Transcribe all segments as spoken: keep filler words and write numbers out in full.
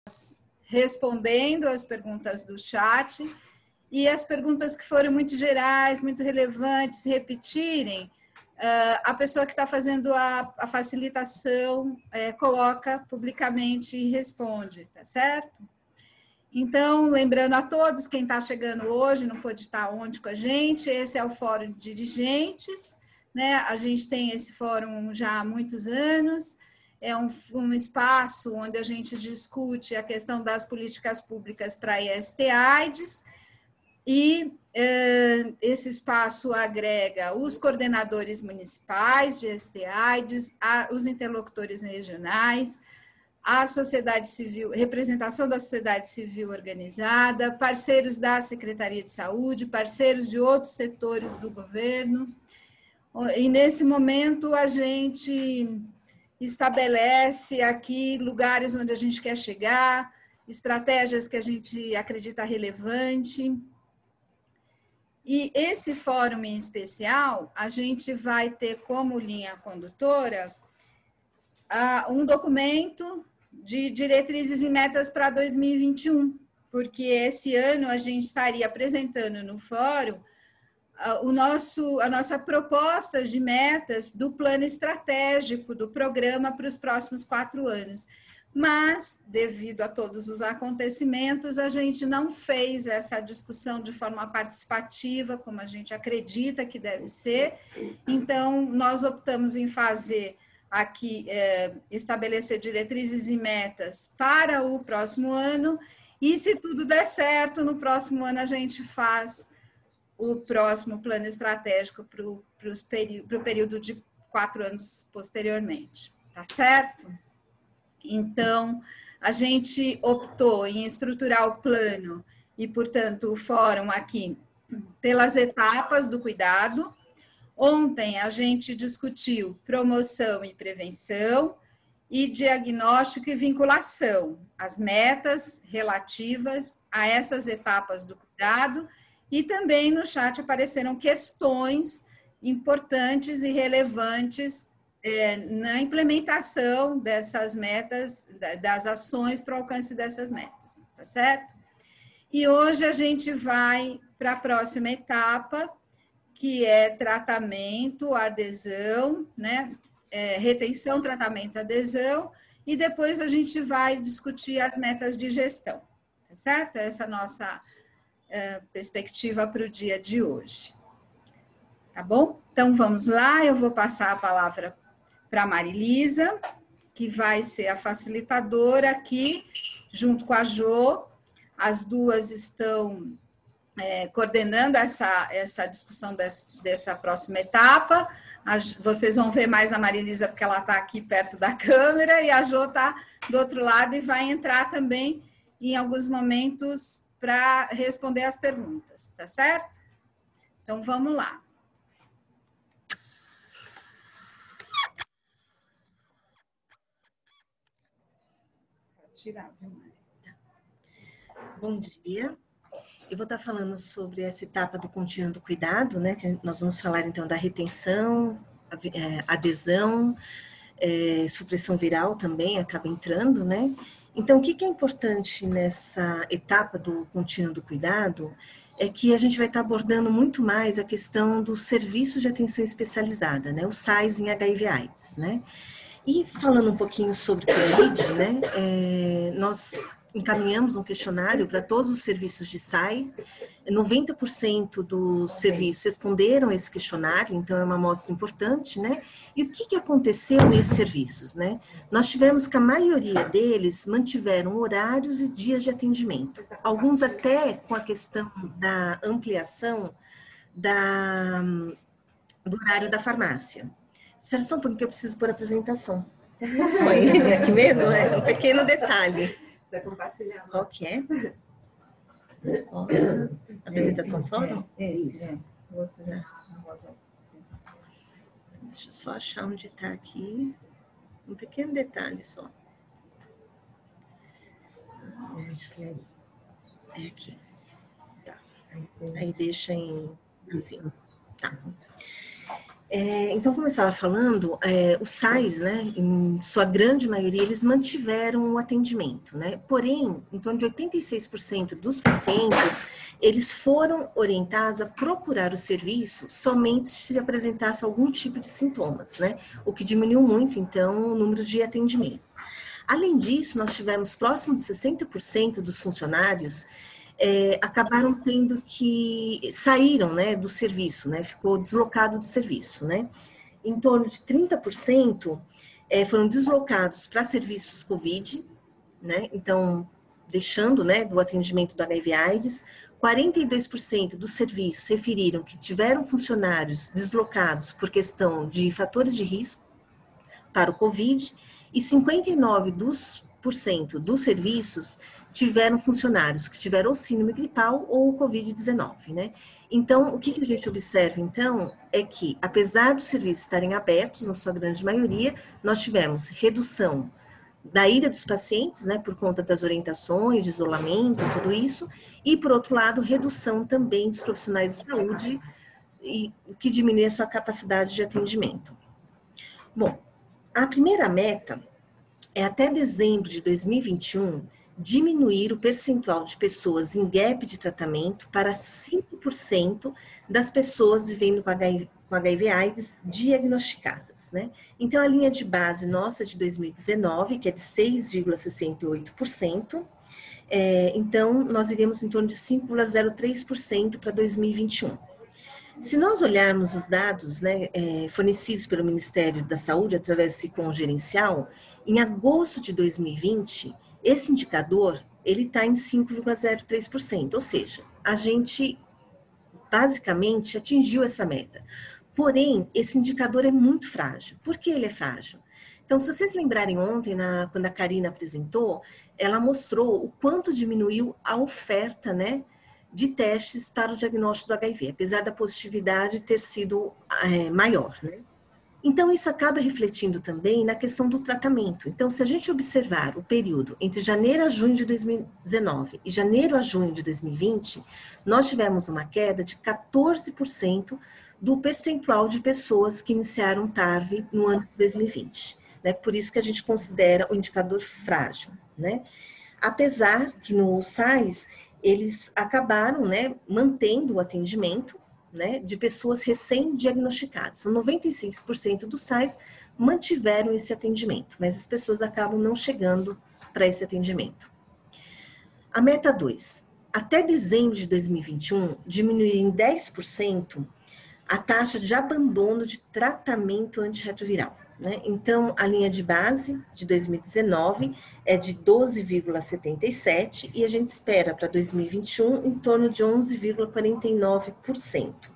respondendo as perguntas do chat, e as perguntas que foram muito gerais, muito relevantes, repetirem, a pessoa que está fazendo a, a facilitação é, coloca publicamente e responde, tá certo? Então, lembrando a todos, quem está chegando hoje, não pôde estar ontem com a gente, esse é o Fórum de Dirigentes, né? A gente tem esse fórum já há muitos anos, é um, um espaço onde a gente discute a questão das políticas públicas para I S T AIDS, e eh, esse espaço agrega os coordenadores municipais de I S T AIDS, a, os interlocutores regionais, a sociedade civil, representação da sociedade civil organizada, parceiros da Secretaria de Saúde, parceiros de outros setores do governo. E nesse momento a gente estabelece aqui lugares onde a gente quer chegar, estratégias que a gente acredita relevante. E esse fórum em especial, a gente vai ter como linha condutora um documento de diretrizes e metas para dois mil e vinte e um, porque esse ano a gente estaria apresentando no fórum o nosso, a nossa proposta de metas do plano estratégico do programa para os próximos quatro anos. Mas, devido a todos os acontecimentos, a gente não fez essa discussão de forma participativa, como a gente acredita que deve ser. Então, nós optamos em fazer aqui, é, estabelecer diretrizes e metas para o próximo ano, e se tudo der certo, no próximo ano a gente faz o próximo plano estratégico para o período, período de quatro anos posteriormente, tá certo? Então, a gente optou em estruturar o plano e, portanto, o fórum aqui pelas etapas do cuidado. Ontem a gente discutiu promoção e prevenção e diagnóstico e vinculação, as metas relativas a essas etapas do cuidado, e também no chat apareceram questões importantes e relevantes é, na implementação dessas metas, das ações para o alcance dessas metas, tá certo? E hoje a gente vai para a próxima etapa, que é tratamento, adesão, né? É, retenção, tratamento, adesão, e depois a gente vai discutir as metas de gestão, tá certo? Essa é a nossa é, perspectiva para o dia de hoje. Tá bom? Então, vamos lá, eu vou passar a palavra para a Marilisa, que vai ser a facilitadora aqui, junto com a Jo. As duas estão é, coordenando essa, essa discussão des, dessa próxima etapa. A, vocês vão ver mais a Marilisa, porque ela está aqui perto da câmera, e a Jo está do outro lado e vai entrar também em alguns momentos para responder as perguntas, tá certo? Então, vamos lá. Tirar, viu, Mari? Bom dia. Eu vou estar falando sobre essa etapa do contínuo do cuidado, né? Que nós vamos falar, então, da retenção, adesão, é, supressão viral também acaba entrando, né? Então, o que é importante nessa etapa do contínuo do cuidado é que a gente vai estar abordando muito mais a questão dos serviços de atenção especializada, né? Os S A Is em H I V AIDS, né? E falando um pouquinho sobre Covid, né? É, nós encaminhamos um questionário para todos os serviços de S A I, noventa por cento dos serviços responderam a esse questionário, então é uma amostra importante, né? E o que, que aconteceu nesses serviços, né? Nós tivemos que a maioria deles mantiveram horários e dias de atendimento, alguns até com a questão da ampliação da, do horário da farmácia. Espera só um pouquinho que eu preciso pôr a apresentação. Oi, aqui mesmo, é um pequeno detalhe. Você vai compartilhar? Qual que é? Nossa, apresentação fora? É, esse, é. Deixa eu só achar onde está aqui. Um pequeno detalhe só. É aqui. Tá. Aí deixa em assim. Tá. É, então, como eu estava falando, é, os S A Is, né, em sua grande maioria, eles mantiveram o atendimento, né? Porém, em torno de oitenta e seis por cento dos pacientes, eles foram orientados a procurar o serviço somente se apresentasse algum tipo de sintomas, né? O que diminuiu muito, então, o número de atendimento. Além disso, nós tivemos próximo de sessenta por cento dos funcionários É, acabaram tendo que saíram, né, do serviço, né, ficou deslocado do serviço, né. Em torno de trinta por cento é, foram deslocados para serviços Covid, né, então deixando, né, do atendimento do H I V/AIDS. quarenta e dois por cento dos serviços referiram que tiveram funcionários deslocados por questão de fatores de risco para o Covid, e cinquenta e nove por cento dos serviços tiveram funcionários que tiveram ou síndrome gripal ou Covid dezenove, né? Então, o que, que a gente observa, então, é que, apesar dos serviços estarem abertos, na sua grande maioria, nós tivemos redução da ida dos pacientes, né, por conta das orientações, de isolamento, tudo isso, e, por outro lado, redução também dos profissionais de saúde, e, que diminui a sua capacidade de atendimento. Bom, a primeira meta é até dezembro de dois mil e vinte e um diminuir o percentual de pessoas em gap de tratamento para cinco por cento das pessoas vivendo com H I V/AIDS diagnosticadas, né? Então, a linha de base nossa de dois mil e dezenove, que é de seis vírgula sessenta e oito por cento, é, então, nós iremos em torno de cinco vírgula zero três por cento para dois mil e vinte e um. Se nós olharmos os dados, né, é, fornecidos pelo Ministério da Saúde através do Ciclone Gerencial, em agosto de dois mil e vinte, esse indicador ele está em cinco vírgula zero três por cento, ou seja, a gente basicamente atingiu essa meta. Porém, esse indicador é muito frágil. Por que ele é frágil? Então, se vocês lembrarem ontem, na, quando a Karina apresentou, ela mostrou o quanto diminuiu a oferta, né, de testes para o diagnóstico do H I V, apesar da positividade ter sido é, maior, né? Então, isso acaba refletindo também na questão do tratamento. Então, se a gente observar o período entre janeiro a junho de dois mil e dezenove e janeiro a junho de dois mil e vinte, nós tivemos uma queda de quatorze por cento do percentual de pessoas que iniciaram T A R V no ano de dois mil e vinte. Né? Por isso que a gente considera o indicador frágil, né? Apesar que no S A Is, eles acabaram, né, mantendo o atendimento, né, de pessoas recém-diagnosticadas. São noventa e seis por cento dos S A Is mantiveram esse atendimento, mas as pessoas acabam não chegando para esse atendimento. A meta dois. Até dezembro de dois mil e vinte e um, diminuir em dez por cento a taxa de abandono de tratamento antirretroviral, né? Então, a linha de base de dois mil e dezenove é de doze vírgula setenta e sete por cento e a gente espera para dois mil e vinte e um em torno de onze vírgula quarenta e nove por cento.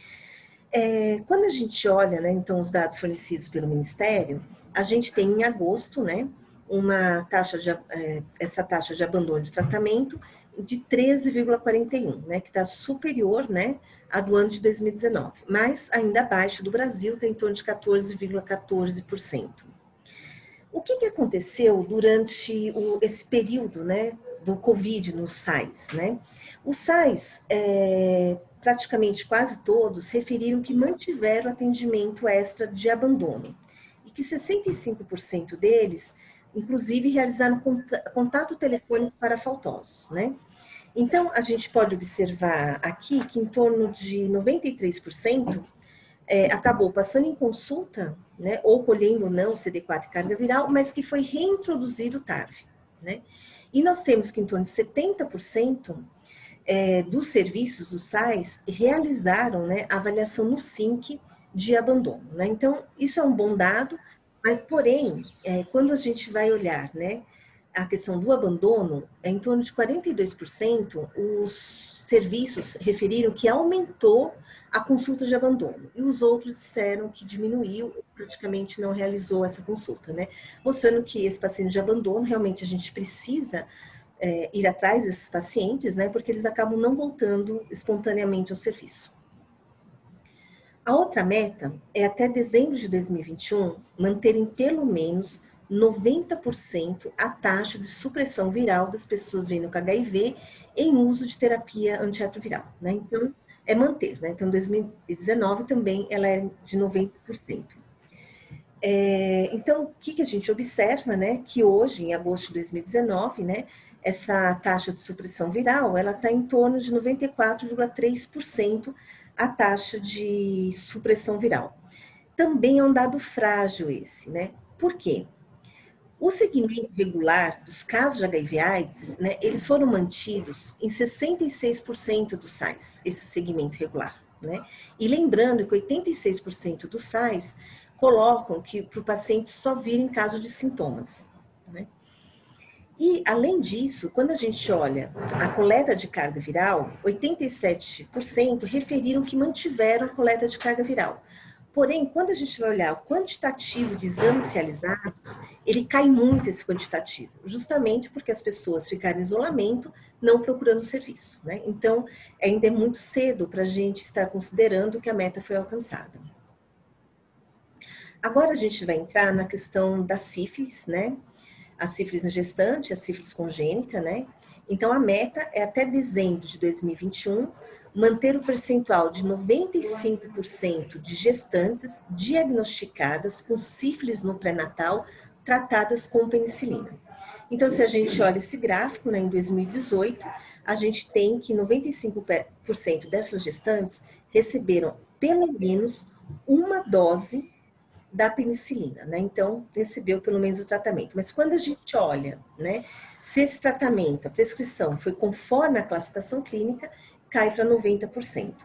É, quando a gente olha, né, então, os dados fornecidos pelo Ministério, a gente tem em agosto, né, uma taxa de, é, essa taxa de abandono de tratamento de treze vírgula quarenta e um, né, que está superior, né, à do ano de dois mil e dezenove, mas ainda abaixo do Brasil, que é em torno de quatorze vírgula quatorze por cento. O que, que aconteceu durante o, esse período, né, do Covid nos S A Is, né? Os S A Is, é, praticamente quase todos, referiram que mantiveram atendimento extra de abandono e que sessenta e cinco por cento deles, inclusive, realizaram contato telefônico para faltosos, né? Então, a gente pode observar aqui que em torno de noventa e três por cento é, acabou passando em consulta, né, ou colhendo ou não C D quatro e carga viral, mas que foi reintroduzido o T A R V, né? E nós temos que em torno de setenta por cento é, dos serviços, os S A Is, realizaram, né, avaliação no S I N C de abandono, né? Então, isso é um bom dado, mas, porém, é, quando a gente vai olhar, né, a questão do abandono, é em torno de quarenta e dois por cento os serviços referiram que aumentou a consulta de abandono, e os outros disseram que diminuiu, praticamente não realizou essa consulta, né? Mostrando que esse paciente de abandono, realmente a gente precisa é, ir atrás desses pacientes, né? Porque eles acabam não voltando espontaneamente ao serviço. A outra meta é até dezembro de dois mil e vinte e um manterem pelo menos noventa por cento a taxa de supressão viral das pessoas vivendo com H I V em uso de terapia antirretroviral, né? Então, é manter, né? Então, em dois mil e dezenove também ela é de noventa por cento. É, então, o que, que a gente observa, né? Que hoje, em agosto de dois mil e dezenove, né? Essa taxa de supressão viral, ela está em torno de noventa e quatro vírgula três por cento a taxa de supressão viral. Também é um dado frágil esse, né? Por quê? O segmento regular dos casos de H I V AIDS, né, eles foram mantidos em sessenta e seis por cento dos S A Is, esse segmento regular, né? E lembrando que oitenta e seis por cento dos S A Is colocam que para o paciente só vir em caso de sintomas, né? E, além disso, quando a gente olha a coleta de carga viral, oitenta e sete por cento referiram que mantiveram a coleta de carga viral. Porém, quando a gente vai olhar o quantitativo de exames realizados, ele cai muito esse quantitativo, justamente porque as pessoas ficaram em isolamento, não procurando serviço, né? Então, ainda é muito cedo para a gente estar considerando que a meta foi alcançada. Agora a gente vai entrar na questão da sífilis, né? A sífilis em gestante, a sífilis congênita, né? Então, a meta é até dezembro de dois mil e vinte e um, manter o percentual de noventa e cinco por cento de gestantes diagnosticadas com sífilis no pré-natal tratadas com penicilina. Então, se a gente olha esse gráfico, né, em dois mil e dezoito, a gente tem que noventa e cinco por cento dessas gestantes receberam pelo menos uma dose da penicilina, né? Então, recebeu pelo menos o tratamento. Mas quando a gente olha, né, se esse tratamento, a prescrição, foi conforme a classificação clínica, cai para noventa por cento.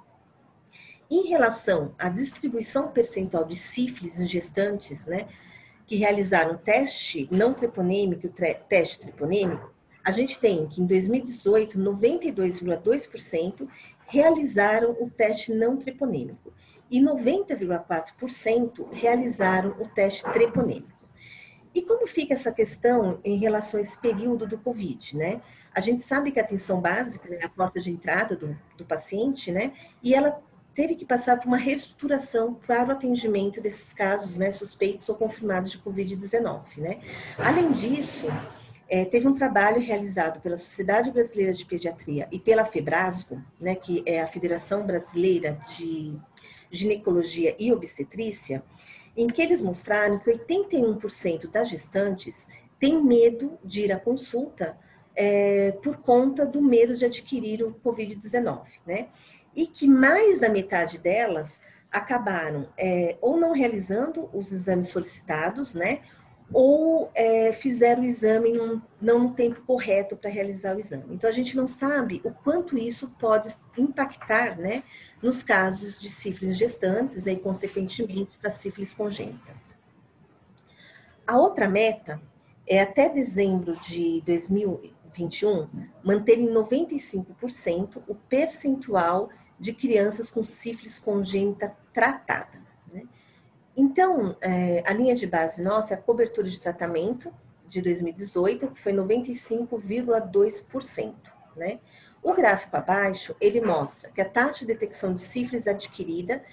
Em relação à distribuição percentual de sífilis em gestantes, né, que realizaram teste não treponêmico e o teste treponêmico, a gente tem que em dois mil e dezoito, noventa e dois vírgula dois por cento realizaram o teste não treponêmico e noventa vírgula quatro por cento realizaram o teste treponêmico. E como fica essa questão em relação a esse período do Covid, né? A gente sabe que a atenção básica é a porta de entrada do, do paciente, né? E ela teve que passar por uma reestruturação para o atendimento desses casos, né, suspeitos ou confirmados de Covid dezenove, né? Além disso, é, teve um trabalho realizado pela Sociedade Brasileira de Pediatria e pela FEBRASGO, né, que é a Federação Brasileira de Ginecologia e Obstetrícia, em que eles mostraram que oitenta e um por cento das gestantes têm medo de ir à consulta é, por conta do medo de adquirir o Covid dezenove, né? E que mais da metade delas acabaram é, ou não realizando os exames solicitados, né? Ou é, fizeram o exame num, não no tempo correto para realizar o exame. Então, a gente não sabe o quanto isso pode impactar, né, nos casos de sífilis gestantes e, consequentemente, para sífilis congênita. A outra meta é, até dezembro de dois mil e vinte e um, manter em noventa e cinco por cento o percentual de crianças com sífilis congênita tratada, né? Então, é, a linha de base nossa é a cobertura de tratamento de dois mil e dezoito, que foi noventa e cinco vírgula dois por cento, né? O gráfico abaixo, ele mostra que a taxa de detecção de sífilis adquirida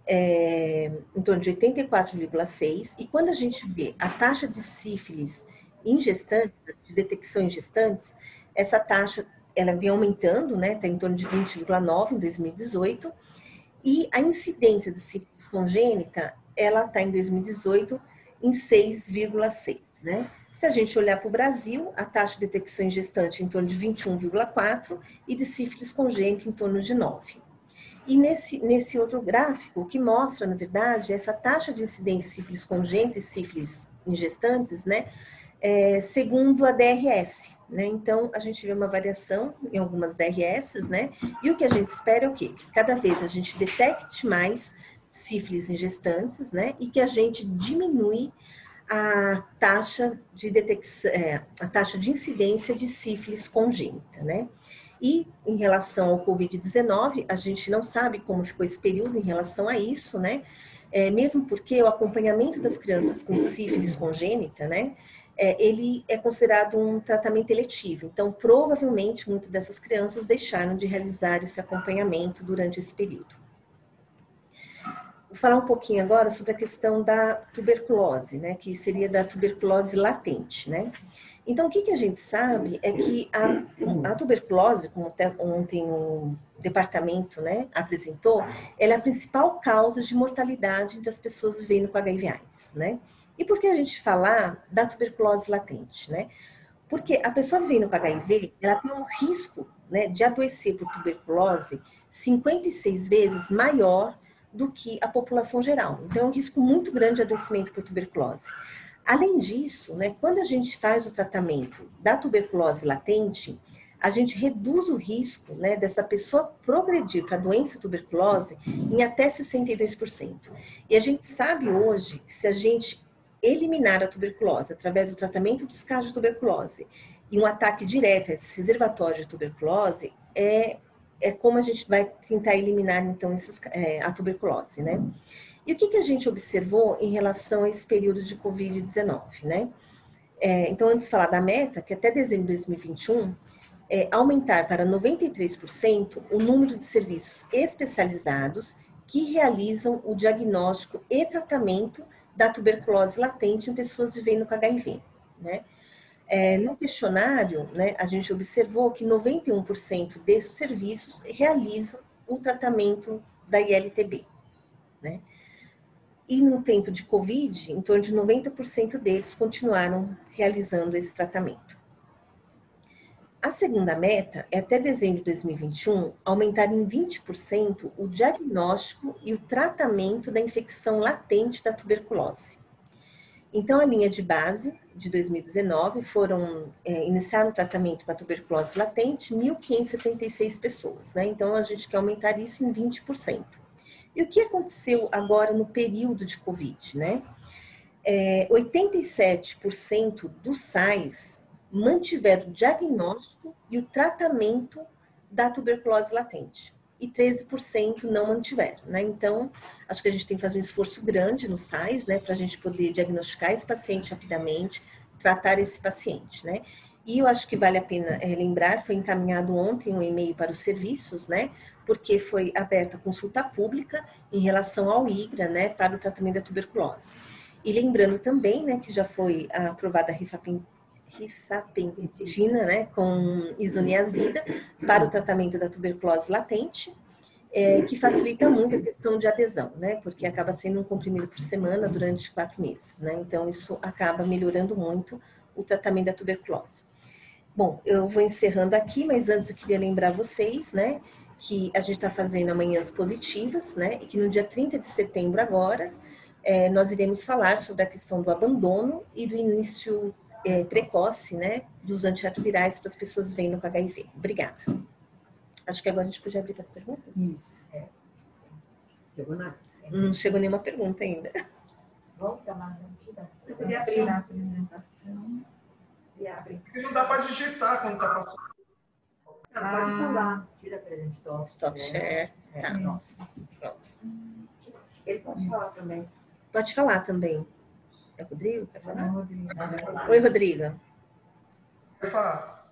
é em torno de oitenta e quatro vírgula seis, e quando a gente vê a taxa de sífilis em gestantes, de detecção em gestantes, essa taxa, ela vem aumentando, né? Está em torno de vinte vírgula nove em dois mil e dezoito, e a incidência de sífilis congênita, ela está em dois mil e dezoito em seis vírgula seis, né? Se a gente olhar para o Brasil, a taxa de detecção em gestante em torno de vinte e um vírgula quatro e de sífilis congênita em torno de nove. E nesse, nesse outro gráfico, o que mostra, na verdade, essa taxa de incidência de sífilis congênita e sífilis em gestantes, né? É, segundo a D R S, né? Então, a gente vê uma variação em algumas D R S, né? E o que a gente espera é o quê? Que cada vez a gente detecte mais sífilis em gestantes, né? E que a gente diminui a taxa de detecção, é, a taxa de incidência de sífilis congênita, né? E em relação ao Covid dezenove, a gente não sabe como ficou esse período em relação a isso, né? É, mesmo porque o acompanhamento das crianças com sífilis congênita, né? É, ele é considerado um tratamento eletivo. Então, provavelmente, muitas dessas crianças deixaram de realizar esse acompanhamento durante esse período. Vou falar um pouquinho agora sobre a questão da tuberculose, né, que seria da tuberculose latente, né. Então, o que, que a gente sabe é que a, a tuberculose, como até ontem o departamento, né, apresentou, ela é a principal causa de mortalidade das pessoas vivendo com H I V AIDS, né? E por que a gente falar da tuberculose latente, né? Porque a pessoa vivendo com H I V, ela tem um risco, né, de adoecer por tuberculose cinquenta e seis vezes maior do que a população geral. Então, é um risco muito grande de adoecimento por tuberculose. Além disso, né, quando a gente faz o tratamento da tuberculose latente, a gente reduz o risco, né, dessa pessoa progredir para a doença tuberculose em até sessenta e dois por cento. E a gente sabe hoje que se a gente eliminar a tuberculose através do tratamento dos casos de tuberculose e um ataque direto a esses reservatórios de tuberculose, é, é como a gente vai tentar eliminar, então, esses, é, a tuberculose, né? E o que, que a gente observou em relação a esse período de covid dezenove, né? É, então, antes de falar da meta, que até dezembro de dois mil e vinte e um, é, aumentar para noventa e três por cento o número de serviços especializados que realizam o diagnóstico e tratamento da tuberculose latente em pessoas vivendo com H I V, né? É, no questionário, né, a gente observou que noventa e um por cento desses serviços realizam o tratamento da I L T B, né? E no tempo de Covid, em torno de noventa por cento deles continuaram realizando esse tratamento. A segunda meta é, até dezembro de dois mil e vinte e um, aumentar em vinte por cento o diagnóstico e o tratamento da infecção latente da tuberculose. Então, a linha de base de dois mil e dezenove foram, é, iniciaram o tratamento para tuberculose latente mil quinhentas e setenta e seis pessoas, né? Então, a gente quer aumentar isso em vinte por cento. E o que aconteceu agora no período de Covid, né? É, oitenta e sete por cento dos S A Is mantiveram o diagnóstico e o tratamento da tuberculose latente. E treze por cento não mantiveram, né? Então, acho que a gente tem que fazer um esforço grande no S A Is, né? Para a gente poder diagnosticar esse paciente rapidamente, tratar esse paciente, né? E eu acho que vale a pena é, lembrar, foi encaminhado ontem um e-mail para os serviços, né? Porque foi aberta consulta pública em relação ao IGRA, né? Para o tratamento da tuberculose. E lembrando também, né? Que já foi aprovada a rifapin, rifampicina, né? Com isoniazida para o tratamento da tuberculose latente, é, que facilita muito a questão de adesão, né? Porque acaba sendo um comprimido por semana durante quatro meses, né? Então, isso acaba melhorando muito o tratamento da tuberculose. Bom, eu vou encerrando aqui, mas antes eu queria lembrar vocês, né, que a gente está fazendo amanhãs positivas, né, e que no dia trinta de setembro agora, é, nós iremos falar sobre a questão do abandono e do início é, precoce, né, dos antirretrovirais para as pessoas vivendo com H I V. Obrigada. Acho que agora a gente podia abrir para as perguntas. Isso, é. Chegou nada. Não chegou nenhuma pergunta ainda. Volta lá, tira. Eu queria abrir a apresentação. E abre. Porque não dá para digitar quando está passando. Não, pode falar. Tira a presença. Stop, Stop share. É, Tá. pronto. Pronto. Ele pode falar também. Pode falar também. É o Rodrigo? Quer falar? Rodrigo. Oi, Rodrigo. Quer falar?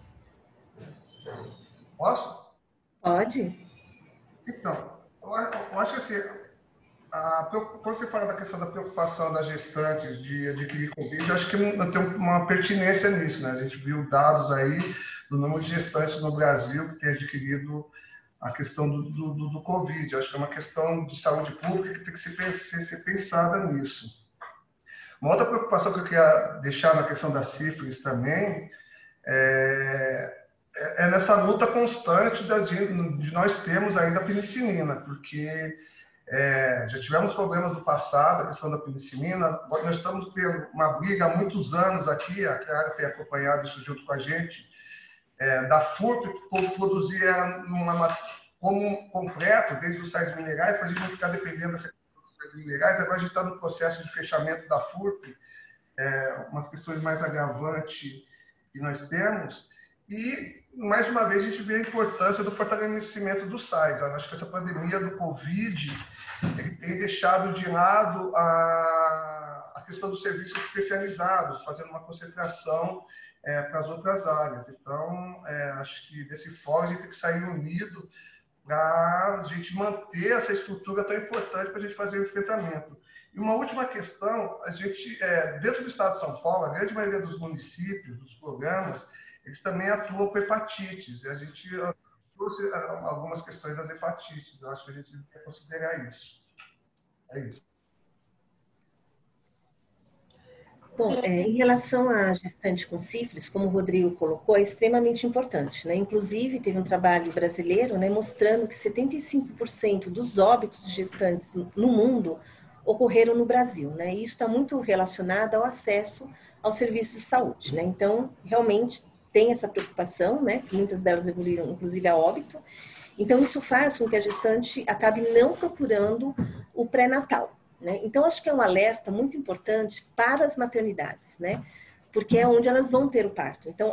Posso? Pode? Então, eu a- eu acho que assim, a preocup- quando você fala da questão da preocupação das gestantes de adquirir Covid, eu acho que não- tem uma pertinência nisso, né? A gente viu dados aí do número de gestantes no Brasil que tem adquirido a questão do, do, do- do Covid. Eu acho que é uma questão de saúde pública que tem que ser, pens- ser pensada nisso. Uma outra preocupação que eu queria deixar na questão da sífilis também é, é é nessa luta constante da- de, de nós termos ainda a penicilina, porque é, já tivemos problemas no passado, a questão da penicilina. Nós estamos tendo uma briga há muitos anos aqui, a Clara tem acompanhado isso junto com a gente, é, da F U R P, que produzia uma, como completo, desde os sais minerais, para a gente não ficar dependendo dessa questão dos sais minerais. Agora a gente está no processo de fechamento da F U R P, é, umas questões mais agravantes que nós temos. E, mais uma vez, a gente vê a importância do fortalecimento dos sais. Eu acho que essa pandemia do Covid ele tem deixado de lado a, a questão dos serviços especializados, fazendo uma concentração é, para as outras áreas. Então, é, acho que desse fórum a gente tem que sair unido para a gente manter essa estrutura tão importante para a gente fazer o enfrentamento. E uma última questão, a gente, é, dentro do estado de São Paulo, a grande maioria dos municípios, dos programas, eles também atuam com hepatites. E a gente trouxe algumas questões das hepatites. Eu acho que a gente deve considerar isso. É isso. Bom, é, em relação à gestante com sífilis, como o Rodrigo colocou, é extremamente importante, né? Inclusive, teve um trabalho brasileiro, né, mostrando que setenta e cinco por cento dos óbitos de gestantes no mundo ocorreram no Brasil, né? E isso está muito relacionado ao acesso aos serviços de saúde, né? Então, realmente tem essa preocupação, né? Muitas delas evoluíram, inclusive, a óbito. Então, isso faz com que a gestante acabe não procurando o pré-natal, né? Então, acho que é um alerta muito importante para as maternidades, né? Porque é onde elas vão ter o parto. Então,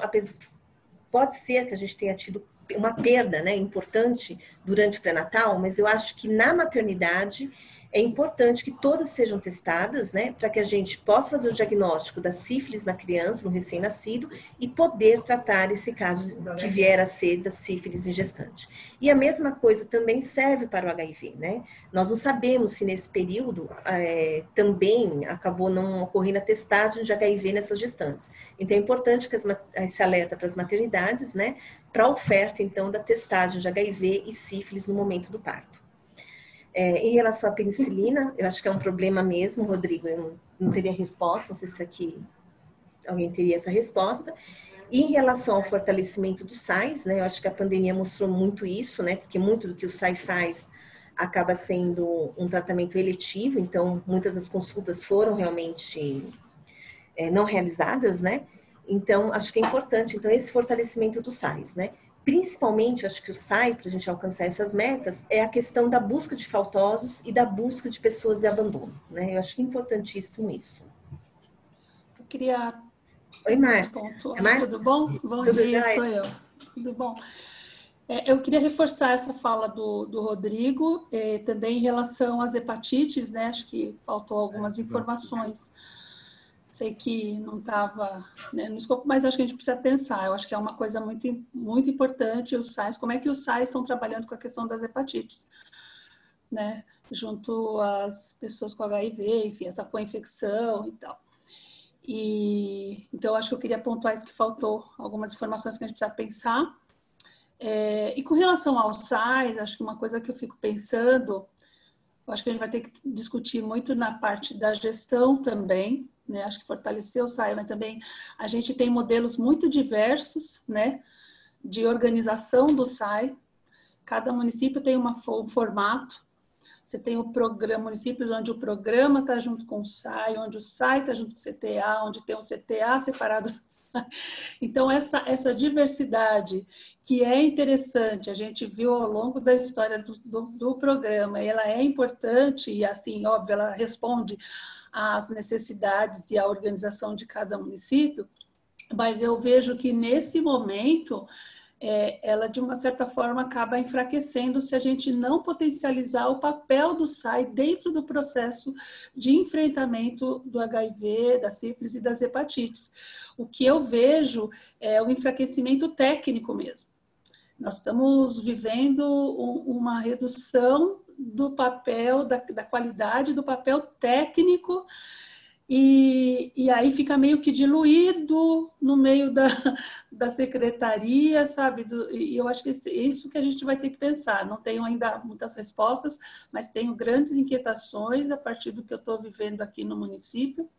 pode ser que a gente tenha tido uma perda, né, importante durante o pré-natal, mas eu acho que na maternidade é importante que todas sejam testadas, né, para que a gente possa fazer o diagnóstico da sífilis na criança, no recém-nascido, e poder tratar esse caso que vier a ser da sífilis em gestante. E a mesma coisa também serve para o H I V, né? Nós não sabemos se nesse período é, também acabou não ocorrendo a testagem de H I V nessas gestantes. Então é importante que as, esse alerta para as maternidades, né, para a oferta então da testagem de H I V e sífilis no momento do parto. É, em relação à penicilina, eu acho que é um problema mesmo, Rodrigo, eu não, não teria resposta, não sei se aqui alguém teria essa resposta. E em relação ao fortalecimento dos S A Is, né, eu acho que a pandemia mostrou muito isso, né, porque muito do que o S A I faz acaba sendo um tratamento eletivo, então muitas das consultas foram realmente é, não realizadas, né, então acho que é importante, então, esse fortalecimento dos S A Is, né. Principalmente, acho que o S A I, para a gente alcançar essas metas, é a questão da busca de faltosos e da busca de pessoas de abandono, né? Eu acho que é importantíssimo isso. Eu queria... Oi, Márcia. É Márcia? Tudo bom? Bom Tudo dia, já, sou eu. Tudo bom? É, eu queria reforçar essa fala do, do Rodrigo, eh, também em relação às hepatites, né? Acho que faltou algumas informações. Sei que não estava, né, no escopo, mas acho que a gente precisa pensar. Eu acho que é uma coisa muito, muito importante os S A Is, como é que os S A Is estão trabalhando com a questão das hepatites, né, junto às pessoas com H I V, enfim, essa co-infecção e tal. E, então, acho que eu queria pontuar isso que faltou, algumas informações que a gente precisa pensar. É, e com relação aos S A Is, acho que uma coisa que eu fico pensando, eu acho que a gente vai ter que discutir muito na parte da gestão também, né? Acho que fortaleceu o S A I, mas também a gente tem modelos muito diversos, né, de organização do S A I. Cada município tem uma, um formato. Você tem o programa, municípios onde o programa está junto com o S A I, onde o S A I está junto com o C T A, onde tem um C T A separado do S A I. Então, essa, essa diversidade que é interessante, a gente viu ao longo da história do, do, do programa, ela é importante e, assim, óbvio, ela responde às necessidades e à organização de cada município, mas eu vejo que, nesse momento, É, ela, de uma certa forma, acaba enfraquecendo se a gente não potencializar o papel do S A I dentro do processo de enfrentamento do H I V, da sífilis e das hepatites. O que eu vejo é o enfraquecimento técnico mesmo. Nós estamos vivendo um, uma redução do papel, da, da qualidade do papel técnico. E, e aí fica meio que diluído no meio da, da secretaria, sabe? Do, e eu acho que é isso que a gente vai ter que pensar. Não tenho ainda muitas respostas, mas tenho grandes inquietações a partir do que eu estou vivendo aqui no município.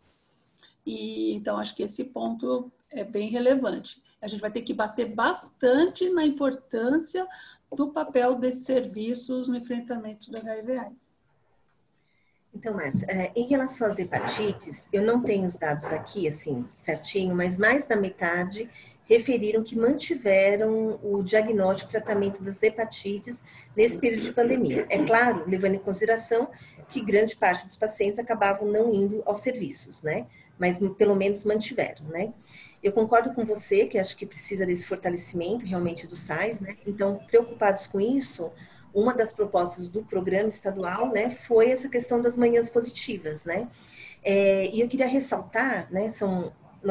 E então acho que esse ponto é bem relevante. A gente vai ter que bater bastante na importância do papel desses serviços no enfrentamento do H I V AIDS. Então, Márcia, em relação às hepatites, eu não tenho os dados aqui, assim, certinho, mas mais da metade referiram que mantiveram o diagnóstico e tratamento das hepatites nesse período de pandemia. É claro, levando em consideração que grande parte dos pacientes acabavam não indo aos serviços, né? Mas pelo menos mantiveram, né? Eu concordo com você que acho que precisa desse fortalecimento realmente dos S A Is, né? Então, preocupados com isso, uma das propostas do programa estadual, né, foi essa questão das manhãs positivas, né, é, e eu queria ressaltar, né, são, nós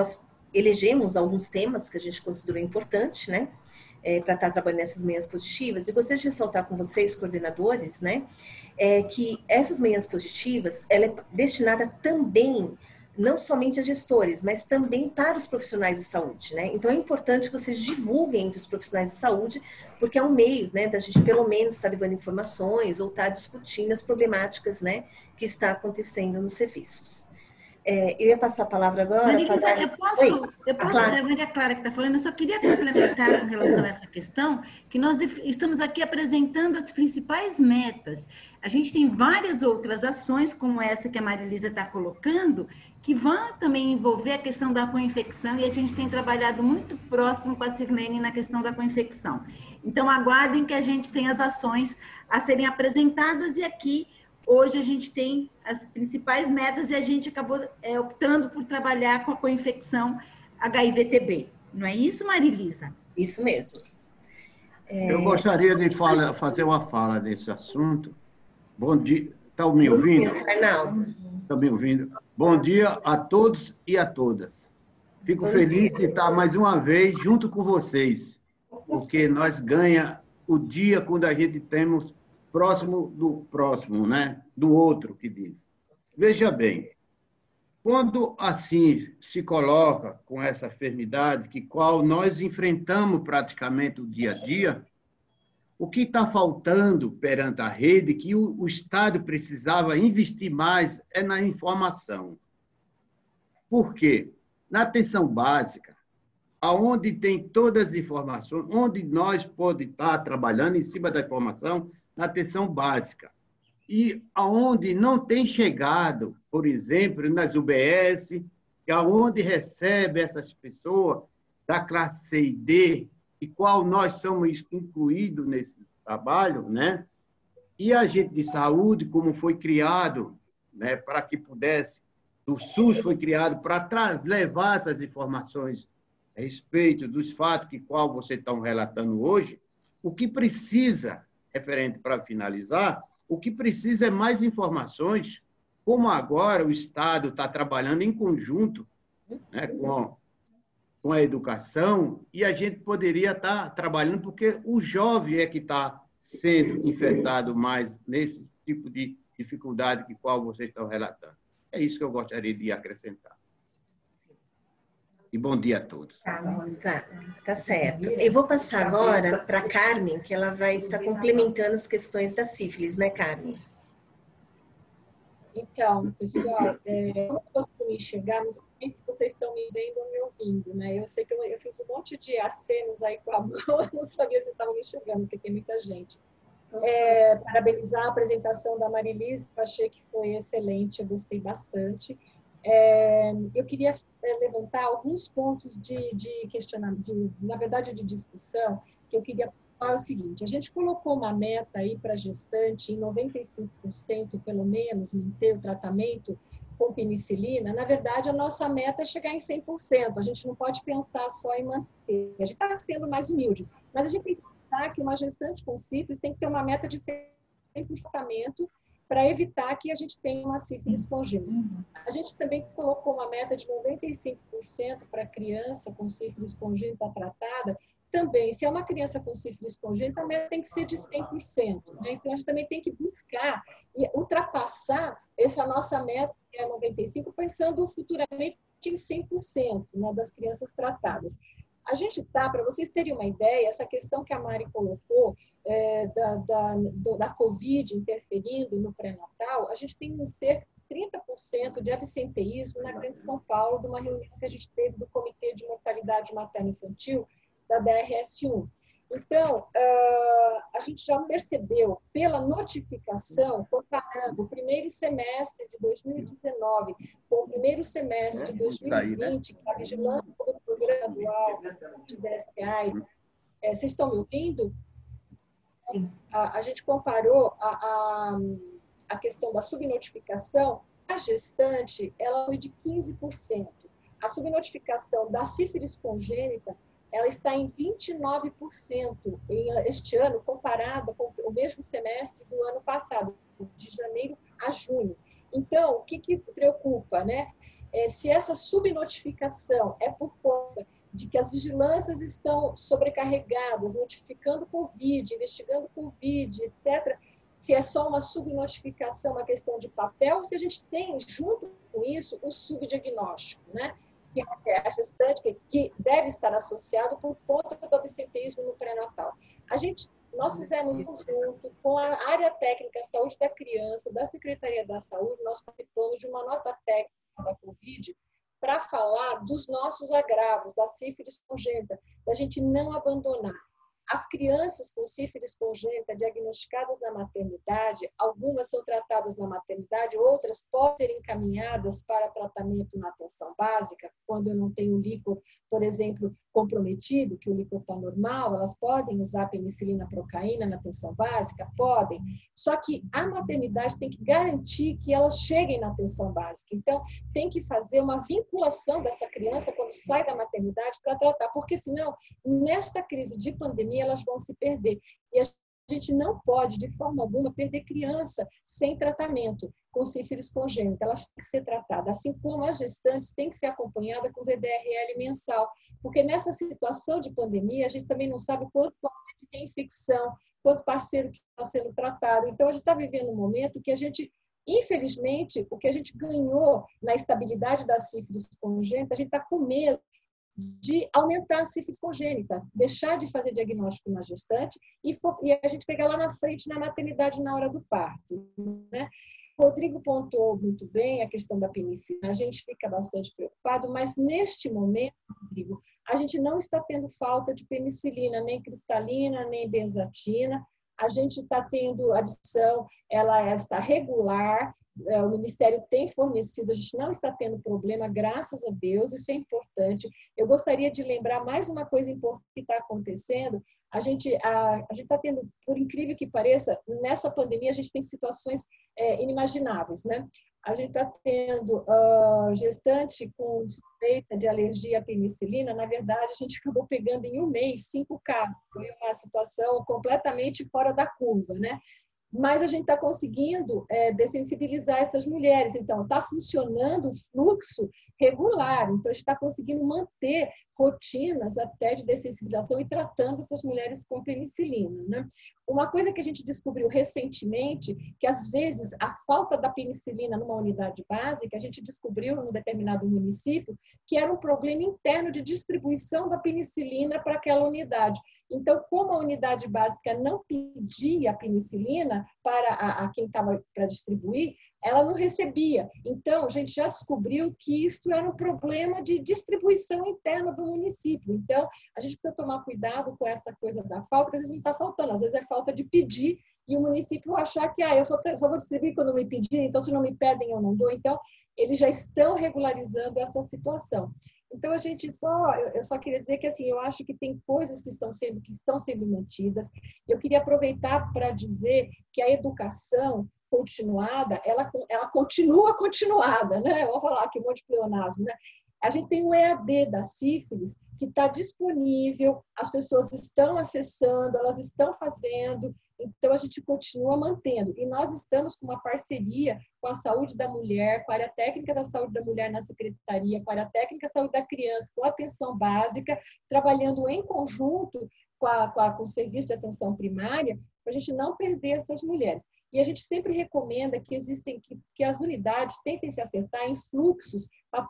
elegemos alguns temas que a gente considerou importantes, né? É, para estar trabalhando nessas manhãs positivas. E gostaria de ressaltar com vocês, coordenadores, né? É, que essas manhãs positivas, ela é destinada também, não somente a gestores, mas também para os profissionais de saúde, né? Então, é importante que vocês divulguem entre os profissionais de saúde, porque é um meio, né, da gente, pelo menos, estar levando informações ou estar discutindo as problemáticas, né, que está acontecendo nos serviços. É, eu ia passar a palavra agora. Maria para... eu posso, Oi, eu posso, Clara. a Maria Clara que está falando, eu só queria complementar com relação a essa questão, que nós estamos aqui apresentando as principais metas. A gente tem várias outras ações, como essa que a Marilisa está colocando, que vão também envolver a questão da co-infecção, e a gente tem trabalhado muito próximo com a Sirlene na questão da co-infecção. Então, aguardem que a gente tem as ações a serem apresentadas, e aqui hoje a gente tem as principais metas e a gente acabou é, optando por trabalhar com a co-infecção H I V T B. Não é isso, Marilisa? Isso mesmo. É... Eu gostaria de fala, fazer uma fala desse assunto. Bom dia. Estão me ouvindo? Arnaldo. Estão me ouvindo? Bom dia a todos e a todas. Fico Bom feliz dia. de estar mais uma vez junto com vocês, porque nós ganhamos o dia quando a gente temos próximo do próximo, né? Do outro, que diz. Veja bem, quando assim se coloca com essa enfermidade, que qual nós enfrentamos praticamente o dia a dia, o que está faltando perante a rede, que o, o Estado precisava investir mais, é na informação. Por quê? Na atenção básica, aonde tem todas as informações, onde nós podemos estar trabalhando em cima da informação, na atenção básica. E aonde não tem chegado, por exemplo, nas U B S, aonde recebe essas pessoas da classe C e D, e qual nós somos incluídos nesse trabalho, né? E a gente de saúde, como foi criado, né, para que pudesse, o SUS foi criado para levar essas informações a respeito dos fatos que qual vocês estão relatando hoje, o que precisa, referente para finalizar, o que precisa é mais informações, como agora o Estado está trabalhando em conjunto, né, com, com a educação, e a gente poderia estar trabalhando, porque o jovem é que está sendo infectado mais nesse tipo de dificuldade que qual vocês estão relatando. É isso que eu gostaria de acrescentar. E bom dia a todos. Tá, tá certo. Eu vou passar agora para a Carmen, que ela vai estar complementando as questões da sífilis, né, Carmen? Então, pessoal, é, eu não consigo me enxergar, não sei se vocês estão me vendo ou me ouvindo, né? Eu sei que eu, eu fiz um monte de acenos aí com a mão, eu não sabia se estavam me enxergando, porque tem muita gente. É, parabenizar a apresentação da Marilisa, eu achei que foi excelente, eu gostei bastante. É, eu queria levantar alguns pontos de, de questionamento, de, na verdade, de discussão, que eu queria falar o seguinte: a gente colocou uma meta aí para gestante em noventa e cinco por cento, pelo menos, manter o tratamento com penicilina. Na verdade, a nossa meta é chegar em cem por cento. A gente não pode pensar só em manter. A gente está sendo mais humilde, mas a gente tem que pensar que uma gestante com sífilis tem que ter uma meta de cem por cento para evitar que a gente tenha uma sífilis congênita. A gente também colocou uma meta de noventa e cinco por cento para criança com sífilis congênita tratada. Também, se é uma criança com sífilis congênita, a meta tem que ser de cem por cento. Né? Então, a gente também tem que buscar e ultrapassar essa nossa meta, que é noventa e cinco por cento, pensando futuramente em cem por cento, né, das crianças tratadas. A gente está, para vocês terem uma ideia, essa questão que a Mari colocou, é, da, da, da Covid interferindo no pré-natal, a gente tem cerca de trinta por cento de absenteísmo na Grande São Paulo, de uma reunião que a gente teve do Comitê de Mortalidade Materno-Infantil, da D R S um. Então, uh, a gente já percebeu, pela notificação, comparando o primeiro semestre de dois mil e dezenove com o primeiro semestre de dois mil e vinte, que a vigilância do programa dual de D S T AIDS, é, vocês estão me ouvindo? Sim. A, a gente comparou a, a, a questão da subnotificação. A gestante, ela foi de quinze por cento. A subnotificação da sífilis congênita, ela está em vinte e nove por cento este ano, comparada com o mesmo semestre do ano passado, de janeiro a junho. Então, o que, que preocupa, né? é, se essa subnotificação é por conta de que as vigilâncias estão sobrecarregadas, notificando Covid, investigando Covid, etcétera, se é só uma subnotificação, uma questão de papel, ou se a gente tem, junto com isso, o subdiagnóstico, né? Que é a gestante, que deve estar associado por conta do absenteísmo no pré-natal. A gente, nós fizemos junto com a área técnica Saúde da Criança, da Secretaria da Saúde, nós participamos de uma nota técnica da Covid para falar dos nossos agravos, da sífilis congênita, da gente não abandonar. As crianças com sífilis congênita diagnosticadas na maternidade, algumas são tratadas na maternidade, outras podem ser encaminhadas para tratamento na atenção básica, quando eu não tenho líquor, por exemplo, comprometido, que o líquor está normal, elas podem usar penicilina procaína na atenção básica? Podem. Só que a maternidade tem que garantir que elas cheguem na atenção básica. Então, tem que fazer uma vinculação dessa criança quando sai da maternidade para tratar, porque senão, nesta crise de pandemia, elas vão se perder. E a gente não pode, de forma alguma, perder criança sem tratamento com sífilis congênita. Elas têm que ser tratadas, assim como as gestantes têm que ser acompanhadas com V D R L mensal, porque nessa situação de pandemia, a gente também não sabe quanto tem infecção, quanto parceiro que está sendo tratado. Então, a gente está vivendo um momento que a gente, infelizmente, o que a gente ganhou na estabilidade da sífilis congênita, a gente está com medo de aumentar a sífilis congênita, deixar de fazer diagnóstico na gestante e, for, e a gente pegar lá na frente na maternidade na hora do parto, né? O Rodrigo pontuou muito bem a questão da penicilina, a gente fica bastante preocupado, mas neste momento, Rodrigo, a gente não está tendo falta de penicilina, nem cristalina, nem benzatina. A gente está tendo adição, ela está regular, o Ministério tem fornecido, a gente não está tendo problema, graças a Deus, isso é importante. Eu gostaria de lembrar mais uma coisa importante que está acontecendo. A gente a, a gente está tendo, por incrível que pareça, nessa pandemia a gente tem situações é, inimagináveis, né? A gente está tendo uh, gestante com suspeita de alergia à penicilina. Na verdade, a gente acabou pegando em um mês cinco casos. Foi uma situação completamente fora da curva, né? Mas a gente está conseguindo é, dessensibilizar essas mulheres. Então, está funcionando o fluxo regular. Então, a gente está conseguindo manter rotinas até de dessensibilização e tratando essas mulheres com penicilina, né? Uma coisa que a gente descobriu recentemente, que às vezes a falta da penicilina numa unidade básica, a gente descobriu num determinado município que era um problema interno de distribuição da penicilina para aquela unidade. Então, como a unidade básica não pedia a penicilina para a, a quem estava para distribuir, ela não recebia. Então, a gente já descobriu que isso era um problema de distribuição interna do município. Então, a gente precisa tomar cuidado com essa coisa da falta, porque às vezes não está faltando, às vezes é falta de pedir e o município achar que ah, eu só, só vou distribuir quando me pedirem, então se não me pedem eu não dou. Então, eles já estão regularizando essa situação. Então, a gente só, eu só queria dizer que, assim, eu acho que tem coisas que estão sendo, que estão sendo mantidas. Eu queria aproveitar para dizer que a educação continuada, ela, ela continua continuada, né? Eu vou falar aqui um monte de pleonasmo, né? A gente tem o E A D da sífilis, que está disponível, as pessoas estão acessando, elas estão fazendo, então a gente continua mantendo. E nós estamos com uma parceria com a saúde da mulher, com a área técnica da saúde da mulher na secretaria, com a área técnica da saúde da criança, com a atenção básica, trabalhando em conjunto com, a, com, a, com o serviço de atenção primária, para a gente não perder essas mulheres. E a gente sempre recomenda que existem, que, que as unidades tentem se acertar em fluxos para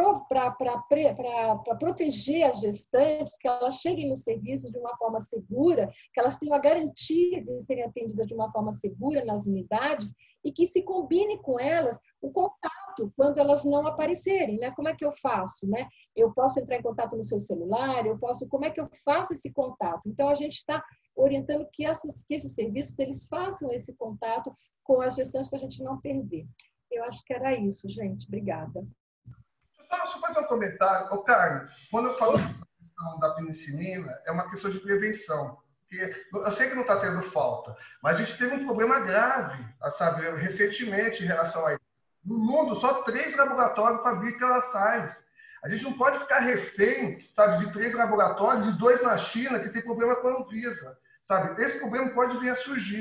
para proteger as gestantes, que elas cheguem nos serviços de uma forma segura, que elas tenham a garantia de serem atendidas de uma forma segura nas unidades e que se combine com elas o contato quando elas não aparecerem, né? Como é que eu faço, né? Eu posso entrar em contato no seu celular, eu posso, como é que eu faço esse contato? Então, a gente está orientando que, essas, que esses serviços eles façam esse contato com as gestantes para a gente não perder. Eu acho que era isso, gente. Obrigada. Deixa eu fazer um comentário. Ô, Carlos, quando eu falo da questão da penicilina, é uma questão de prevenção. Porque eu sei que não está tendo falta, mas a gente teve um problema grave, sabe, recentemente em relação a isso. No mundo, só três laboratórios fabricam elas sais. A gente não pode ficar refém, sabe, de três laboratórios e dois na China que tem problema com a Anvisa, sabe? Esse problema pode vir a surgir.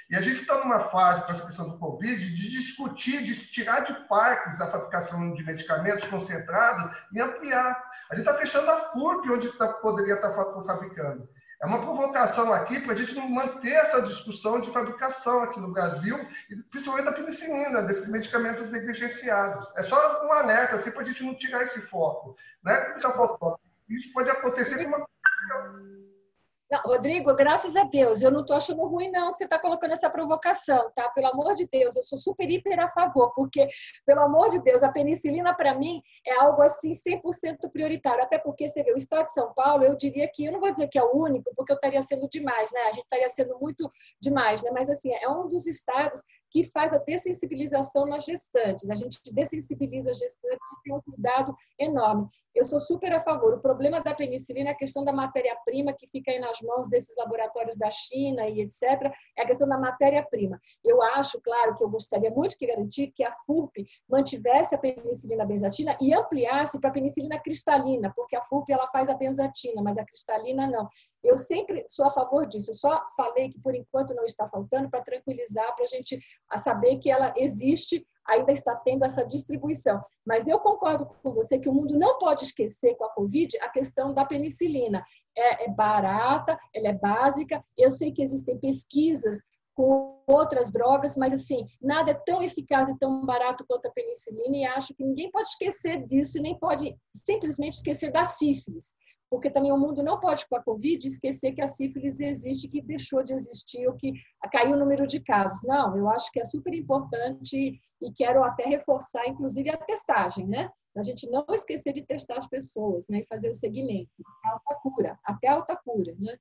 E a gente está numa fase, com essa questão do Covid, de discutir, de tirar de parques a fabricação de medicamentos concentrados e ampliar. A gente está fechando a F U R P, onde tá, poderia estar tá fabricando. É uma provocação aqui para a gente manter essa discussão de fabricação aqui no Brasil, e principalmente da penicilina, desses medicamentos negligenciados. É só um alerta assim, para a gente não tirar esse foco. Não é que já faltou. Isso pode acontecer com uma... Não, Rodrigo, graças a Deus, eu não estou achando ruim, não, que você está colocando essa provocação, tá? Pelo amor de Deus, eu sou super, hiper a favor, porque, pelo amor de Deus, a penicilina, para mim, é algo, assim, cem por cento prioritário. Até porque, você vê, o estado de São Paulo, eu diria que, eu não vou dizer que é o único, porque eu estaria sendo demais, né? A gente estaria sendo muito demais, né? Mas, assim, é um dos estados que faz a dessensibilização nas gestantes. A gente dessensibiliza a gestante e tem um cuidado enorme. Eu sou super a favor. O problema da penicilina é a questão da matéria-prima que fica aí nas mãos desses laboratórios da China e etcétera. É a questão da matéria-prima. Eu acho, claro, que eu gostaria muito que garantir que a F U R P mantivesse a penicilina benzatina e ampliasse para a penicilina cristalina, porque a F U R P ela faz a benzatina, mas a cristalina não. Eu sempre sou a favor disso. Eu só falei que, por enquanto, não está faltando para tranquilizar, para a gente saber que ela existe, ainda está tendo essa distribuição. Mas eu concordo com você que o mundo não pode esquecer com a Covid a questão da penicilina. É, é barata, ela é básica. Eu sei que existem pesquisas com outras drogas, mas assim, nada é tão eficaz e tão barato quanto a penicilina, e acho que ninguém pode esquecer disso e nem pode simplesmente esquecer da sífilis. Porque também o mundo não pode, com a Covid, esquecer que a sífilis existe, que deixou de existir, ou que caiu o número de casos. Não, eu acho que é super importante e quero até reforçar, inclusive, a testagem, né? A gente não esquecer de testar as pessoas, né? E fazer o segmento. Alta cura, até alta cura, né?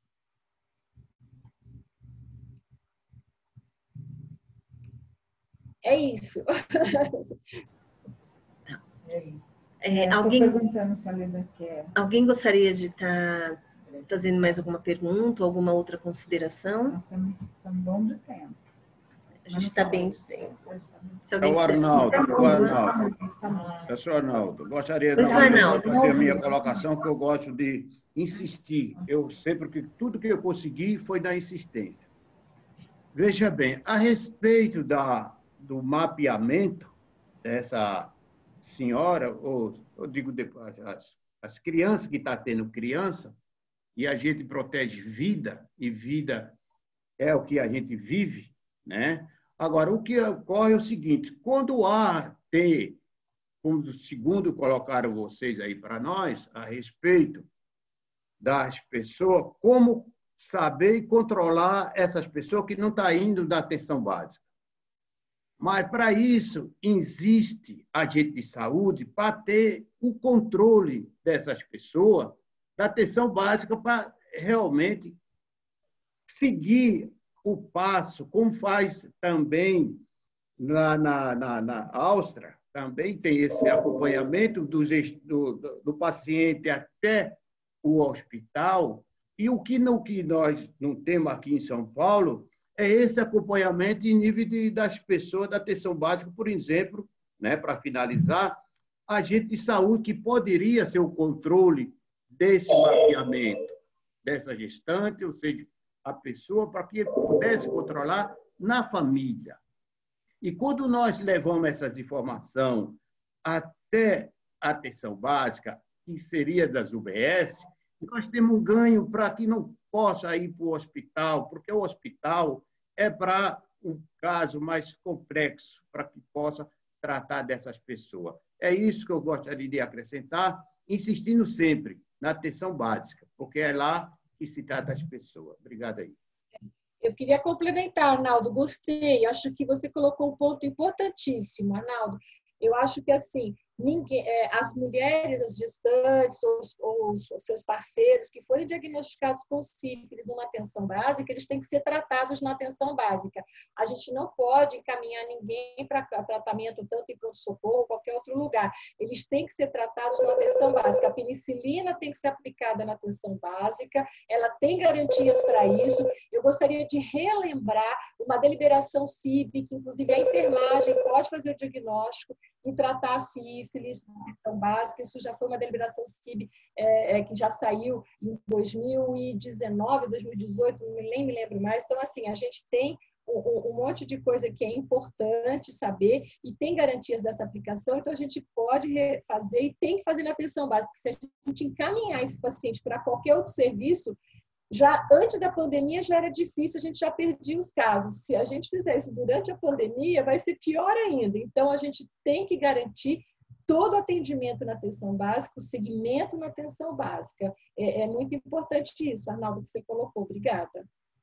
É isso. É isso. É, é, alguém, perguntando se a Leda quer. Alguém gostaria de estar fazendo mais alguma pergunta, alguma outra consideração? Nós estamos bom de tempo. A gente está bem de tempo. Se É o Arnaldo. O Arnaldo. É o senhor Arnaldo. Gostaria de fazer a minha colocação, que eu gosto de insistir. Eu sempre que tudo que eu consegui foi na insistência. Veja bem, a respeito da, do mapeamento dessa senhora, ou eu digo depois, as, as crianças que estão tendo criança, e a gente protege vida, e vida é o que a gente vive, né? Agora, o que ocorre é o seguinte, quando há, tem, como segundo colocaram vocês aí para nós, a respeito das pessoas, como saber e controlar essas pessoas que não estão indo da atenção básica. Mas, para isso, existe agente de saúde para ter o controle dessas pessoas, da atenção básica, para realmente seguir o passo, como faz também na, na, na, na Áustria, também tem esse acompanhamento do, do, do paciente até o hospital. E o que, não, que nós não temos aqui em São Paulo é esse acompanhamento em nível de, das pessoas da atenção básica, por exemplo, né, para finalizar, agente de saúde que poderia ser o controle desse mapeamento, dessa gestante, ou seja, a pessoa, para que ele pudesse controlar na família. E quando nós levamos essas informações até a atenção básica, que seria das U B S, nós temos um ganho para que não possa ir para o hospital, porque o hospital é para um caso mais complexo, para que possa tratar dessas pessoas. É isso que eu gostaria de acrescentar, insistindo sempre na atenção básica, porque é lá que se trata das pessoas. Obrigado aí. Eu queria complementar, Arnaldo, gostei, acho que você colocou um ponto importantíssimo, Arnaldo. Eu acho que, assim, ninguém, é, as mulheres, as gestantes ou os, ou os seus parceiros que forem diagnosticados com sífilis numa atenção básica, eles têm que ser tratados na atenção básica. A gente não pode encaminhar ninguém para tratamento tanto em pronto-socorro ou qualquer outro lugar. Eles têm que ser tratados na atenção básica. A penicilina tem que ser aplicada na atenção básica, ela tem garantias para isso. Eu gostaria de relembrar uma deliberação C I B, que inclusive a enfermagem pode fazer o diagnóstico e tratar a sífilis na atenção básica. Isso já foi uma deliberação C I B é, é, que já saiu em dois mil e dezenove, dois mil e dezoito, nem me lembro mais. Então, assim, a gente tem um, um monte de coisa que é importante saber e tem garantias dessa aplicação, então a gente pode fazer e tem que fazer na atenção básica, porque se a gente encaminhar esse paciente para qualquer outro serviço, já antes da pandemia já era difícil, a gente já perdia os casos. Se a gente fizer isso durante a pandemia, vai ser pior ainda. Então, a gente tem que garantir todo o atendimento na atenção básica, o segmento na atenção básica. É, é muito importante isso, Arnaldo, que você colocou. Obrigada.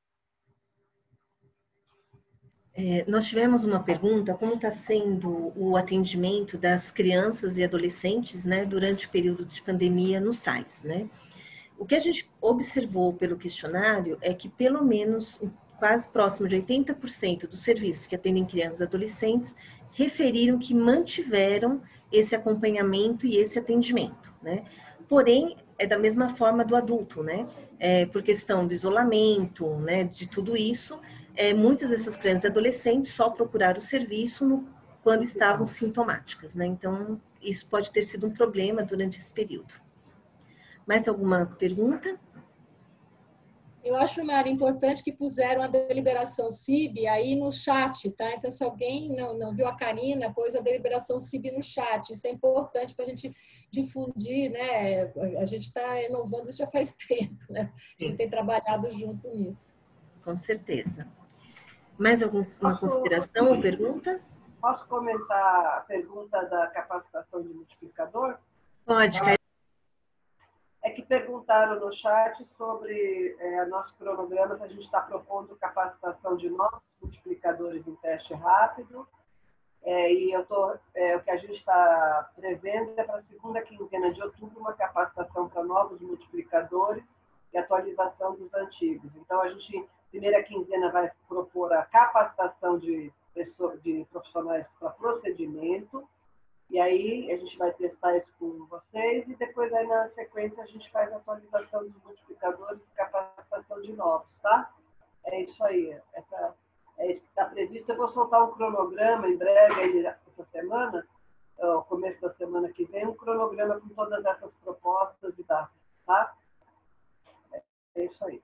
É, nós tivemos uma pergunta, como está sendo o atendimento das crianças e adolescentes, né, durante o período de pandemia no S A I S, né? O que a gente observou pelo questionário é que pelo menos quase próximo de oitenta por cento dos serviços que atendem crianças e adolescentes referiram que mantiveram esse acompanhamento e esse atendimento, né? Porém, é da mesma forma do adulto, né? É, por questão de isolamento, né, de tudo isso, é, muitas dessas crianças e adolescentes só procuraram o serviço no, quando estavam sintomáticas, né? Então, isso pode ter sido um problema durante esse período. Mais alguma pergunta? Eu acho, Mari, importante que puseram a deliberação C I B aí no chat, tá? Então, se alguém não, não viu a Karina, pôs a deliberação C I B no chat. Isso é importante para a gente difundir, né? A gente está inovando isso já faz tempo, né? A gente tem trabalhado junto nisso. Com certeza. Mais alguma Posso, consideração ou pergunta? Posso comentar a pergunta da capacitação de multiplicador? Pode, Karina. É que perguntaram no chat sobre é, nosso cronograma, que a gente está propondo capacitação de novos multiplicadores em teste rápido. É, e eu tô, é, o que a gente está prevendo é para a segunda quinzena de outubro uma capacitação para novos multiplicadores e atualização dos antigos. Então, a gente, primeira quinzena, vai propor a capacitação de, pessoas, de profissionais para procedimento. E aí a gente vai testar isso com vocês e depois aí na sequência a gente faz a atualização dos multiplicadores e capacitação de novos, tá? É isso aí. Essa, é isso que está previsto. Eu vou soltar um cronograma em breve, aí, essa semana, no começo da semana que vem, um cronograma com todas essas propostas e datas, tá? É isso aí.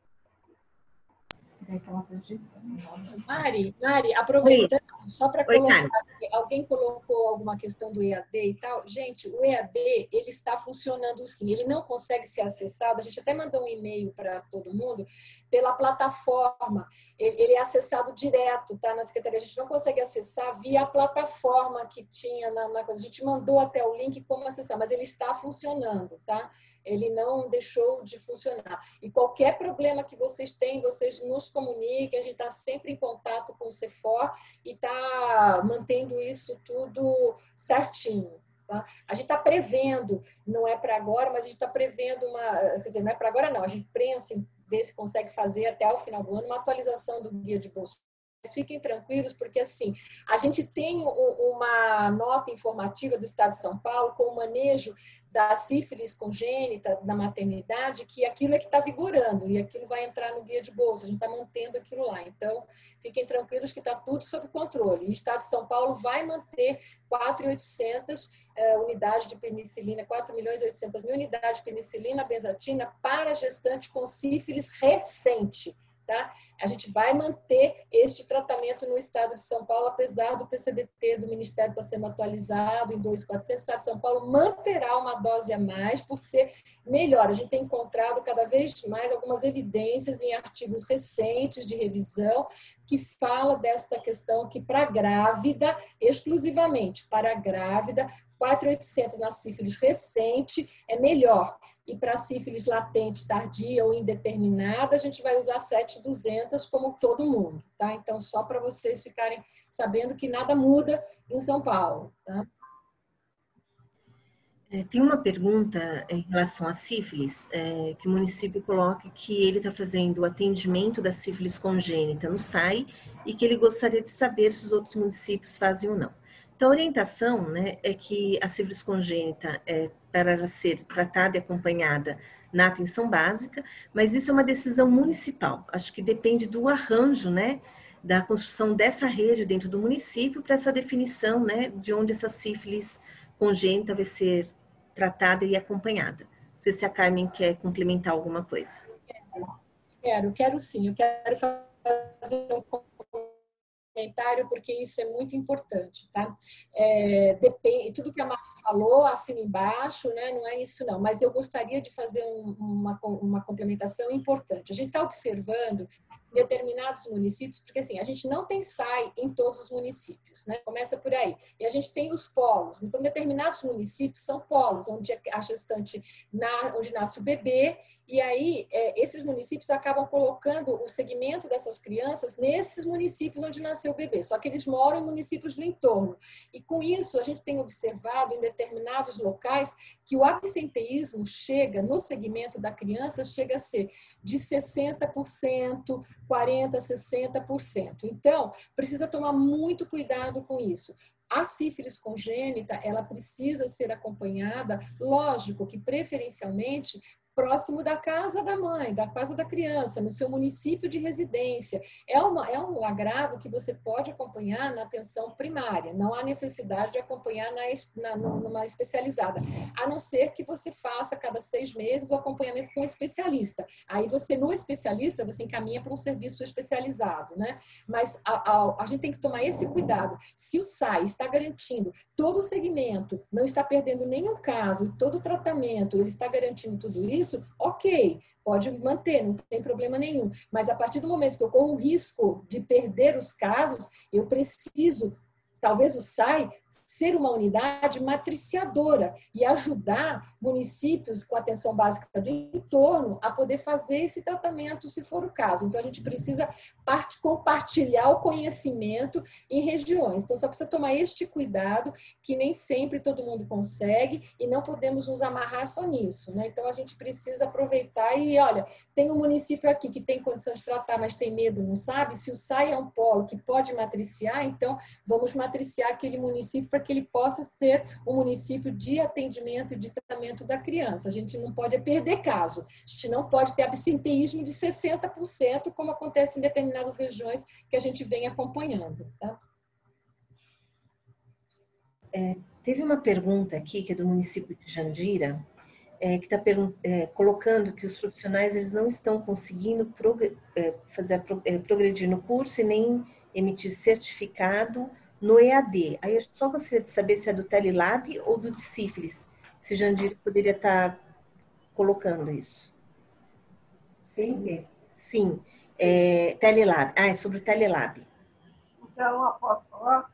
Mari, Mari, aproveitando, Oi. só para colocar, Oi, alguém colocou alguma questão do E A D e tal. Gente, o E A D, ele está funcionando sim, ele não consegue ser acessado, a gente até mandou um e-mail para todo mundo, pela plataforma, ele, ele é acessado direto, tá, na Secretaria, a gente não consegue acessar via a plataforma que tinha na, na coisa, a gente mandou até o link como acessar, mas ele está funcionando, tá? Ele não deixou de funcionar. E qualquer problema que vocês têm, vocês nos comuniquem, a gente está sempre em contato com o CEFOR e está mantendo isso tudo certinho. Tá? A gente está prevendo, não é para agora, mas a gente está prevendo uma... Quer dizer, não é para agora não, a gente pensa em ver se consegue fazer até o final do ano uma atualização do guia de bolsa. Fiquem tranquilos, porque assim, a gente tem uma nota informativa do Estado de São Paulo com o manejo da sífilis congênita da maternidade, que aquilo é que está vigorando e aquilo vai entrar no guia de bolsa, a gente está mantendo aquilo lá. Então, fiquem tranquilos que está tudo sob controle. E o Estado de São Paulo vai manter quatro mil e oitocentas uh, unidades de penicilina, quatro milhões e oitocentas mil unidades de penicilina benzatina para gestante com sífilis recente. Tá? A gente vai manter este tratamento no estado de São Paulo, apesar do P C D T do Ministério estar sendo atualizado em dois mil e quatrocentos, o estado de São Paulo manterá uma dose a mais por ser melhor. A gente tem encontrado cada vez mais algumas evidências em artigos recentes de revisão que fala desta questão que para grávida, exclusivamente para a grávida, quatro mil e oitocentos na sífilis recente é melhor. E para sífilis latente, tardia ou indeterminada, a gente vai usar sete mil e duzentos como todo mundo, tá? Então, só para vocês ficarem sabendo que nada muda em São Paulo, tá? É, tem uma pergunta em relação à sífilis, é, que o município coloca que ele está fazendo o atendimento da sífilis congênita no S A I e que ele gostaria de saber se os outros municípios fazem ou não. Então, a orientação, né, é que a sífilis congênita é para ela ser tratada e acompanhada na atenção básica, mas isso é uma decisão municipal. Acho que depende do arranjo, né, da construção dessa rede dentro do município para essa definição, né, de onde essa sífilis congênita vai ser tratada e acompanhada. Não sei se a Carmen quer complementar alguma coisa. Quero, quero sim. Eu quero fazer um complementário, porque isso é muito importante, tá? É, depende, tudo que a Mari falou, assina embaixo, né? Não é isso não, mas eu gostaria de fazer um, uma, uma complementação importante. A gente está observando determinados municípios, porque assim, a gente não tem S A I em todos os municípios, né? Começa por aí. E a gente tem os polos. Então, determinados municípios são polos, onde a gestante, na, onde nasce o bebê, e aí é, esses municípios acabam colocando o segmento dessas crianças nesses municípios onde nasceu o bebê, só que eles moram em municípios do entorno. E com isso, a gente tem observado em determinados locais que o absenteísmo chega, no segmento da criança, chega a ser de sessenta por cento, quarenta por cento, sessenta por cento. Então, precisa tomar muito cuidado com isso. A sífilis congênita, ela precisa ser acompanhada, lógico que preferencialmente próximo da casa da mãe, da casa da criança, no seu município de residência. É, uma, é um agravo que você pode acompanhar na atenção primária. Não há necessidade de acompanhar na, na, numa especializada, a não ser que você faça cada seis meses o acompanhamento com um especialista. Aí você, no especialista, você encaminha para um serviço especializado, né? Mas a, a, a gente tem que tomar esse cuidado. Se o S A I está garantindo todo o segmento, não está perdendo nenhum caso, todo o tratamento, ele está garantindo tudo isso, isso, ok, pode manter, não tem problema nenhum. Mas a partir do momento que eu corro o risco de perder os casos, eu preciso, talvez o S A I, ser uma unidade matriciadora e ajudar municípios com atenção básica do entorno a poder fazer esse tratamento, se for o caso. Então, a gente precisa part- compartilhar o conhecimento em regiões. Então, só precisa tomar este cuidado, que nem sempre todo mundo consegue, e não podemos nos amarrar só nisso, né? Então, a gente precisa aproveitar e, olha, tem um município aqui que tem condição de tratar, mas tem medo, não sabe? Se o S A I é um polo que pode matriciar, então, vamos matriciar aquele município para que ele possa ser um município de atendimento e de tratamento da criança. A gente não pode perder caso. A gente não pode ter absenteísmo de sessenta por cento, como acontece em determinadas regiões que a gente vem acompanhando. Tá? É, teve uma pergunta aqui, que é do município de Jandira, é, que está é, colocando que os profissionais eles não estão conseguindo prog é, fazer, é, progredir no curso e nem emitir certificado no E A D. Aí eu só gostaria de saber se é do Telelab ou do de sífilis, se Jandira poderia estar colocando isso. Sim. Sim, é, Telelab. Ah, é sobre o Telelab. Então, posso falar?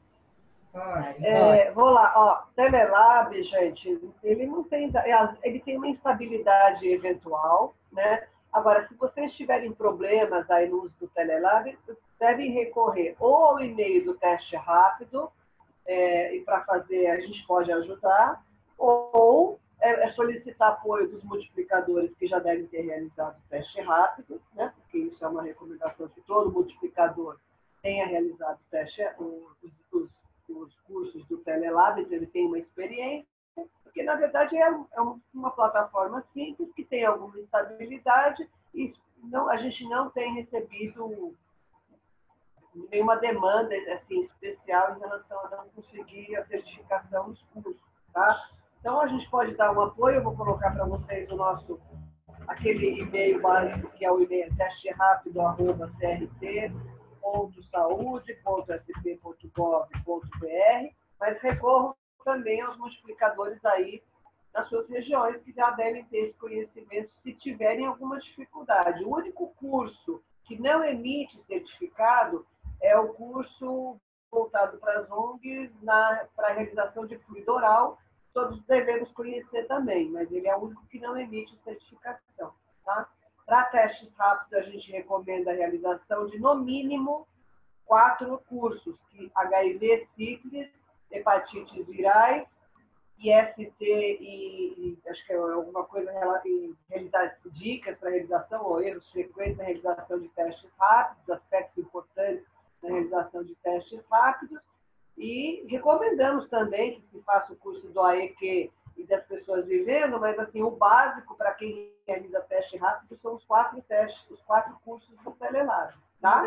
É, vou lá, ó, Telelab, gente, ele não tem, ele tem uma instabilidade eventual, né? Agora, se vocês tiverem problemas aí no uso do Telelab, devem recorrer ou ao e-mail do teste rápido, é, e para fazer a gente pode ajudar, ou é, é solicitar apoio dos multiplicadores que já devem ter realizado o teste rápido, né? Porque isso é uma recomendação que todo multiplicador tenha realizado o teste, os, os, os cursos do Telelab, ele tem uma experiência, porque, na verdade, é uma plataforma simples, que tem alguma estabilidade, e não, a gente não tem recebido nenhuma demanda assim, especial em relação a não conseguir a certificação dos cursos. Tá? Então, a gente pode dar um apoio, eu vou colocar para vocês o nosso, aquele e-mail básico, que é o e-mail teste rápido arroba c r t ponto saúde ponto s p ponto gov ponto b r, mas recorram também aos multiplicadores aí nas suas regiões, que já devem ter esse conhecimento se tiverem alguma dificuldade. O único curso que não emite certificado é o curso voltado para as O N Gs, para a realização de fluido oral, todos devemos conhecer também, mas ele é o único que não emite certificação. Tá? Para testes rápidos, a gente recomenda a realização de, no mínimo, quatro cursos, que H I V, sífilis, hepatites virais, I S T e, e acho que é alguma coisa em realizar dicas para realização ou erros frequentes na realização de testes rápidos, aspectos importantes na realização de testes rápidos, e recomendamos também que se faça o curso do A E Q e das pessoas vivendo, mas assim, o básico para quem realiza teste rápido são os quatro testes, os quatro cursos do Telelab, tá?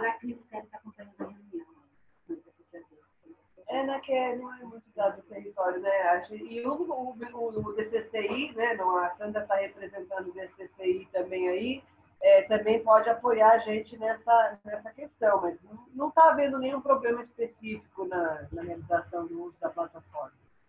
É, né, que é, não é muito dado o território, né? E o, o, o D C C I, né, não, a Sandra está representando o D C C I também aí, é, também pode apoiar a gente nessa, nessa questão, mas não está havendo nenhum problema específico na, na realização do uso da plataforma.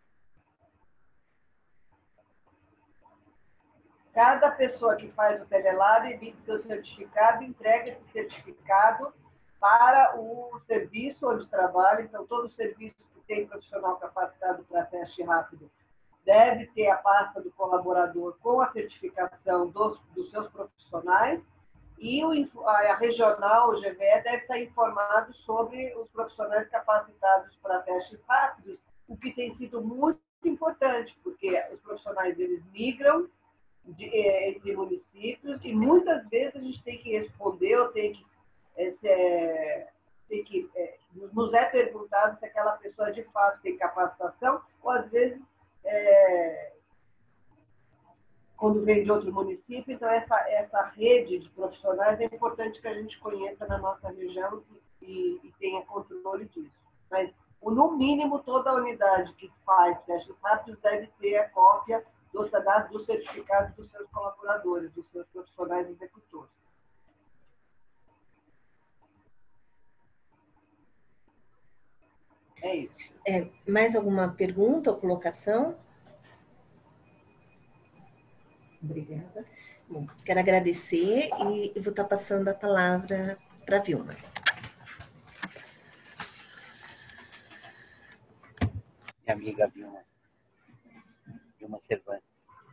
Cada pessoa que faz o Telelab emite seu certificado, entrega esse certificado para o serviço onde trabalha. Então, todo serviço que tem profissional capacitado para teste rápido deve ter a pasta do colaborador com a certificação dos, dos seus profissionais, e o, a regional, o G V E, deve estar informado sobre os profissionais capacitados para testes rápidos, o que tem sido muito importante, porque os profissionais eles migram de, entre municípios, e muitas vezes a gente tem que responder, ou tem que, é, tem que é, nos é perguntado se aquela pessoa de fato tem capacitação, ou às vezes é, quando vem de outro município. Então essa, essa rede de profissionais é importante que a gente conheça na nossa região e, e tenha controle disso. Mas, no mínimo, toda a unidade que faz testes rápidos deve ter a cópia dos dados, dos certificados dos seus colaboradores, dos seus profissionais executores. É isso. É, mais alguma pergunta ou colocação? Obrigada. Bom, quero agradecer e vou estar passando a palavra para a Vilma. Minha amiga Vilma. Vilma Cervantes.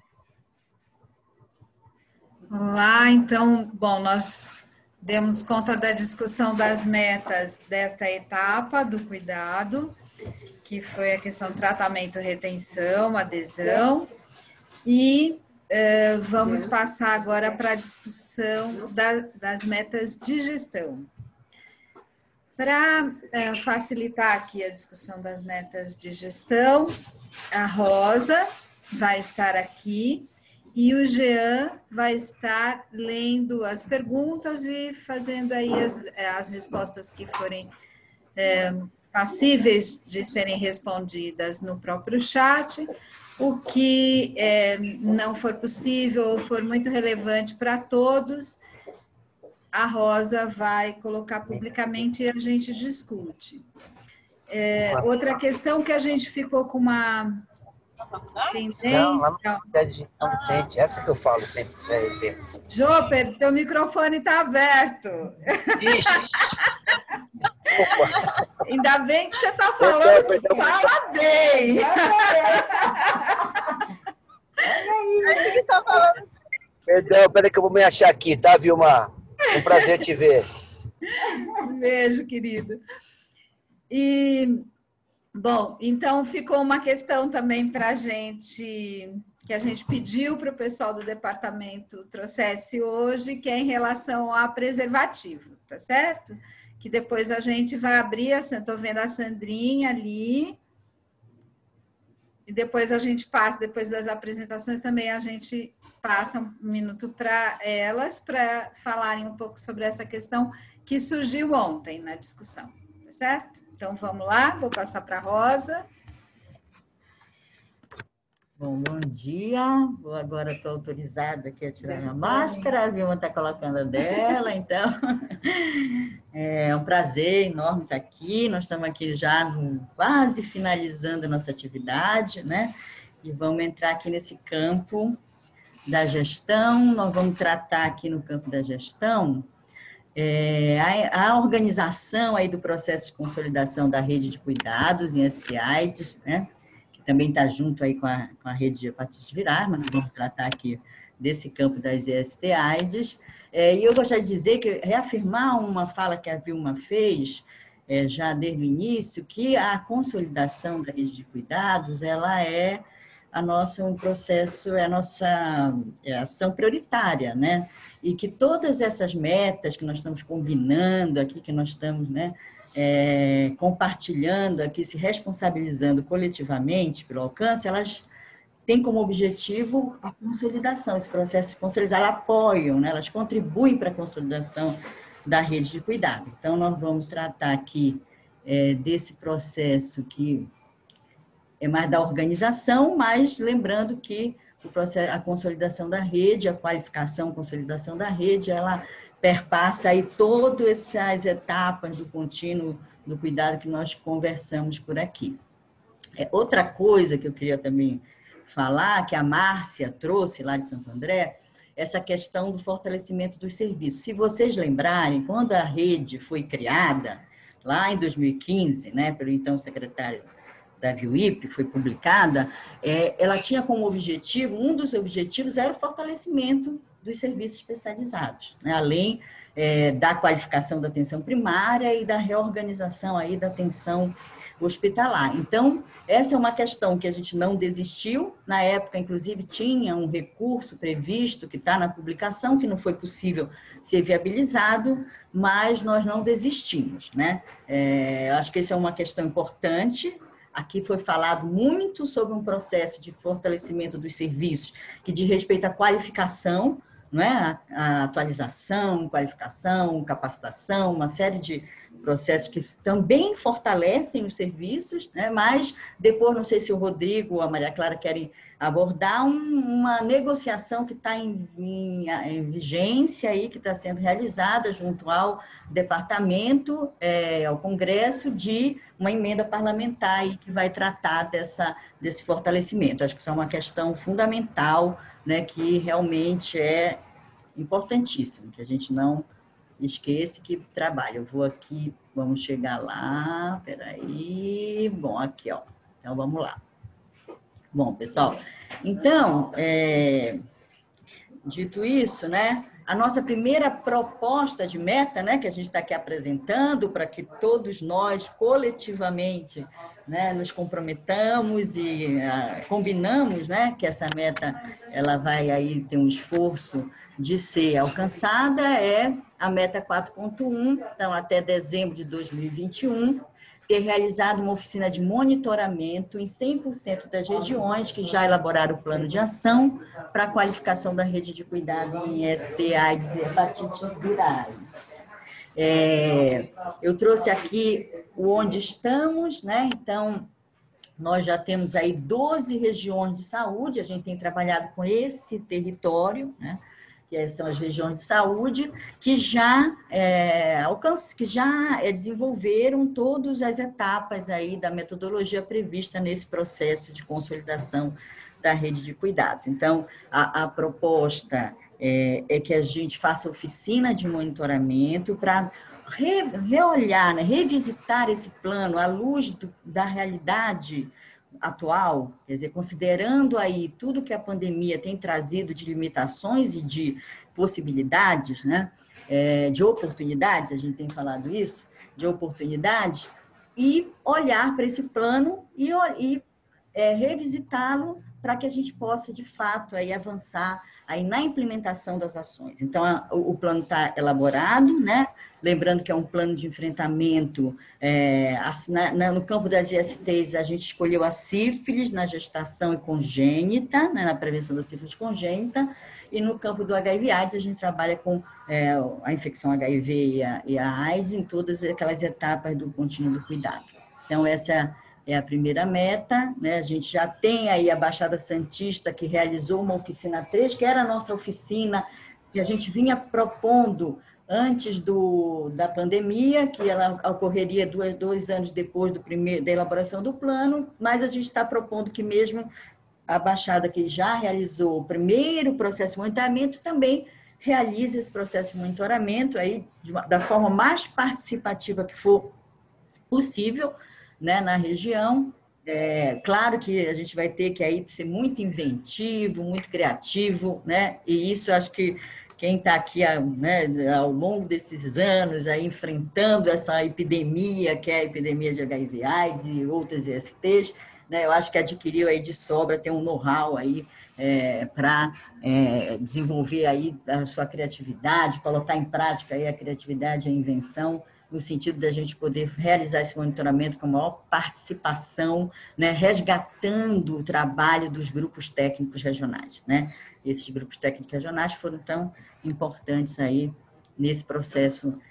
Olá, então, bom, nós demos conta da discussão das metas desta etapa do cuidado, que foi a questão tratamento, retenção, adesão, e uh, vamos passar agora para a discussão da, das metas de gestão. Para uh, facilitar aqui a discussão das metas de gestão, a Rosa vai estar aqui, e o Jean vai estar lendo as perguntas e fazendo aí as, as respostas que forem é, passíveis de serem respondidas no próprio chat. O que é, não for possível ou for muito relevante para todos, a Rosa vai colocar publicamente e a gente discute. É, outra questão que a gente ficou com uma tendência... Não, lá no Vicente, essa que eu falo sempre. Joper, teu microfone está aberto. Ixi. Opa. Ainda bem que você está falando, perdão, fala perdão. Bem. Acho que está falando. Perdão, peraí que eu vou me achar aqui, tá, Vilma? Um prazer te ver. Beijo, querido. E... Bom, então ficou uma questão também para a gente, que a gente pediu para o pessoal do departamento trouxesse hoje, que é em relação a preservativo, tá certo? Que depois a gente vai abrir, estou vendo a Sandrinha ali, e depois a gente passa, depois das apresentações também a gente passa um minuto para elas, para falarem um pouco sobre essa questão que surgiu ontem na discussão, tá certo? Então, vamos lá, vou passar para a Rosa. Bom, bom dia. Vou agora, estou autorizada aqui a tirar minha máscara, a Vilma está colocando a dela, então é um prazer enorme estar aqui. Nós estamos aqui já no, quase finalizando a nossa atividade, né? E vamos entrar aqui nesse campo da gestão. Nós vamos tratar aqui no campo da gestão É, a, a organização aí do processo de consolidação da rede de cuidados em S T AIDS, né, que também está junto aí com a, com a rede de hepatite virais, mas nós vamos tratar aqui desse campo das S T AIDS. É, e eu gostaria de dizer que, reafirmar uma fala que a Vilma fez, é, já desde o início, que a consolidação da rede de cuidados, ela é a nossa, um processo, é a nossa é a ação prioritária, né? E que todas essas metas que nós estamos combinando aqui, que nós estamos, né, é, compartilhando aqui, se responsabilizando coletivamente pelo alcance, elas têm como objetivo a consolidação, esse processo de consolidação, elas apoiam, né, elas contribuem para a consolidação da rede de cuidado. Então, nós vamos tratar aqui é, desse processo que é mais da organização, mas lembrando que o processo, a consolidação da rede, a qualificação, a consolidação da rede, ela perpassa aí todas essas etapas do contínuo do cuidado que nós conversamos por aqui. É, outra coisa que eu queria também falar, que a Márcia trouxe lá de Santo André, essa questão do fortalecimento dos serviços. Se vocês lembrarem, quando a rede foi criada, lá em dois mil e quinze, né, pelo então secretário da V I U I P, foi publicada, é, ela tinha como objetivo, um dos objetivos era o fortalecimento dos serviços especializados, né, além é, da qualificação da atenção primária e da reorganização aí da atenção hospitalar. Então, essa é uma questão que a gente não desistiu. Na época, inclusive, tinha um recurso previsto que está na publicação, que não foi possível ser viabilizado, mas nós não desistimos, né? É, acho que essa é uma questão importante. Aqui foi falado muito sobre um processo de fortalecimento dos serviços que diz respeito à qualificação, não é? A atualização, qualificação, capacitação, uma série de processos que também fortalecem os serviços, né? Mas depois, não sei se o Rodrigo ou a Maria Clara querem abordar um, uma negociação que está em, em, em vigência aí, que está sendo realizada junto ao departamento, é, ao Congresso, de uma emenda parlamentar aí que vai tratar dessa, desse fortalecimento. Acho que isso é uma questão fundamental, né, que realmente é importantíssimo, que a gente não esqueça que trabalha. Eu vou aqui, vamos chegar lá, peraí, bom, aqui, ó, então vamos lá. Bom, pessoal, então, é, dito isso, né, a nossa primeira proposta de meta, né, que a gente está aqui apresentando para que todos nós, coletivamente, né, nos comprometamos e uh, combinamos, né, que essa meta ela vai aí ter um esforço de ser alcançada, é a meta quatro ponto um, então até dezembro de dois mil e vinte e um, ter realizado uma oficina de monitoramento em cem por cento das regiões que já elaboraram o plano de ação para a qualificação da rede de cuidado em S T, AIDS e hepatites virais. É, eu trouxe aqui o onde estamos, né? Então, nós já temos aí doze regiões de saúde, a gente tem trabalhado com esse território, né? Que são as regiões de saúde, que já, é, alcance, que já é, desenvolveram todas as etapas aí da metodologia prevista nesse processo de consolidação da rede de cuidados. Então, a, a proposta é, é que a gente faça oficina de monitoramento para re, reolhar, né, revisitar esse plano à luz do, da realidade atual, quer dizer, considerando aí tudo que a pandemia tem trazido de limitações e de possibilidades, né, é, de oportunidades, a gente tem falado isso, de oportunidades, e olhar para esse plano e, e é, revisitá-lo para que a gente possa, de fato, aí avançar aí na implementação das ações. Então, a, o, o plano está elaborado, né? Lembrando que é um plano de enfrentamento, é, na, na, no campo das I S Ts, a gente escolheu a sífilis na gestação e congênita, né, na prevenção da sífilis congênita, e no campo do H I V AIDS, a gente trabalha com é, a infecção H I V e a, e a AIDS em todas aquelas etapas do contínuo do cuidado. Então, essa é a primeira meta, né? A gente já tem aí a Baixada Santista, que realizou uma oficina três, que era a nossa oficina que a gente vinha propondo antes do, da pandemia, que ela ocorreria dois, dois anos depois do primeiro, da elaboração do plano, mas a gente está propondo que mesmo a Baixada, que já realizou o primeiro processo de monitoramento, também realize esse processo de monitoramento aí, de uma, da forma mais participativa que for possível, né, na região. É, claro que a gente vai ter que aí ser muito inventivo, muito criativo, né, e isso acho que quem está aqui, né, ao longo desses anos aí enfrentando essa epidemia, que é a epidemia de H I V AIDS e outras I S Ts, né, eu acho que adquiriu aí de sobra, tem um know-how aí é, para é, desenvolver aí a sua criatividade, colocar em prática aí a criatividade e a invenção, no sentido da gente poder realizar esse monitoramento com maior participação, né, resgatando o trabalho dos grupos técnicos regionais, né? Esses grupos técnicos regionais foram tão importantes aí nesse processo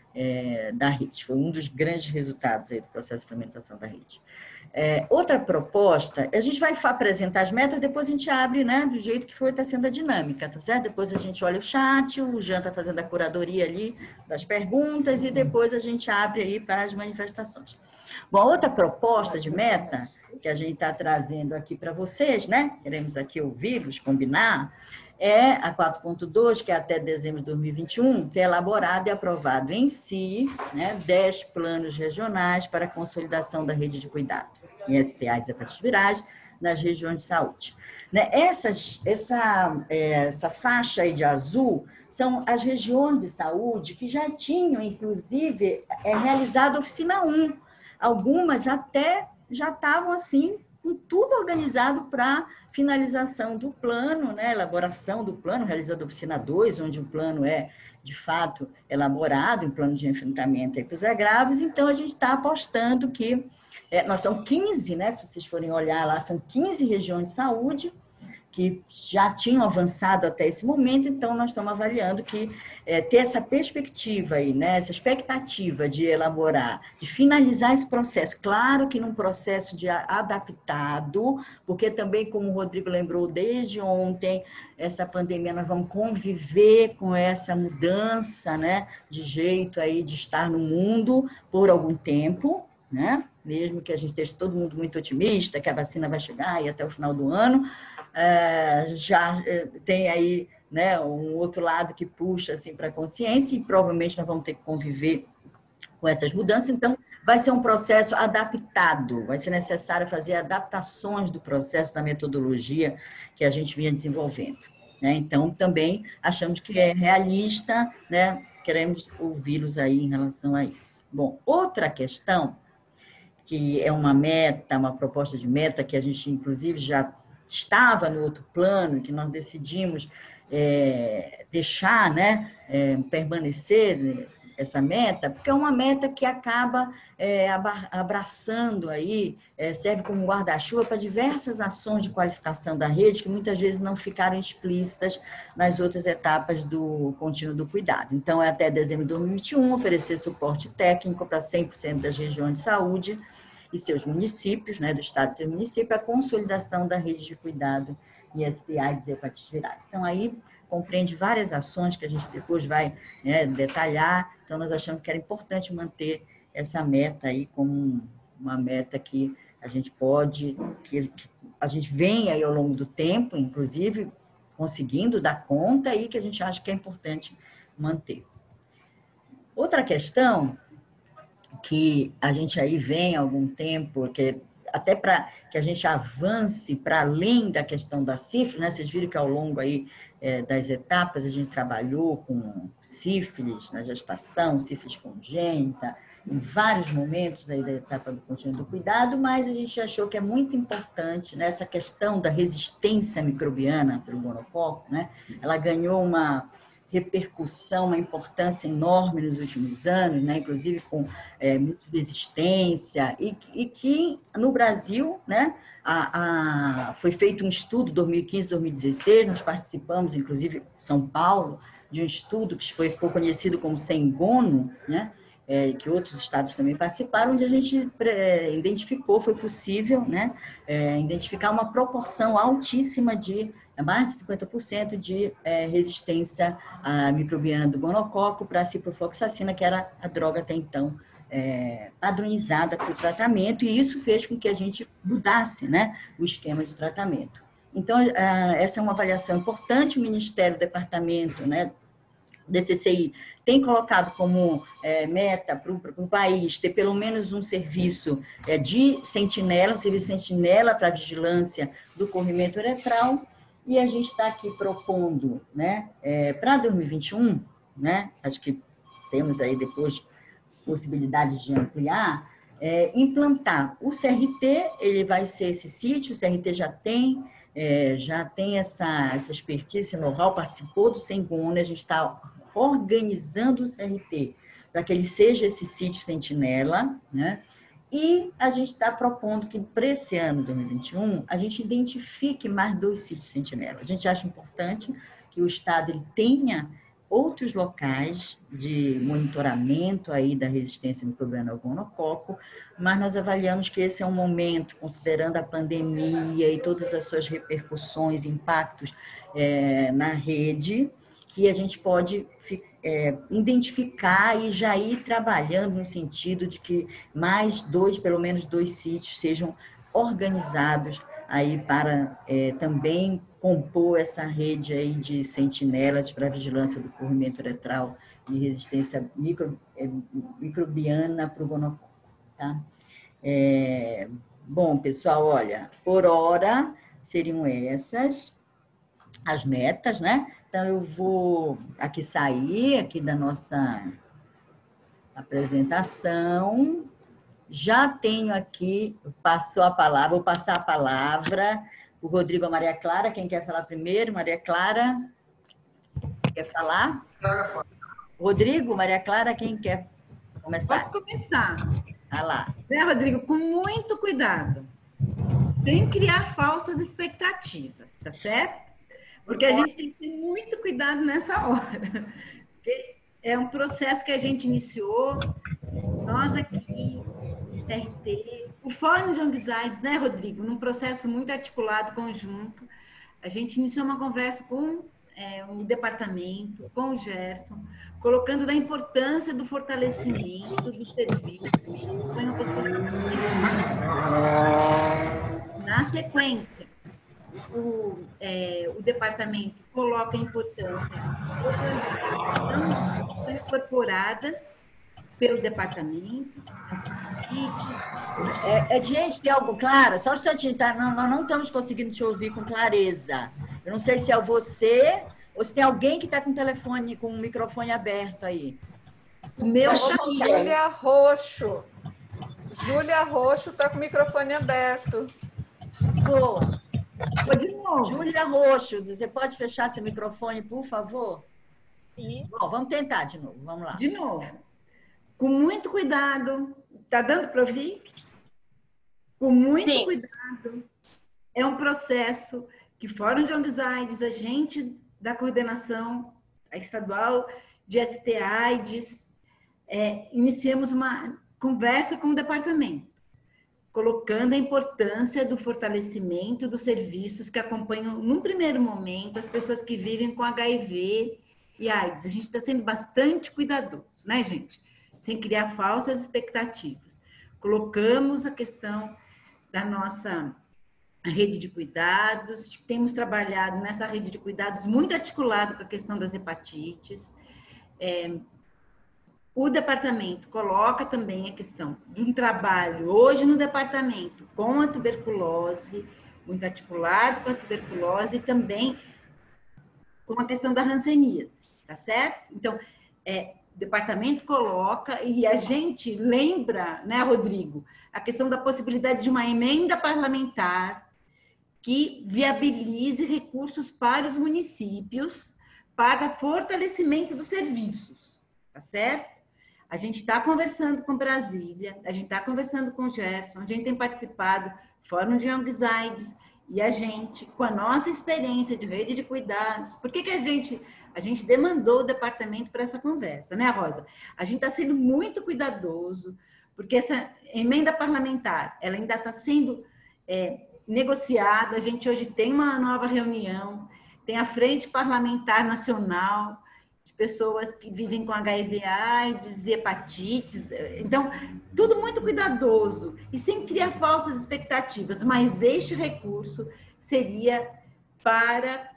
é, da rede. Foi um dos grandes resultados aí do processo de implementação da rede. É, outra proposta, a gente vai apresentar as metas, depois a gente abre, né, do jeito que foi, está sendo a dinâmica, tá certo? Depois a gente olha o chat, o Jean está fazendo a curadoria ali das perguntas e depois a gente abre aí para as manifestações. Bom, outra proposta de meta que a gente está trazendo aqui para vocês, né, queremos aqui ouvi-los, combinar, é a quatro ponto dois, que é até dezembro de dois mil e vinte e um, que é elaborado e aprovado em si, né, dez planos regionais para a consolidação da rede de cuidado em S T As e hepatites virais nas regiões de saúde. Né, essas, essa, essa faixa aí de azul são as regiões de saúde que já tinham, inclusive, é, realizado a oficina um. Algumas até já estavam, assim, com tudo organizado para finalização do plano, né, elaboração do plano, realizado a oficina dois, onde o plano é, de fato, elaborado, em plano de enfrentamento para os agravos. Então, a gente está apostando que, é, nós são quinze, né, se vocês forem olhar lá, são quinze regiões de saúde que já tinham avançado até esse momento, então nós estamos avaliando que é, ter essa perspectiva aí, né, essa expectativa de elaborar, de finalizar esse processo, claro que num processo de adaptado, porque também, como o Rodrigo lembrou desde ontem, essa pandemia, nós vamos conviver com essa mudança, né, de jeito aí de estar no mundo por algum tempo, né, mesmo que a gente esteja todo mundo muito otimista, que a vacina vai chegar aí até o final do ano, Uh, já uh, tem aí, né, um outro lado que puxa assim, para a consciência e provavelmente nós vamos ter que conviver com essas mudanças, então vai ser um processo adaptado, vai ser necessário fazer adaptações do processo da metodologia que a gente vinha desenvolvendo. Né? Então, também achamos que é realista, né? Queremos ouvi-los aí em relação a isso. Bom, outra questão, que é uma meta, uma proposta de meta que a gente, inclusive, já estava no outro plano, que nós decidimos é, deixar, né, é, permanecer essa meta, porque é uma meta que acaba é, abraçando aí, é, serve como guarda-chuva para diversas ações de qualificação da rede, que muitas vezes não ficaram explícitas nas outras etapas do contínuo do cuidado. Então, é até dezembro de dois mil e vinte e um, oferecer suporte técnico para cem por cento das regiões de saúde, e seus municípios, né, do estado e seus municípios, a consolidação da rede de cuidado em S T As e hepatites virais. Então, aí compreende várias ações que a gente depois vai, né, detalhar. Então, nós achamos que era importante manter essa meta aí como uma meta que a gente pode, que, que a gente vem aí ao longo do tempo, inclusive, conseguindo dar conta e que a gente acha que é importante manter. Outra questão que a gente aí vem há algum tempo, que até para que a gente avance para além da questão da sífilis, né? Vocês viram que ao longo aí é, das etapas a gente trabalhou com sífilis na gestação, sífilis congênita, em vários momentos aí da etapa do contínuo do cuidado, mas a gente achou que é muito importante, né, essa questão da resistência microbiana pelo gonococo, né? Ela ganhou uma repercussão, uma importância enorme nos últimos anos, né? Inclusive com é, multiresistência, e, e que no Brasil, né, a, a, foi feito um estudo, dois mil e quinze, dois mil e dezesseis, nós participamos, inclusive em São Paulo, de um estudo que foi, ficou conhecido como Sengono, né, é, que outros estados também participaram, onde a gente é, identificou, foi possível, né, é, identificar uma proporção altíssima de mais de cinquenta por cento de é, resistência à microbiana do gonococo para a ciprofloxacina, que era a droga até então é, padronizada para o tratamento, e isso fez com que a gente mudasse, né, o esquema de tratamento. Então, essa é uma avaliação importante. O Ministério, o Departamento, né, D C C I, tem colocado como é, meta para o país ter pelo menos um serviço é, de sentinela, um serviço de sentinela para a vigilância do corrimento uretral. E a gente está aqui propondo, né, é, para dois mil e vinte e um, né, acho que temos aí depois possibilidade de ampliar, é, implantar o C R T, ele vai ser esse sítio, o C R T já tem, é, já tem essa, essa expertise, esse know-how, participou do Sengono, a gente está organizando o C R T para que ele seja esse sítio sentinela, né? E a gente está propondo que, para esse ano, dois mil e vinte e um, a gente identifique mais dois sítios sentinela. A gente acha importante que o Estado ele tenha outros locais de monitoramento aí da resistência microbiana ao gonococo, mas nós avaliamos que esse é um momento, considerando a pandemia e todas as suas repercussões, impactos é, na rede, que a gente pode é, identificar e já ir trabalhando no sentido de que mais dois, pelo menos dois sítios sejam organizados aí para é, também compor essa rede aí de sentinelas para a vigilância do corrimento uretral e resistência micro, é, microbiana para o gonococo, tá? É, bom, pessoal, olha, por hora seriam essas as metas, né? Então, eu vou aqui sair aqui da nossa apresentação. Já tenho aqui, passou a palavra, vou passar a palavra o Rodrigo a Maria Clara. Quem quer falar primeiro? Maria Clara, quer falar? Rodrigo, Maria Clara, quem quer começar? Posso começar. Ah lá. Né, Rodrigo? Com muito cuidado, sem criar falsas expectativas, tá certo? Porque a gente tem que ter muito cuidado nessa hora. Porque é um processo que a gente iniciou, nós aqui, T R T, o Fórum de Anxiety, né, Rodrigo? Num processo muito articulado, conjunto. A gente iniciou uma conversa com é, o departamento, com o Gerson, colocando da importância do fortalecimento do serviço. Na sequência, o, é, o departamento coloca a importância não incorporadas pelo departamento. É, é, gente, tem algo claro? Só um instantinho, tá? Não, nós não estamos conseguindo te ouvir com clareza. Eu não sei se é você ou se tem alguém que está com o telefone, com o microfone aberto aí. O meu Júlia Roxo. Júlia Roxo está com o microfone aberto. Vou. Vou de novo. Júlia Roxo, você pode fechar seu microfone, por favor? Sim. Bom, vamos tentar de novo. Vamos lá. De novo. Com muito cuidado. Tá dando para ouvir? Com muito Sim. cuidado. É um processo que Fórum de Anxiety, a gente da coordenação estadual de S T AIDS, é, iniciamos uma conversa com o departamento, colocando a importância do fortalecimento dos serviços que acompanham, num primeiro momento, as pessoas que vivem com H I V e AIDS. A gente está sendo bastante cuidadoso, né, gente? Sem criar falsas expectativas. Colocamos a questão da nossa rede de cuidados, temos trabalhado nessa rede de cuidados muito articulado com a questão das hepatites. É, o departamento coloca também a questão de um trabalho, hoje no departamento, com a tuberculose, muito articulado com a tuberculose e também com a questão da hanseníase, tá certo? Então, é, o departamento coloca e a gente lembra, né, Rodrigo, a questão da possibilidade de uma emenda parlamentar que viabilize recursos para os municípios para fortalecimento dos serviços, tá certo? A gente está conversando com Brasília, a gente está conversando com o Gerson, a gente tem participado, Fórum de Anxiety, e a gente, com a nossa experiência de rede de cuidados, por que que a gente, a gente demandou o departamento para essa conversa, né, Rosa? A gente está sendo muito cuidadoso, porque essa emenda parlamentar, ela ainda está sendo é, negociada, a gente hoje tem uma nova reunião, tem a Frente Parlamentar Nacional de pessoas que vivem com H I V AIDS e hepatites, então, tudo muito cuidadoso e sem criar falsas expectativas, mas este recurso seria para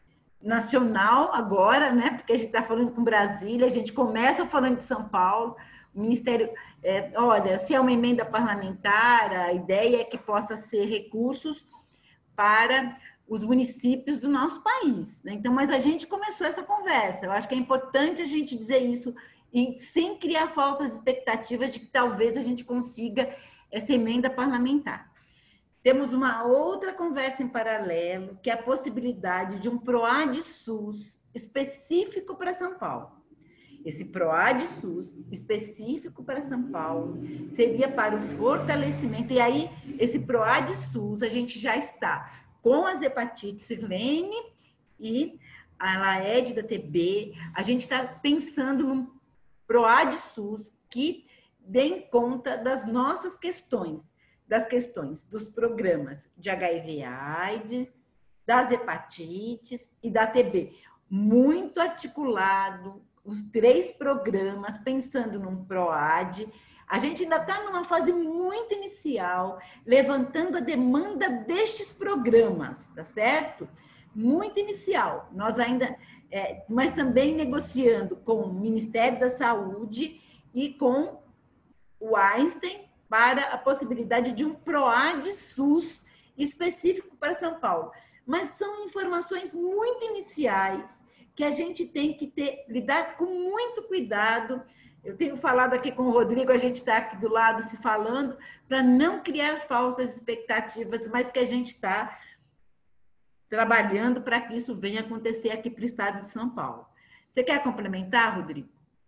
nacional agora, né, porque a gente está falando com Brasília, a gente começa falando de São Paulo, o Ministério, é, olha, se é uma emenda parlamentar, a ideia é que possa ser recursos para os municípios do nosso país, né? Então, mas a gente começou essa conversa, eu acho que é importante a gente dizer isso e sem criar falsas expectativas de que talvez a gente consiga essa emenda parlamentar. Temos uma outra conversa em paralelo, que é a possibilidade de um PROAD SUS específico para São Paulo. Esse PROAD SUS específico para São Paulo seria para o fortalecimento, e aí esse PROAD SUS a gente já está com as hepatites Sirlene e a Laed da T B, a gente está pensando num PROAD SUS que dê conta das nossas questões, das questões dos programas de H I V AIDS, das hepatites e da T B. Muito articulado, os três programas, pensando num PROAD. A gente ainda está numa fase muito inicial, levantando a demanda destes programas, tá certo? Muito inicial. Nós ainda, é, mas também negociando com o Ministério da Saúde e com o Einstein para a possibilidade de um PROAD SUS específico para São Paulo. Mas são informações muito iniciais que a gente tem que ter, lidar com muito cuidado. Eu tenho falado aqui com o Rodrigo, a gente está aqui do lado se falando, para não criar falsas expectativas, mas que a gente está trabalhando para que isso venha acontecer aqui para o estado de São Paulo. Você quer complementar, Rodrigo?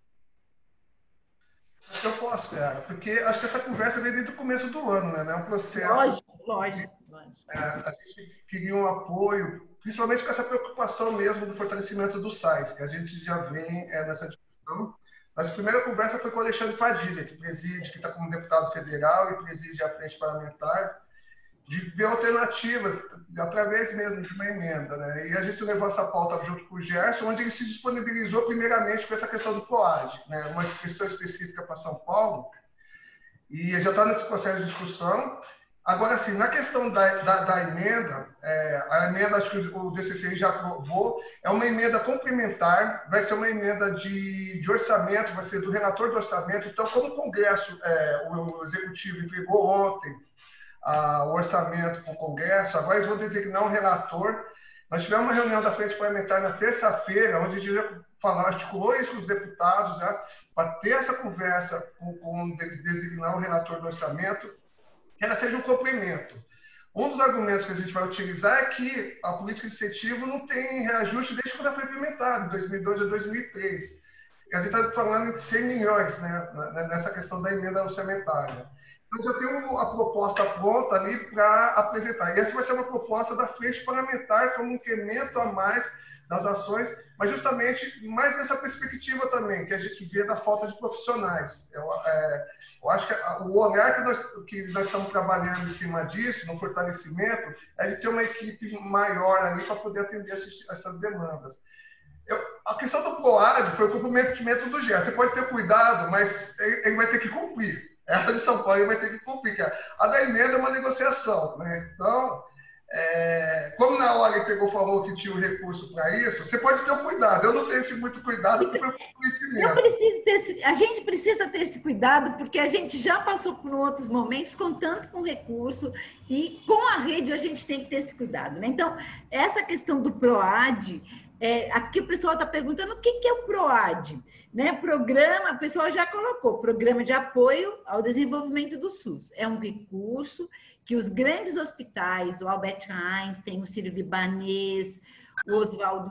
Eu posso, cara, porque acho que essa conversa veio desde o começo do ano, né? É um processo. Lógico, lógico. lógico. É, a gente queria um apoio, principalmente com essa preocupação mesmo do fortalecimento do S A I S, que a gente já vem é, nessa discussão. Mas a primeira conversa foi com o Alexandre Padilha, que preside, que está como deputado federal e preside a frente parlamentar, de ver alternativas, através mesmo de uma emenda, né? E a gente levou essa pauta junto com o Gerson, onde ele se disponibilizou primeiramente com essa questão do PROAD, né? Uma inscrição específica para São Paulo, e já está nesse processo de discussão. Agora, assim, na questão da, da, da emenda, é, a emenda, acho que o D C C já aprovou, é uma emenda complementar, vai ser uma emenda de, de orçamento, vai ser do relator do orçamento. Então, como o Congresso, é, o Executivo entregou ontem a, o orçamento para o Congresso, agora eles vão designar um relator. Nós tivemos uma reunião da Frente Parlamentar na terça-feira, onde a gente já falou, articulou isso com os deputados, já, para ter essa conversa com, com designar o relator do orçamento, que ela seja um complemento. Um dos argumentos que a gente vai utilizar é que a política de incentivo não tem reajuste desde quando ela foi implementada, de dois mil e dois a dois mil e três. E a gente está falando de cem milhões, né, nessa questão da emenda orçamentária. Então, já tenho a proposta pronta ali para apresentar. E essa vai ser uma proposta da Frente Parlamentar como um incremento a mais das ações, mas justamente mais nessa perspectiva também, que a gente vê da falta de profissionais. Eu, é, eu acho que o olhar que nós, que nós estamos trabalhando em cima disso, no fortalecimento, é de ter uma equipe maior ali para poder atender esses, essas demandas. Eu, a questão do PROAD foi o comprometimento do G E R. Você pode ter cuidado, mas ele, ele vai ter que cumprir. Essa de São Paulo ele vai ter que cumprir. A da emenda é uma negociação, né? Então, é, como na hora ele pegou, falou que tinha o recurso para isso, você pode ter um cuidado. Eu não tenho esse muito cuidado porque eu preciso ter esse, a gente precisa ter esse cuidado porque a gente já passou por outros momentos contando com recurso e com a rede a gente tem que ter esse cuidado, né? Então, essa questão do PROAD, é, aqui o pessoal está perguntando o que, que é o PROAD, né? Programa, o pessoal já colocou, Programa de Apoio ao Desenvolvimento do SUS. É um recurso que os grandes hospitais, o Albert Einstein, o Sírio-Libanês, o Oswaldo,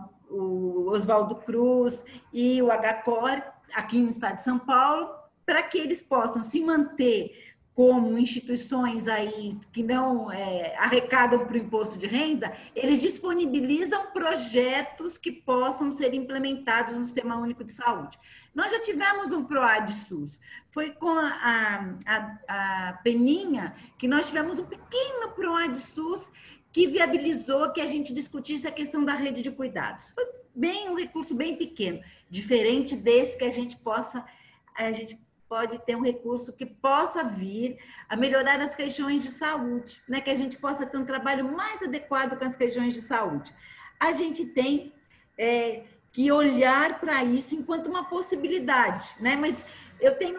o Oswaldo Cruz e o H C O R, aqui no estado de São Paulo, para que eles possam se manter como instituições aí que não é, arrecadam para o imposto de renda, eles disponibilizam projetos que possam ser implementados no Sistema Único de Saúde. Nós já tivemos um PROAD SUS, foi com a, a, a Peninha que nós tivemos um pequeno PROAD SUS que viabilizou que a gente discutisse a questão da rede de cuidados. Foi bem um recurso bem pequeno, diferente desse que a gente possa... A gente pode ter um recurso que possa vir a melhorar as regiões de saúde, né? Que a gente possa ter um trabalho mais adequado com as regiões de saúde. A gente tem é, que olhar para isso enquanto uma possibilidade, né? Mas eu tenho,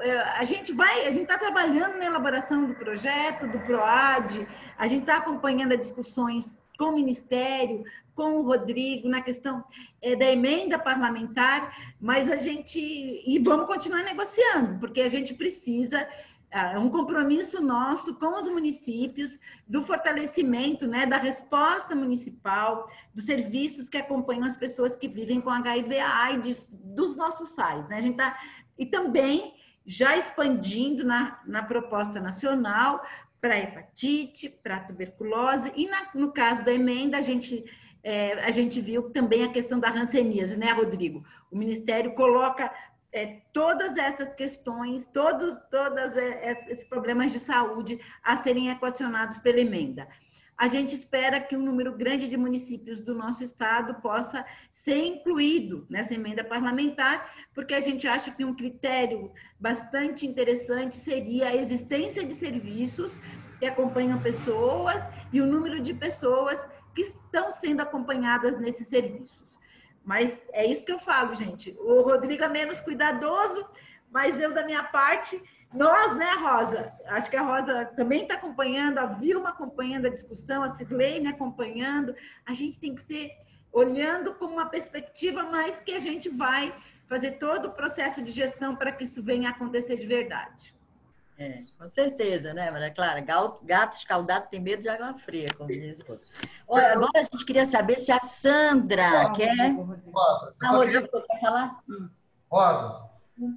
a gente vai, a gente está trabalhando na elaboração do projeto, do PROAD, a gente está acompanhando as discussões com o Ministério, com o Rodrigo, na questão é, da emenda parlamentar, mas a gente... E vamos continuar negociando, porque a gente precisa... É um compromisso nosso com os municípios, do fortalecimento, né, da resposta municipal, dos serviços que acompanham as pessoas que vivem com H I V AIDS, dos nossos S A Is, né? A gente tá, e também já expandindo na, na proposta nacional para hepatite, para tuberculose, e na, no caso da emenda, a gente é, a gente viu também a questão da hanseníase, né, Rodrigo? O Ministério coloca é, todas essas questões, todos todas esses problemas de saúde a serem equacionados pela emenda. A gente espera que um número grande de municípios do nosso estado possa ser incluído nessa emenda parlamentar, porque a gente acha que um critério bastante interessante seria a existência de serviços que acompanham pessoas e o número de pessoas que estão sendo acompanhadas nesses serviços. Mas é isso que eu falo, gente. O Rodrigo é menos cuidadoso, mas eu, da minha parte... Nós, né, Rosa? Acho que a Rosa também está acompanhando, a Vilma acompanhando a discussão, a Cirlene acompanhando. A gente tem que ser olhando com uma perspectiva, mas que a gente vai fazer todo o processo de gestão para que isso venha a acontecer de verdade. É, com certeza, né, Maria Clara? Gato, gato escaldado tem medo de água fria, como diz o outro. Olha, agora a gente queria saber se a Sandra quer... Rosa, ah, Rodrigo, você quer falar? Hum. Rosa,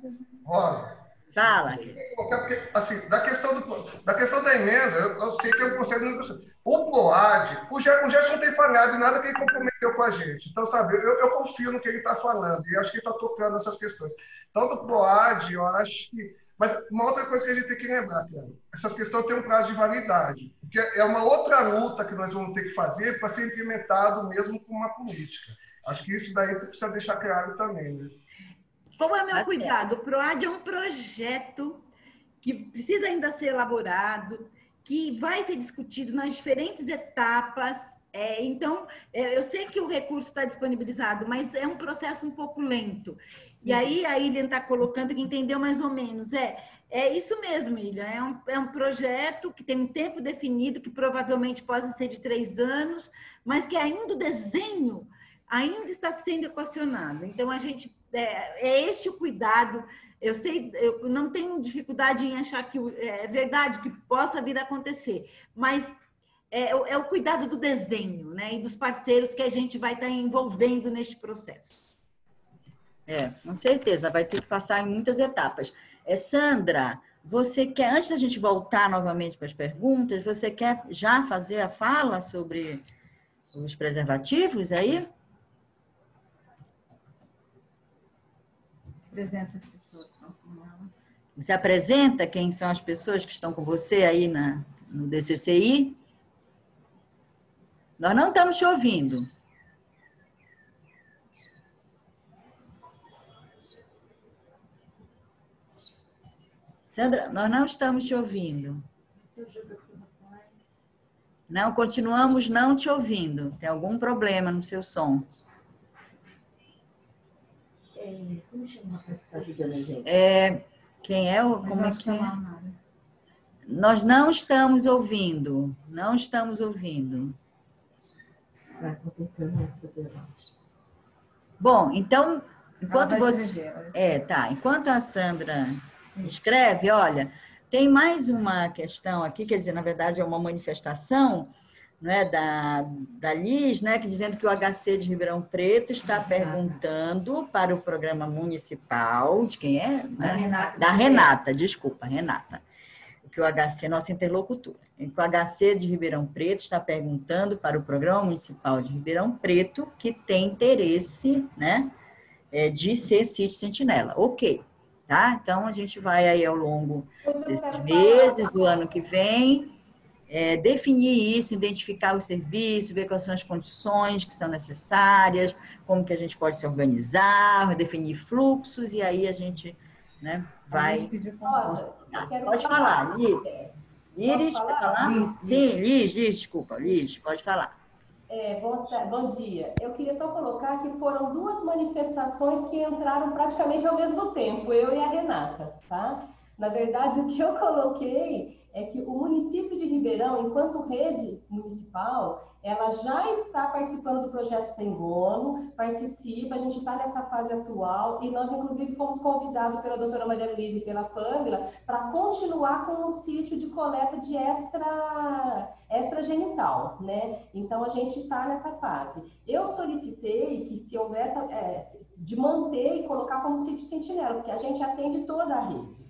Rosa. Fala. Porque, assim, da questão, do, da questão da emenda, eu, eu sei que eu consigo negociar. O PROAD, o Gerson não tem falhado em nada que ele comprometeu com a gente. Então, sabe, eu, eu confio no que ele está falando e acho que ele está tocando essas questões. Então, do PROAD, eu acho que... Mas uma outra coisa que a gente tem que lembrar, cara, essas questões têm um prazo de validade, porque é uma outra luta que nós vamos ter que fazer para ser implementado mesmo com uma política. Acho que isso daí precisa deixar claro também, né? Qual é o meu cuidado? O PROAD é um projeto que precisa ainda ser elaborado, que vai ser discutido nas diferentes etapas. É, então, é, eu sei que o recurso está disponibilizado, mas é um processo um pouco lento. Sim. E aí a Ilian está colocando que entendeu mais ou menos. É, é isso mesmo, Ilian. É um, é um projeto que tem um tempo definido, que provavelmente possa ser de três anos, mas que ainda o desenho ainda está sendo equacionado. Então, a gente... É, é este o cuidado. Eu sei, eu não tenho dificuldade em achar que é verdade que possa vir a acontecer, mas é, é o cuidado do desenho, né, e dos parceiros que a gente vai estar envolvendo neste processo. É, com certeza, vai ter que passar em muitas etapas. É, Sandra, você quer, antes da gente voltar novamente para as perguntas, você quer já fazer a fala sobre os preservativos aí? Apresenta as pessoas que estão com ela. Você apresenta quem são as pessoas que estão com você aí na, no D C C I? Nós não estamos te ouvindo. Sandra, nós não estamos te ouvindo. Não, continuamos não te ouvindo. Tem algum problema no seu som. Como chama a está ajudando a gente? É, quem é o... Como é que é? Nós não estamos ouvindo. Não estamos ouvindo. Mas não tem câmera. Bom, então, enquanto você... É, tá. Enquanto a Sandra escreve, olha, tem mais uma questão aqui, quer dizer, na verdade é uma manifestação, não é, da, da Liz, né, que dizendo que o H C de Ribeirão Preto está perguntando para o programa municipal, de quem é? Da Renata. Da Renata, desculpa, Renata. Que o H C, nossa interlocutora, que o H C de Ribeirão Preto está perguntando para o programa municipal de Ribeirão Preto que tem interesse, né, de ser sítio sentinela. Ok, tá? Então, a gente vai aí ao longo desses meses, do ano que vem, É, definir isso, identificar os serviços, ver quais são as condições que são necessárias, como que a gente pode se organizar, definir fluxos, e aí a gente, né, vai... Rosa, pode falar, Liz. Liz, pode falar? Liz, Sim, Liz, Liz, desculpa, Liz, pode falar. É, bom, bom dia. Eu queria só colocar que foram duas manifestações que entraram praticamente ao mesmo tempo, eu e a Renata, tá? Na verdade, o que eu coloquei é que o município de Ribeirão, enquanto rede municipal, ela já está participando do projeto Sem Dono, participa, a gente está nessa fase atual, e nós, inclusive, fomos convidados pela doutora Maria Luísa e pela Pângela para continuar com o sítio de coleta de extra, extragenital, né? Então, a gente está nessa fase. Eu solicitei que se houvesse, é, de manter e colocar como sítio sentinela, porque a gente atende toda a rede.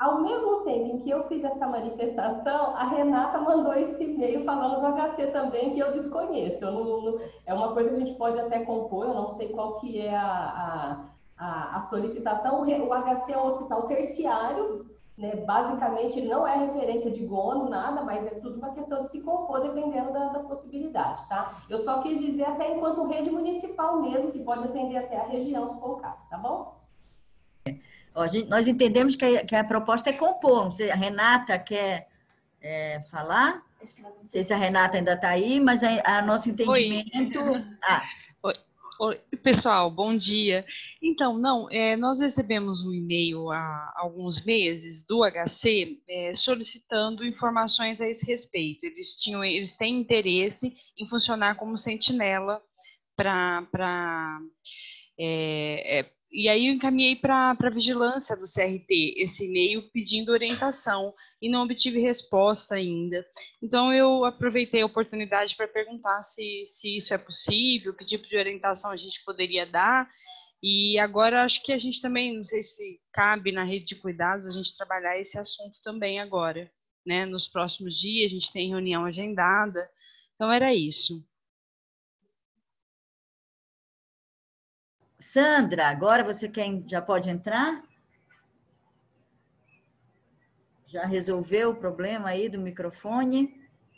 Ao mesmo tempo em que eu fiz essa manifestação, a Renata mandou esse e-mail falando do H C também, que eu desconheço. Eu não, não, é uma coisa que a gente pode até compor, eu não sei qual que é a, a, a solicitação. O H C é um hospital terciário, né? Basicamente ele não é referência de gono, nada, mas é tudo uma questão de se compor dependendo da, da possibilidade, tá? Eu só quis dizer até enquanto rede municipal mesmo, que pode atender até a região, se for o caso, tá bom? A gente, nós entendemos que a, que a proposta é compor. Não sei, a Renata quer é, falar? Não sei se a Renata ainda está aí, mas a, a nosso entendimento... Oi. Ah. Oi. Oi, pessoal, bom dia. Então, não, é, nós recebemos um e-mail há alguns meses do H C é, solicitando informações a esse respeito. Eles, tinham, eles têm interesse em funcionar como sentinela para... É, é, e aí eu encaminhei para a vigilância do C R T esse e-mail pedindo orientação e não obtive resposta ainda. Então eu aproveitei a oportunidade para perguntar se, se isso é possível, que tipo de orientação a gente poderia dar. E agora acho que a gente também, não sei se cabe na rede de cuidados, a gente trabalhar esse assunto também agora, né? Nos próximos dias a gente tem reunião agendada. Então era isso. Sandra, agora você quer, já pode entrar? Já resolveu o problema aí do microfone?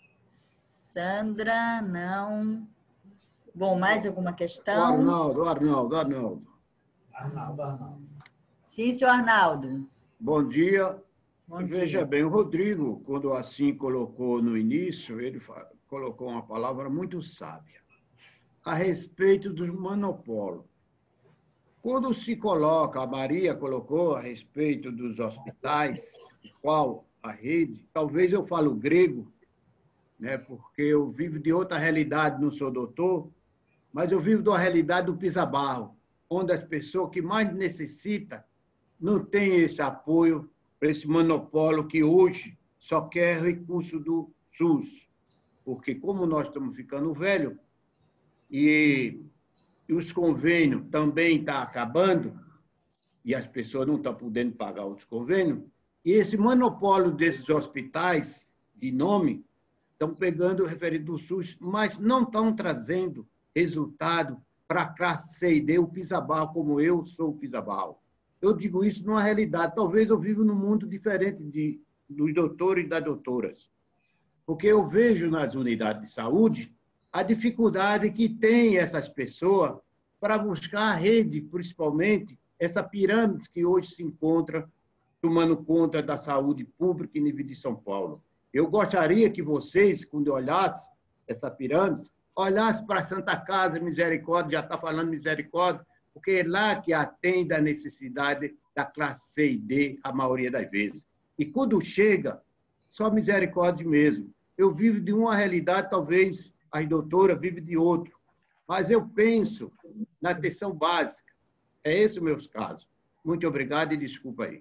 Sandra, não. Bom, mais alguma questão? O Arnaldo, Arnaldo, Arnaldo. Arnaldo, Arnaldo. Sim, senhor Arnaldo. Bom dia. Bom Veja dia. bem, o Rodrigo, quando assim colocou no início, ele colocou uma palavra muito sábia a respeito dos monopólios. Quando se coloca, a Maria colocou a respeito dos hospitais, qual a rede, talvez eu falo grego, né, porque eu vivo de outra realidade, não sou doutor, mas eu vivo de uma realidade do pisabarro, onde as pessoas que mais necessitam não têm esse apoio para esse monopólio que hoje só quer recurso do SUS. Porque como nós estamos ficando velhos e... e os convênios também estão acabando, e as pessoas não estão podendo pagar os convênios, e esse monopólio desses hospitais, de nome, estão pegando o referente do SUS, mas não estão trazendo resultado para a classe C e D, o pisabarro, como eu sou o pisabarro. Eu digo isso numa realidade, talvez eu vivo num mundo diferente de, dos doutores e das doutoras, porque eu vejo nas unidades de saúde a dificuldade que tem essas pessoas para buscar a rede, principalmente essa pirâmide que hoje se encontra tomando conta da saúde pública em nível de São Paulo. Eu gostaria que vocês, quando olhassem essa pirâmide, olhassem para a Santa Casa Misericórdia, já está falando Misericórdia, porque é lá que atende a necessidade da classe C e D, a maioria das vezes. E quando chega, só Misericórdia mesmo. Eu vivo de uma realidade, talvez as doutoras vivem de outro. Mas eu penso na atenção básica. É esse o meu caso. Muito obrigado e desculpa aí.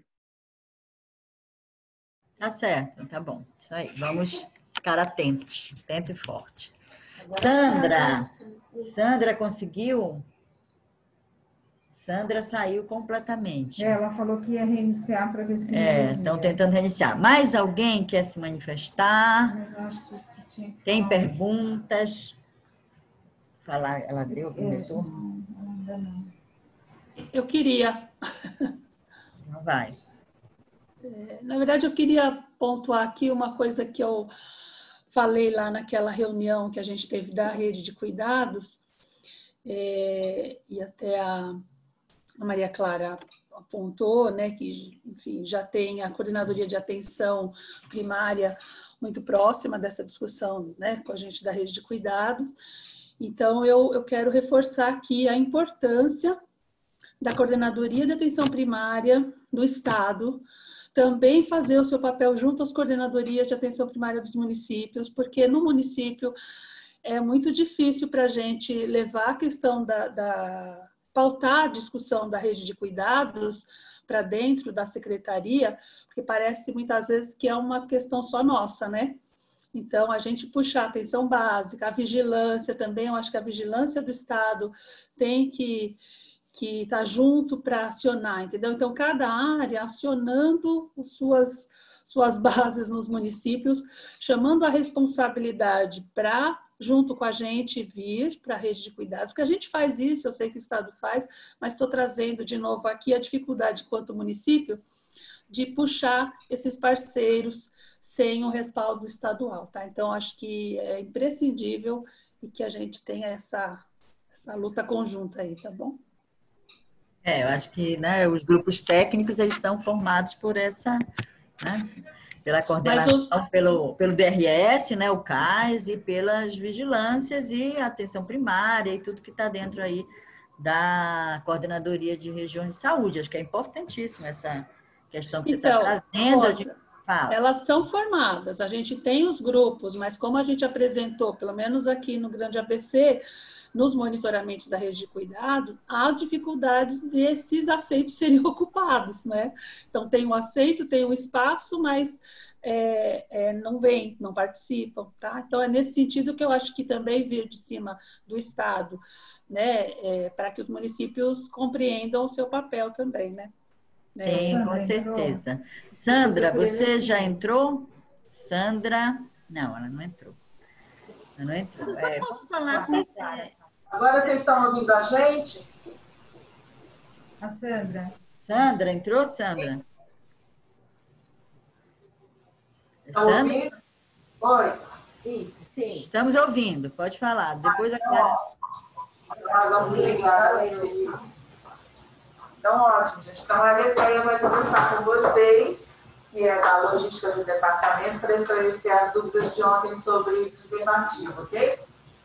Tá certo, tá bom. Isso aí. Vamos ficar atentos, atento e forte. Sandra, Sandra conseguiu? Sandra saiu completamente. É, ela falou que ia reiniciar para ver se... É, estão tentando reiniciar. Mais alguém quer se manifestar? Eu acho que tinha que Tem falar. perguntas? Falar, ela abriu o primeiro turno? Não, ainda não. Eu queria. Não vai. É, na verdade, eu queria pontuar aqui uma coisa que eu falei lá naquela reunião que a gente teve da rede de cuidados, é, e até a, a Maria Clara apontou, né, que, enfim, já tem a coordenadoria de atenção primária muito próxima dessa discussão, né, com a gente da rede de cuidados. Então, eu, eu quero reforçar aqui a importância da coordenadoria de atenção primária do Estado também fazer o seu papel junto às coordenadorias de atenção primária dos municípios, porque no município é muito difícil para a gente levar a questão da, da pautar a discussão da rede de cuidados para dentro da secretaria, porque parece muitas vezes que é uma questão só nossa, né? Então, a gente puxar a atenção básica, a vigilância também, eu acho que a vigilância do Estado tem que, que está junto para acionar, entendeu? Então, cada área acionando as suas, suas bases nos municípios, chamando a responsabilidade para, junto com a gente, vir para a rede de cuidados, porque a gente faz isso, eu sei que o Estado faz, mas estou trazendo de novo aqui a dificuldade quanto município de puxar esses parceiros sem o respaldo estadual, tá? Então, acho que é imprescindível e que a gente tenha essa, essa luta conjunta aí, tá bom? É, eu acho que, né, os grupos técnicos, eles são formados por essa, né, pela coordenação, os... pelo, pelo D R S, né, o C A S, e pelas vigilâncias e atenção primária e tudo que está dentro aí da Coordenadoria de Regiões de Saúde. Acho que é importantíssimo essa questão que então, você está trazendo. Rosa, de... Fala. Elas são formadas, a gente tem os grupos, mas como a gente apresentou, pelo menos aqui no Grande A B C, nos monitoramentos da rede de cuidado, as dificuldades desses aceitos serem ocupados, né? Então, tem um aceito, tem um espaço, mas é, é, não vem, não participam, tá? Então, é nesse sentido que eu acho que também vir de cima do Estado, né? É, para que os municípios compreendam o seu papel também, né? Sim, com certeza. Sandra, você já entrou? Sandra? Não, ela não entrou. Ela não entrou. Eu só é, posso falar assim. Agora vocês estão ouvindo a gente? A Sandra. Sandra, entrou, Sandra? Está ouvindo? Oi. Isso, sim. Estamos ouvindo, pode falar. Depois a Clara... Então, ótimo, gente. Então, a Leteia vai conversar com vocês, que é da Logística do Departamento, para esclarecer as dúvidas de ontem sobre privativo, ok?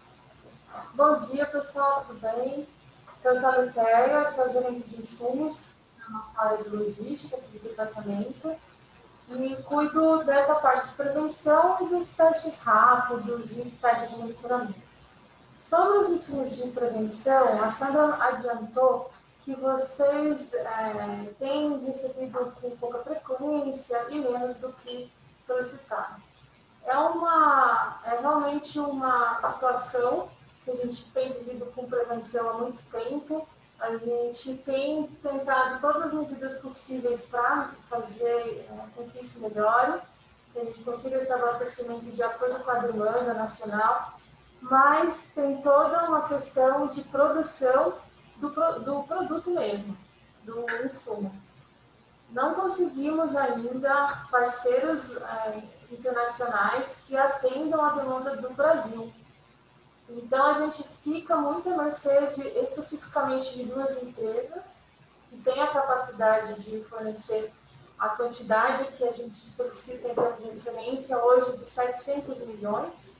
Bom dia, pessoal, tudo bem? Eu sou a Letéia, sou gerente de insumos na nossa área de logística do departamento e cuido dessa parte de prevenção e dos testes rápidos e testes de monitoramento. Sobre os insumos de prevenção, a Sandra adiantou que vocês é, têm recebido com pouca frequência e menos do que solicitaram. É, uma, é realmente uma situação que a gente tem vivido com prevenção há muito tempo. A gente tem tentado todas as medidas possíveis para fazer é, com que isso melhore, que a gente consiga esse abastecimento de acordo com a demanda nacional, mas tem toda uma questão de produção do, do produto mesmo, do insumo. Não conseguimos ainda parceiros é, internacionais que atendam a demanda do Brasil. Então, a gente fica muito à mercê de, especificamente de duas empresas que têm a capacidade de fornecer a quantidade que a gente solicita em termos de referência, hoje de setecentos milhões,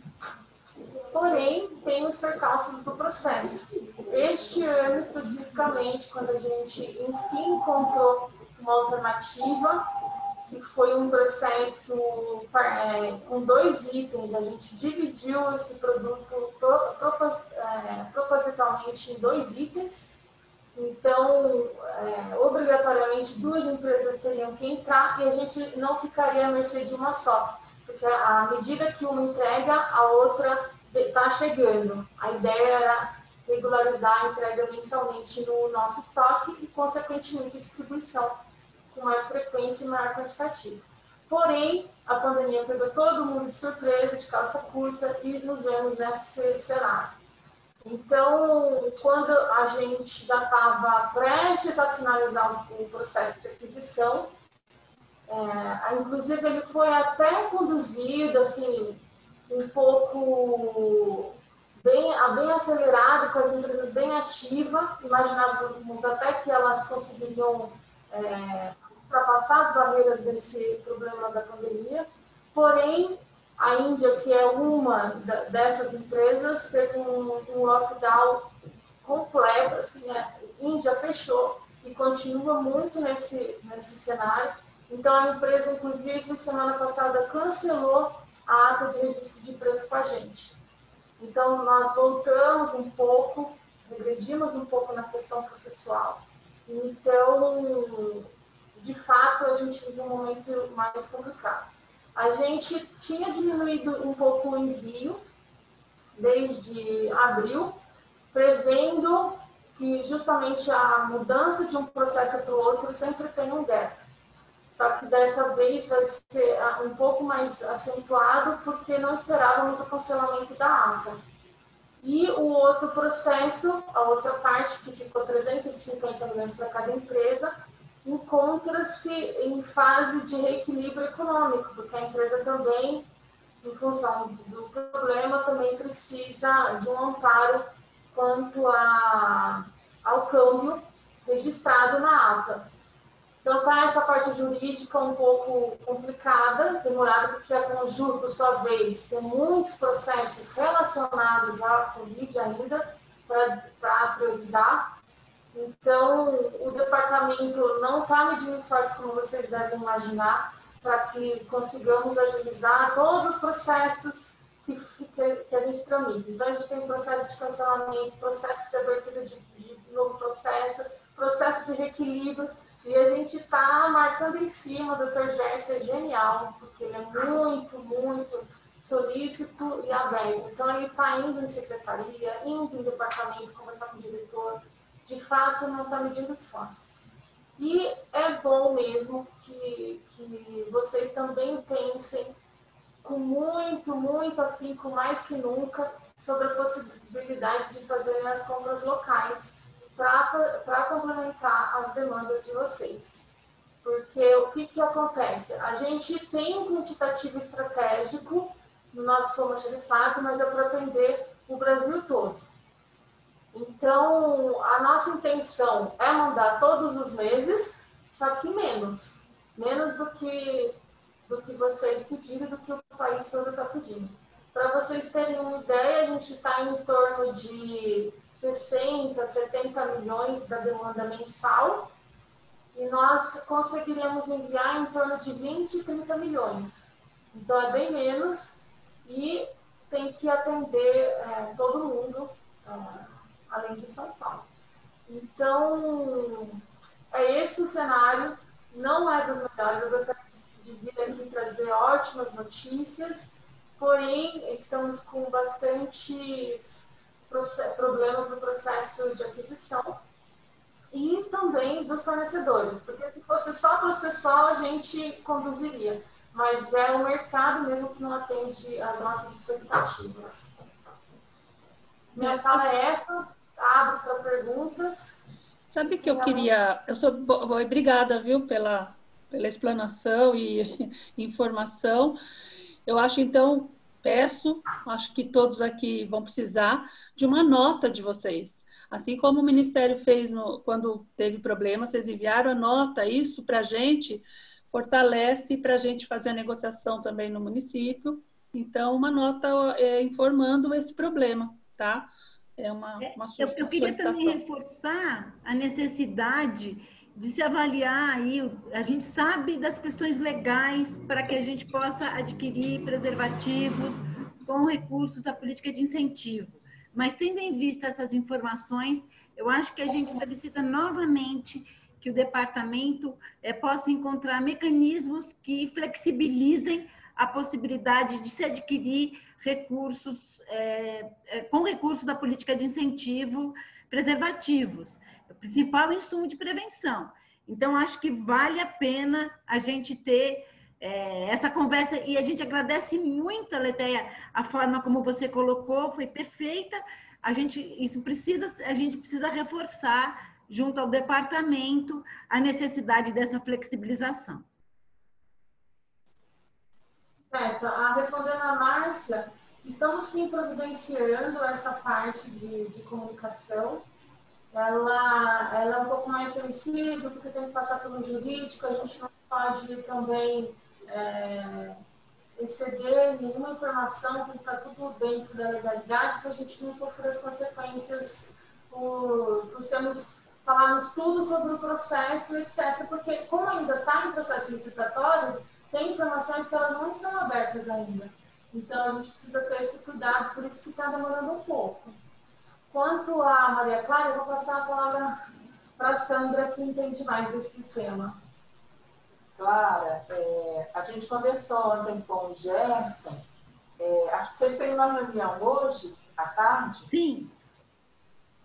porém, tem os percalços do processo. Este ano, especificamente, quando a gente, enfim, encontrou uma alternativa, que foi um processo é, com dois itens, a gente dividiu esse produto pro, propos, é, propositalmente em dois itens, então, é, obrigatoriamente, duas empresas teriam que entrar e a gente não ficaria à mercê de uma só, porque à medida que uma entrega, a outra está chegando. A ideia era regularizar a entrega mensalmente no nosso estoque e, consequentemente, a distribuição com mais frequência e maior quantitativa. Porém, a pandemia pegou todo mundo de surpresa, de calça curta, e nos vemos nesse cenário. Então, quando a gente já estava prestes a finalizar o processo de aquisição, é, inclusive ele foi até conduzido, assim, um pouco bem, bem acelerado, com as empresas bem ativas. Imaginávamos até que elas conseguiriam é, ultrapassar as barreiras desse problema da pandemia. Porém, a Índia, que é uma dessas empresas, teve um, um lockdown completo, assim, a Índia fechou e continua muito nesse, nesse cenário. Então, a empresa, inclusive, semana passada cancelou a ata de registro de preço com a gente. Então, nós voltamos um pouco, regredimos um pouco na questão processual. Então, de fato, a gente vive um momento mais complicado. A gente tinha diminuído um pouco o envio desde abril, prevendo que justamente a mudança de um processo para o outro sempre tem um gap. Só que dessa vez vai ser um pouco mais acentuado porque não esperávamos o cancelamento da ata. E o outro processo, a outra parte, que ficou trezentos e cinquenta milhões para cada empresa, encontra-se em fase de reequilíbrio econômico, porque a empresa também, em função do problema, também precisa de um amparo quanto a, ao câmbio registrado na ata. Então, tá essa parte jurídica um pouco complicada, demorada, porque a Conjur, por sua vez, tem muitos processos relacionados à Covid ainda para priorizar. Então, o departamento não está medindo esforços, como vocês devem imaginar, para que consigamos agilizar todos os processos que, que, que a gente tramita. Então, a gente tem processo de cancelamento, processo de abertura de, de novo processo, processo de reequilíbrio. E a gente está marcando em cima, o doutor Gerson é genial, porque ele é muito, muito solícito e aberto. Então, ele está indo em secretaria, indo em departamento, conversar com o diretor. De fato, não está medindo esforços. E é bom mesmo que, que vocês também pensem com muito, muito afinco, mais que nunca, sobre a possibilidade de fazerem as compras locais, para complementar as demandas de vocês. Porque o que, que acontece? A gente tem um quantitativo estratégico no nosso almoxarifado, mas é para atender o Brasil todo. Então, a nossa intenção é mandar todos os meses, só que menos. Menos do que, do que vocês pediram, do que o país todo está pedindo. Para vocês terem uma ideia, a gente está em torno de sessenta, setenta milhões da demanda mensal e nós conseguiremos enviar em torno de vinte, trinta milhões. Então, é bem menos e tem que atender é, todo mundo, é, além de São Paulo. Então, é esse o cenário, não é dos melhores. Eu gostaria de, de vir aqui trazer ótimas notícias, porém, estamos com bastantes problemas no processo de aquisição e também dos fornecedores, porque se fosse só processual, a gente conduziria, mas é o mercado mesmo que não atende às nossas expectativas. Minha fala é essa, abro para perguntas. Sabe que eu queria... Eu sou obrigada, viu, pela, pela explanação e informação. Eu acho, então, peço, acho que todos aqui vão precisar de uma nota de vocês. Assim como o Ministério fez no, quando teve problema, vocês enviaram a nota, isso para a gente fortalece para a gente fazer a negociação também no município. Então, uma nota é, informando esse problema, tá? É uma, uma eu, eu queria também reforçar a necessidade de se avaliar aí, a gente sabe das questões legais para que a gente possa adquirir preservativos com recursos da política de incentivo. Mas, tendo em vista essas informações, eu acho que a gente solicita novamente que o departamento eh, possa encontrar mecanismos que flexibilizem a possibilidade de se adquirir recursos, eh, eh, com recursos da política de incentivo preservativos, o principal insumo de prevenção. Então, acho que vale a pena a gente ter é, essa conversa, e a gente agradece muito, Letéia, a forma como você colocou, foi perfeita. A gente, isso precisa, a gente precisa reforçar, junto ao departamento, a necessidade dessa flexibilização. Certo. A, respondendo a Márcia, estamos sim providenciando essa parte de, de comunicação. Ela, ela é um pouco mais sensível, porque tem que passar pelo jurídico, a gente não pode também é, exceder nenhuma informação, porque está tudo dentro da legalidade, para a gente não sofrer as consequências por, por sermos, falarmos tudo sobre o processo, etcétera. Porque, como ainda está em processo licitatório, tem informações que elas não estão abertas ainda. Então, a gente precisa ter esse cuidado, por isso que está demorando um pouco. Quanto a Maria Clara, eu vou passar a palavra para a Sandra, que entende mais desse tema. Clara, é, a gente conversou ontem com o Gerson. É, acho que vocês têm uma reunião hoje, à tarde? Sim.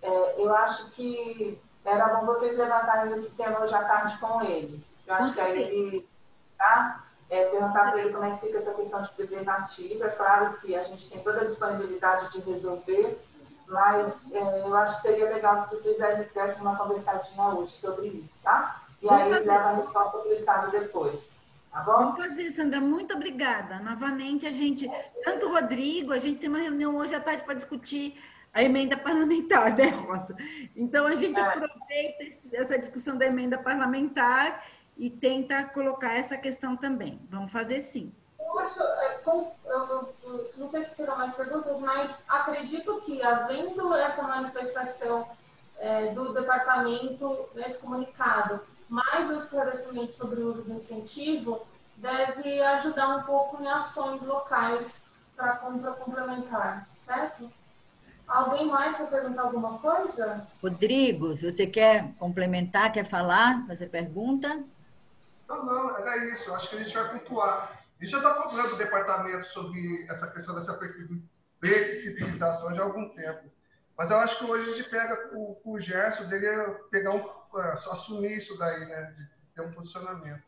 é, eu acho que era bom vocês levantarem esse tema hoje à tarde com ele. Eu acho que aí ele, tá? É, perguntar para ele como é que fica essa questão de preservativo. É claro que a gente tem toda a disponibilidade de resolver, mas é, eu acho que seria legal se vocês dessem uma conversadinha hoje sobre isso, tá? E aí ele leva a resposta para o Estado depois, tá bom? Vamos fazer, Sandra. Muito obrigada. Novamente, a gente, tanto o Rodrigo, a gente tem uma reunião hoje à tarde para discutir a emenda parlamentar, né, Rosa? Então, a gente é. aproveita essa discussão da emenda parlamentar e tenta colocar essa questão também. Vamos fazer sim. Eu acho, eu, eu, eu, não sei se terão mais perguntas, mas acredito que, havendo essa manifestação é, do departamento nesse comunicado, mais o esclarecimento sobre o uso do incentivo, deve ajudar um pouco em ações locais para compra complementar, certo? Alguém mais quer perguntar alguma coisa? Rodrigo, se você quer complementar, quer falar, fazer pergunta? Não, não, era isso. Eu acho que a gente vai pontuar. A gente já está cobrando o departamento sobre essa questão dessa flexibilização já há algum tempo. Mas eu acho que hoje a gente pega o, o Gerson dele pegar um, é, só assumir isso daí, né? De ter um posicionamento.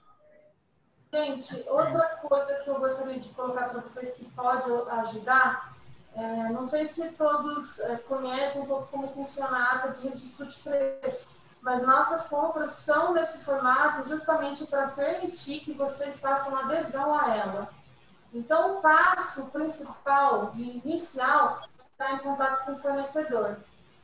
Gente, outra coisa que eu gostaria de colocar para vocês que pode ajudar, é, não sei se todos é, conhecem um pouco como funciona a ata de registro de preço, mas nossas compras são nesse formato justamente para permitir que vocês façam adesão a ela. Então, o passo principal e inicial está em contato com o fornecedor.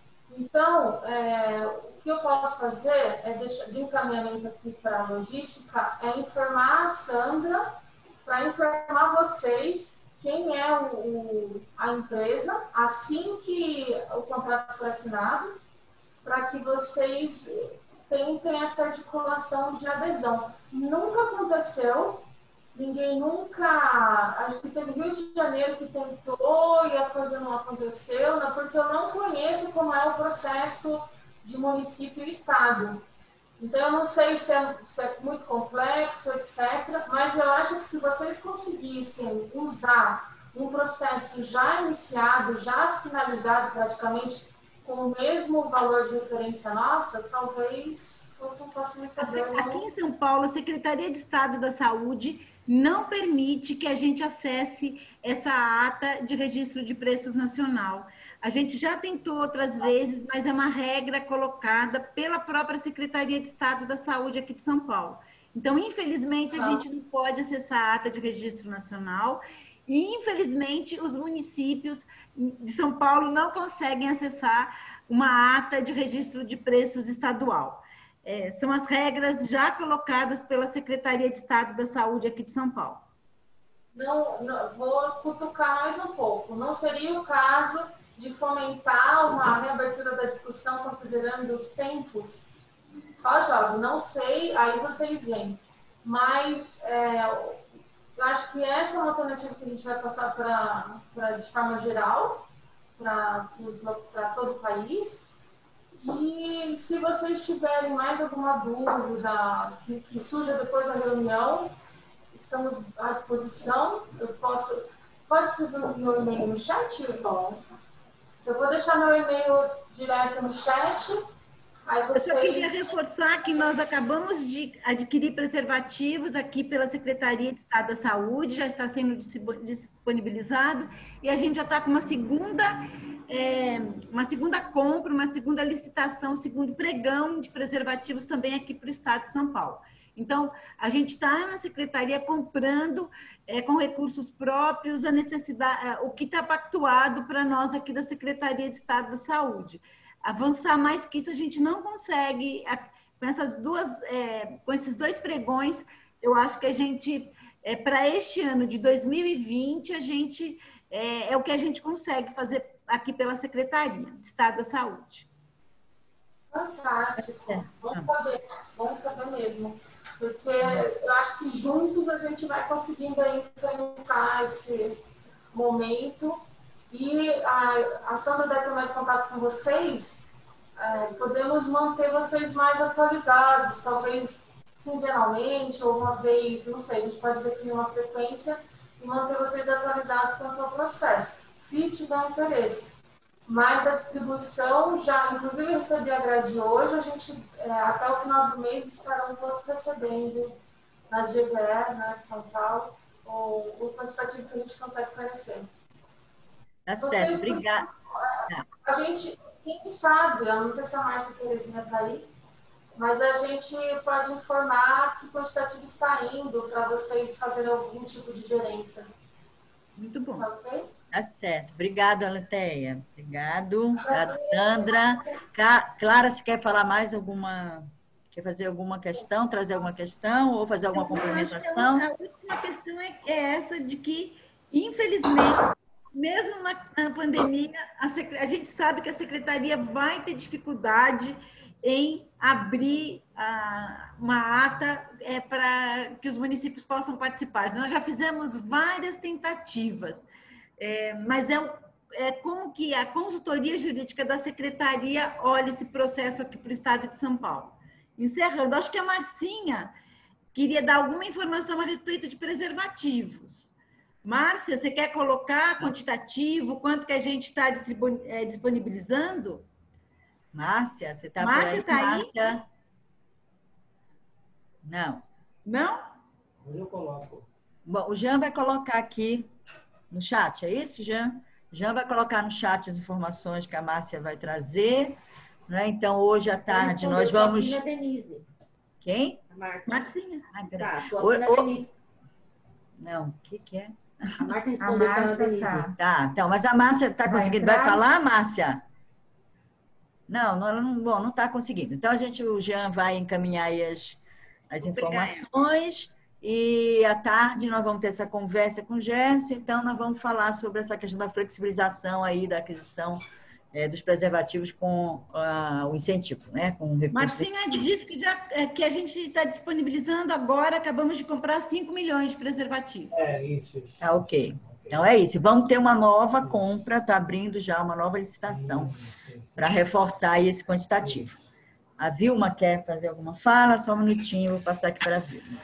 Então, é, o que eu posso fazer é deixar de encaminhamento aqui para a logística, é informar a Sandra, para informar vocês quem é o, o, a empresa, assim que o contrato for assinado, para que vocês tentem essa articulação de adesão. Nunca aconteceu, ninguém nunca... Acho que teve Rio de Janeiro que tentou e a coisa não aconteceu, não, porque eu não conheço como é o processo de município e estado. Então, eu não sei se é, se é muito complexo, etcétera, mas eu acho que se vocês conseguissem usar um processo já iniciado, já finalizado praticamente, com o mesmo valor de referência nossa, talvez fosse um facilitador. Aqui em São Paulo, a Secretaria de Estado da Saúde não permite que a gente acesse essa ata de registro de preços nacional. A gente já tentou outras vezes, mas é uma regra colocada pela própria Secretaria de Estado da Saúde aqui de São Paulo. Então, infelizmente, a gente não pode acessar a ata de registro nacional e, infelizmente, os municípios de São Paulo não conseguem acessar uma ata de registro de preços estadual. É, são as regras já colocadas pela Secretaria de Estado da Saúde aqui de São Paulo. Não, não, vou cutucar mais um pouco. Não seria o caso de fomentar uma reabertura da discussão considerando os tempos? Só jogo, não sei, aí vocês veem. Mas é, eu acho que essa é uma alternativa que a gente vai passar para, de forma geral, para todo o país. E se vocês tiverem mais alguma dúvida que, que surja depois da reunião, estamos à disposição. Eu posso... Pode escrever o meu e-mail no chat? Bom, eu vou deixar meu e-mail direto no chat. Aí vocês... Eu só queria reforçar que nós acabamos de adquirir preservativos aqui pela Secretaria de Estado da Saúde, já está sendo disponibilizado, e a gente já está com uma segunda... É, uma segunda compra, uma segunda licitação, um segundo pregão de preservativos também aqui para o estado de São Paulo. Então, a gente está na secretaria comprando é, com recursos próprios a necessidade, o que está pactuado para nós aqui da Secretaria de Estado da Saúde. Avançar mais que isso a gente não consegue, com essas duas, é, com esses dois pregões, eu acho que a gente, é, para este ano de dois mil e vinte, a gente, é, é o que a gente consegue fazer aqui pela Secretaria de Estado da Saúde. Fantástico. Bom saber, bom saber mesmo. Porque eu acho que juntos a gente vai conseguindo enfrentar esse momento. E a, a Sandra deve ter mais contato com vocês. É, podemos manter vocês mais atualizados, talvez quinzenalmente ou uma vez, não sei, a gente pode definir uma frequência e manter vocês atualizados quanto ao processo, se tiver interesse. mas a distribuição já, inclusive eu recebi a grade hoje, a gente, é, até o final do mês, estarão todos recebendo nas G V Es, né, de São Paulo, o, o quantitativo que a gente consegue fornecer. Tá certo, obrigada. A gente, quem sabe, eu não sei se a Márcia Terezinha está aí, mas a gente pode informar que o quantitativo está indo para vocês fazerem algum tipo de gerência. Muito bom. Tá ok? Tá certo. Obrigada, Aleteia. Obrigado. Obrigada, Sandra. Clara, se quer falar mais alguma... Quer fazer alguma questão, trazer alguma questão ou fazer alguma complementação? A última questão é, é essa de que, infelizmente, mesmo na, na pandemia, a, a gente sabe que a secretaria vai ter dificuldade em abrir a, uma ata é, para que os municípios possam participar. Nós já fizemos várias tentativas, é, mas é, é como que a consultoria jurídica da secretaria olha esse processo aqui para o estado de São Paulo. Encerrando, acho que a Marcinha queria dar alguma informação a respeito de preservativos. Márcia, você quer colocar quantitativo, quanto que a gente está disponibilizando? Márcia, você está por Márcia aí? está aí? Márcia? Não. Não? Eu coloco. Bom, o Jean vai colocar aqui no chat, é isso, Jean? Jean vai colocar no chat as informações que a Márcia vai trazer. Né? Então, hoje à tarde, nós vamos... A Denise. Quem? A Márcia. Marcinha. Ah, tá, o, o... Não, o que, que é? A Márcia respondeu para a Denise. Tá. tá, então, mas a Márcia está conseguindo. Vai falar, Márcia? Não, não, não, bom, não está conseguindo. Então, a gente, o Jean vai encaminhar aí as, as informações e à tarde nós vamos ter essa conversa com o Gerson, então nós vamos falar sobre essa questão da flexibilização aí da aquisição É, dos preservativos com uh, o incentivo, né? Com o Marcinha disse que, já, que a gente está disponibilizando agora, acabamos de comprar cinco milhões de preservativos. É, isso, isso. Ah, ok. Então é isso. Vamos ter uma nova compra, está abrindo já uma nova licitação para reforçar aí esse quantitativo. A Vilma quer fazer alguma fala? Só um minutinho, vou passar aqui para a Vilma.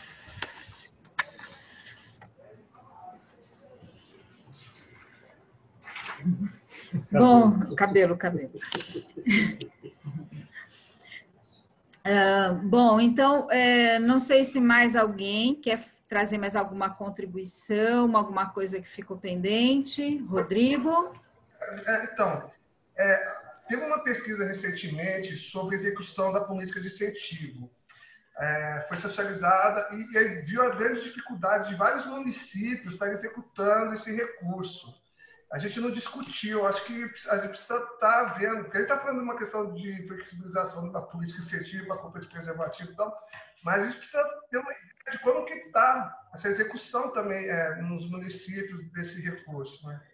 Bom, cabelo, cabelo. Uh, bom, então, é, não sei se mais alguém quer trazer mais alguma contribuição, alguma coisa que ficou pendente. Rodrigo? É, então, é, teve uma pesquisa recentemente sobre a execução da política de incentivo. É, foi socializada e, e aí viu a grande dificuldade de vários municípios estar executando esse recurso. A gente não discutiu, acho que a gente precisa estar vendo, porque ele está falando de uma questão de flexibilização da política incentiva, a compra de preservativo e tal, mas a gente precisa ter uma ideia de como que está essa execução também é, nos municípios desse recurso, né?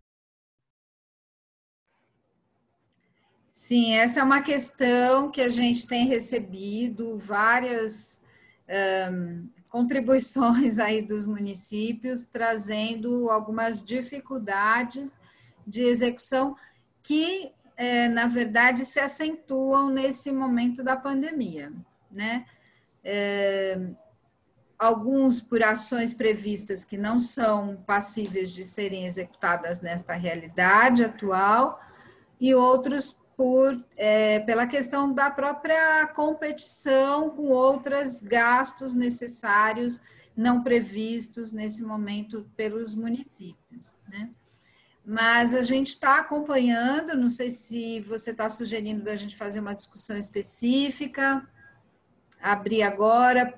Sim, essa é uma questão que a gente tem recebido várias um, contribuições aí dos municípios, trazendo algumas dificuldades de execução que, é, na verdade, se acentuam nesse momento da pandemia, né? É, alguns por ações previstas que não são passíveis de serem executadas nesta realidade atual, e outros por, é, pela questão da própria competição com outros gastos necessários não previstos nesse momento pelos municípios, né? Mas a gente está acompanhando, não sei se você está sugerindo da gente fazer uma discussão específica, abrir agora.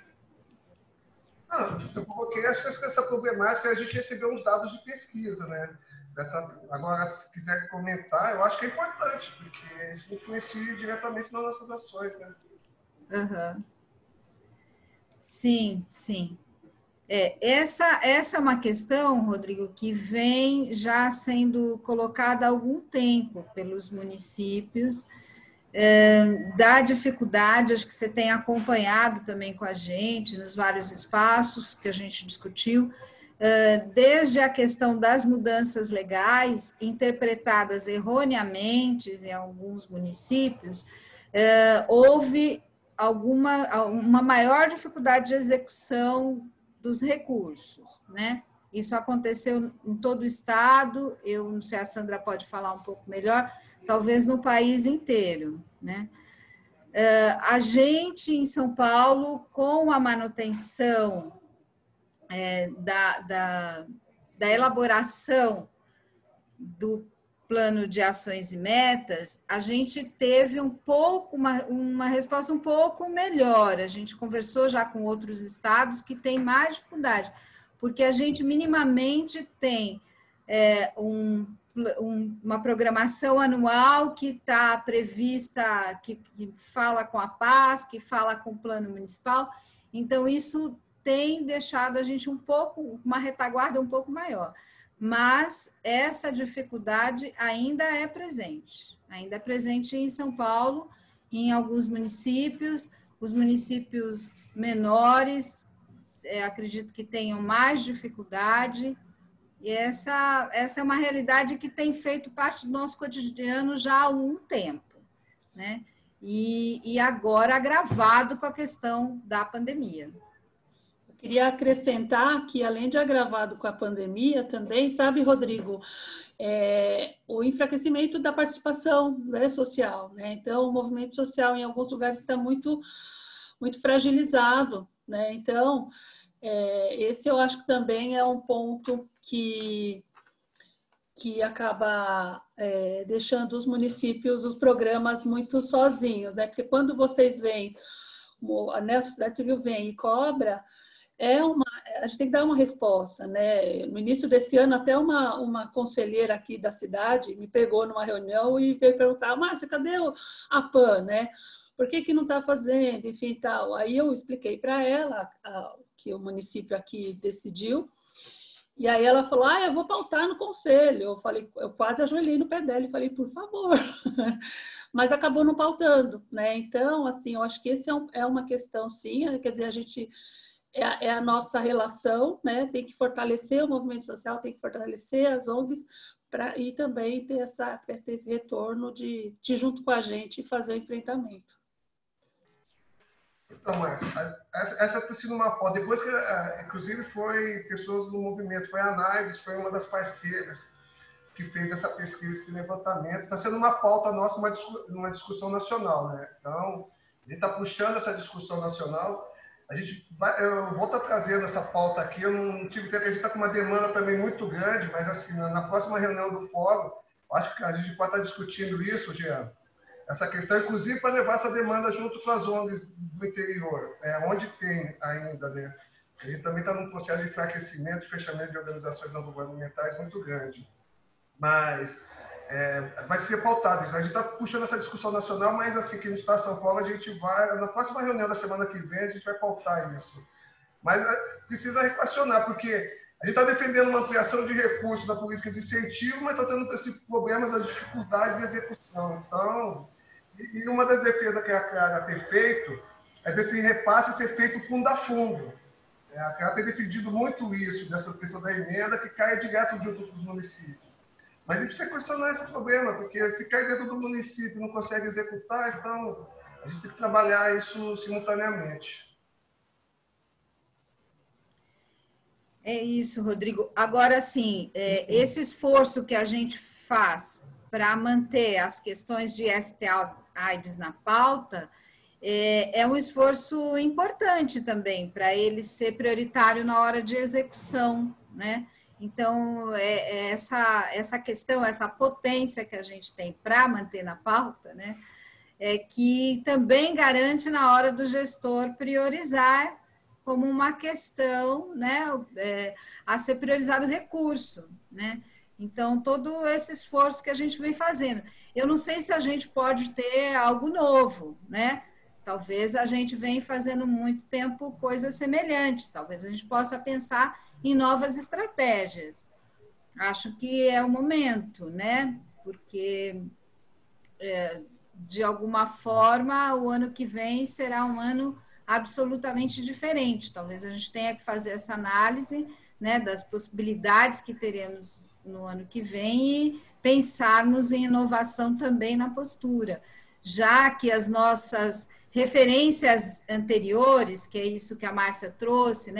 Não, eu coloquei, acho que essa problemática, a gente recebeu uns dados de pesquisa, né? Dessa, agora, se quiser comentar, eu acho que é importante, porque isso influencia diretamente nas nossas ações, né? Uhum. Sim, sim. É, essa, essa é uma questão, Rodrigo, que vem já sendo colocada há algum tempo pelos municípios, é, da dificuldade, acho que você tem acompanhado também com a gente, nos vários espaços que a gente discutiu, desde a questão das mudanças legais, interpretadas erroneamente em alguns municípios, houve alguma uma maior dificuldade de execução dos recursos, né? Isso aconteceu em todo o estado, eu não sei, a Sandra pode falar um pouco melhor, talvez no país inteiro, né? Uh, a gente, em São Paulo, com a manutenção é, da, da, da elaboração do plano de ações e metas, a gente teve um pouco, uma, uma resposta um pouco melhor. A gente conversou já com outros estados que têm mais dificuldade, porque a gente minimamente tem é, um, um, uma programação anual que está prevista, que, que fala com a Paz, que fala com o plano municipal, então isso tem deixado a gente um pouco, uma retaguarda um pouco maior. Mas essa dificuldade ainda é presente, ainda é presente em São Paulo, em alguns municípios, os municípios menores, é, acredito que tenham mais dificuldade, e essa, essa é uma realidade que tem feito parte do nosso cotidiano já há algum tempo, né? E, e agora agravado com a questão da pandemia. Queria acrescentar que, além de agravado com a pandemia, também, sabe, Rodrigo, é, o enfraquecimento da participação, né, social, né? Então, o movimento social em alguns lugares está muito, muito fragilizado, né? Então, é, esse eu acho que também é um ponto que, que acaba é, deixando os municípios, os programas muito sozinhos, né? Porque quando vocês veem, a sociedade civil vem e cobra, é uma, a gente tem que dar uma resposta, né? No início desse ano, até uma, uma conselheira aqui da cidade me pegou numa reunião e veio perguntar, Márcia, cadê a PAN, né? Por que que não está fazendo, enfim, tal. Aí eu expliquei para ela a, que o município aqui decidiu, e aí ela falou, ah, eu vou pautar no conselho. Eu falei, eu quase ajoelhei no pé dela e falei, por favor. Mas acabou não pautando, né? Então, assim, eu acho que esse é, um, é uma questão, sim, quer dizer, a gente... É a, é a nossa relação, né? Tem que fortalecer o movimento social, tem que fortalecer as O N Gs pra, e também ter, essa, ter esse retorno de, de junto com a gente fazer o enfrentamento. Então, mas essa está sendo uma pauta. Depois que, inclusive, foi pessoas do movimento, foi a Anais, foi uma das parceiras que fez essa pesquisa, esse levantamento. Está sendo uma pauta nossa, uma, uma discussão nacional, né? Então, a gente está puxando essa discussão nacional. A gente vai, eu vou estar trazendo essa pauta aqui, eu não tive tempo, a gente está com uma demanda também muito grande, mas assim, na, na próxima reunião do fórum, acho que a gente pode estar discutindo isso, Jean, essa questão, inclusive para levar essa demanda junto com as O N Gs do interior, é, onde tem ainda, né? A gente também está num processo de enfraquecimento, fechamento de organizações não governamentais muito grande, mas... É, vai ser pautado isso. A gente está puxando essa discussão nacional, mas assim que no Estado de São Paulo a gente vai, na próxima reunião da semana que vem, a gente vai pautar isso. Mas é, precisa equacionar, porque a gente está defendendo uma ampliação de recursos da política de incentivo, mas está tendo esse problema das dificuldades de execução. Então, e, e uma das defesas que a CRAGA tem feito é desse repasse ser feito fundo a fundo. É, a CRAGA tem defendido muito isso, dessa questão da emenda, que cai direto junto dos municípios. Mas a gente precisa questionar esse problema, porque se cai dentro do município e não consegue executar, então a gente tem que trabalhar isso simultaneamente. É isso, Rodrigo. Agora, sim, é, esse esforço que a gente faz para manter as questões de S T A/AIDS na pauta é, é um esforço importante também, para ele ser prioritário na hora de execução, né? Então, é, é essa, essa questão, essa potência que a gente tem para manter na pauta, né, é que também garante na hora do gestor priorizar como uma questão, né, é, a ser priorizado o recurso, né? Então, todo esse esforço que a gente vem fazendo. Eu não sei se a gente pode ter algo novo, né? Talvez a gente venha fazendo muito tempo coisas semelhantes, talvez a gente possa pensar em novas estratégias. Acho que é o momento, né? Porque, é, de alguma forma, o ano que vem será um ano absolutamente diferente. Talvez a gente tenha que fazer essa análise, né, das possibilidades que teremos no ano que vem e pensarmos em inovação também na postura, já que as nossas referências anteriores, que é isso que a Márcia trouxe, né,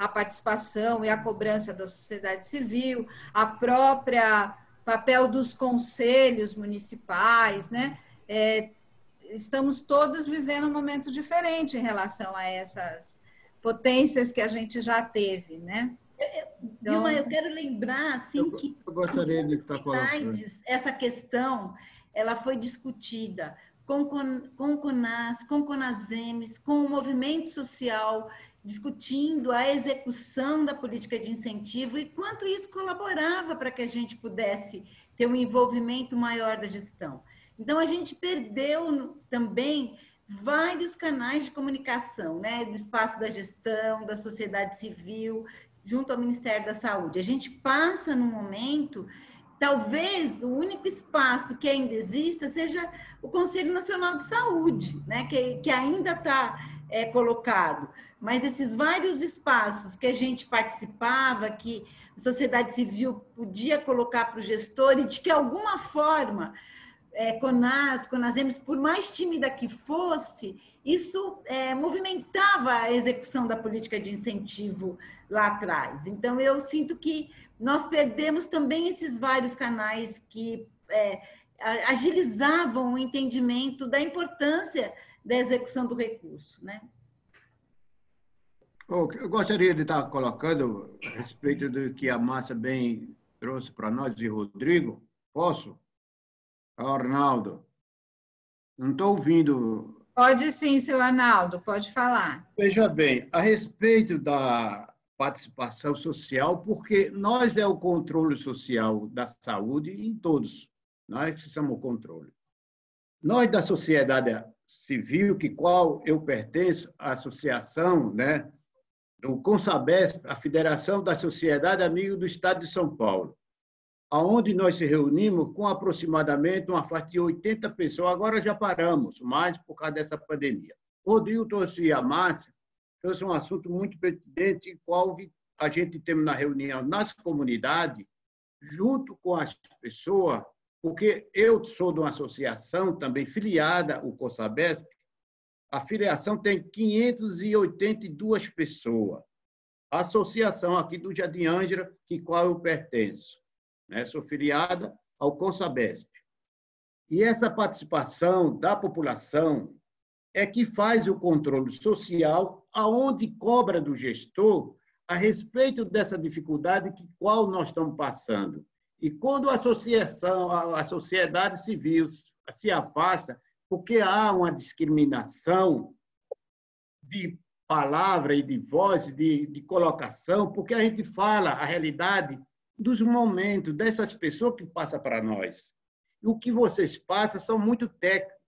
a participação e a cobrança da sociedade civil, a própria papel dos conselhos municipais, né? É, estamos todos vivendo um momento diferente em relação a essas potências que a gente já teve, né? Então, Dilma, eu quero lembrar assim eu, que eu gostaria de estar colocando. Essa questão ela foi discutida com, com, com o CONAS, com o CONASEMES, com o movimento social, discutindo a execução da política de incentivo e quanto isso colaborava para que a gente pudesse ter um envolvimento maior da gestão. Então, a gente perdeu também vários canais de comunicação, né? Do espaço da gestão, da sociedade civil, junto ao Ministério da Saúde. A gente passa num momento, talvez o único espaço que ainda exista seja o Conselho Nacional de Saúde, né? que, que ainda está é, colocado. Mas esses vários espaços que a gente participava, que a sociedade civil podia colocar para o gestor e de que, alguma forma, é, CONAS, CONASEMES, por mais tímida que fosse, isso é, movimentava a execução da política de incentivo lá atrás. Então, eu sinto que nós perdemos também esses vários canais que é, agilizavam o entendimento da importância da execução do recurso, né? Eu gostaria de estar colocando a respeito do que a Márcia bem trouxe para nós, e Rodrigo. Posso? Arnaldo, não estou ouvindo. Pode sim, seu Arnaldo, pode falar. Veja bem, a respeito da participação social, porque nós é o controle social da saúde em todos, nós somos o controle. Nós da sociedade civil, que qual eu pertenço, à associação, né, do CONSABESP, a Federação da Sociedade Amiga do Estado de São Paulo, aonde nós se reunimos com aproximadamente uma faixa de oitenta pessoas, agora já paramos, mais por causa dessa pandemia. O Rodrigo trouxe a Márcia, trouxe um assunto muito pertinente, qual a gente tem na reunião nas comunidades, junto com as pessoas, porque eu sou de uma associação também filiada, o CONSABESP, a filiação tem quinhentas e oitenta e duas pessoas. A associação aqui do Jardim Ângela, que qual eu pertenço. Né? Sou filiada ao CONSABESP. E essa participação da população é que faz o controle social, aonde cobra do gestor a respeito dessa dificuldade que qual nós estamos passando. E quando a associação, a sociedade civil se afasta, porque há uma discriminação de palavra e de voz, de, de colocação, porque a gente fala a realidade dos momentos dessas pessoas que passam para nós. E o que vocês passam são muito técnicos.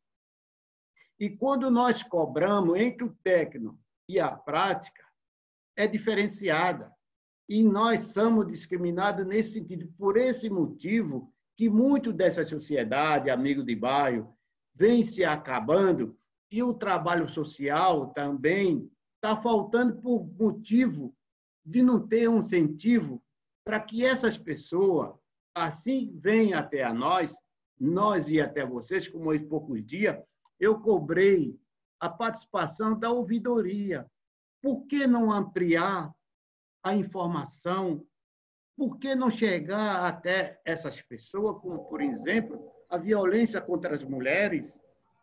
E quando nós cobramos entre o técnico e a prática, é diferenciada. E nós somos discriminados nesse sentido. Por esse motivo que muito dessa sociedade, amigo de bairro, vem se acabando, e o trabalho social também está faltando por motivo de não ter um incentivo para que essas pessoas, assim, venham até a nós, nós e até vocês, como há poucos dias, eu cobrei a participação da ouvidoria. Por que não ampliar a informação? Por que não chegar até essas pessoas, como, por exemplo, a violência contra as mulheres?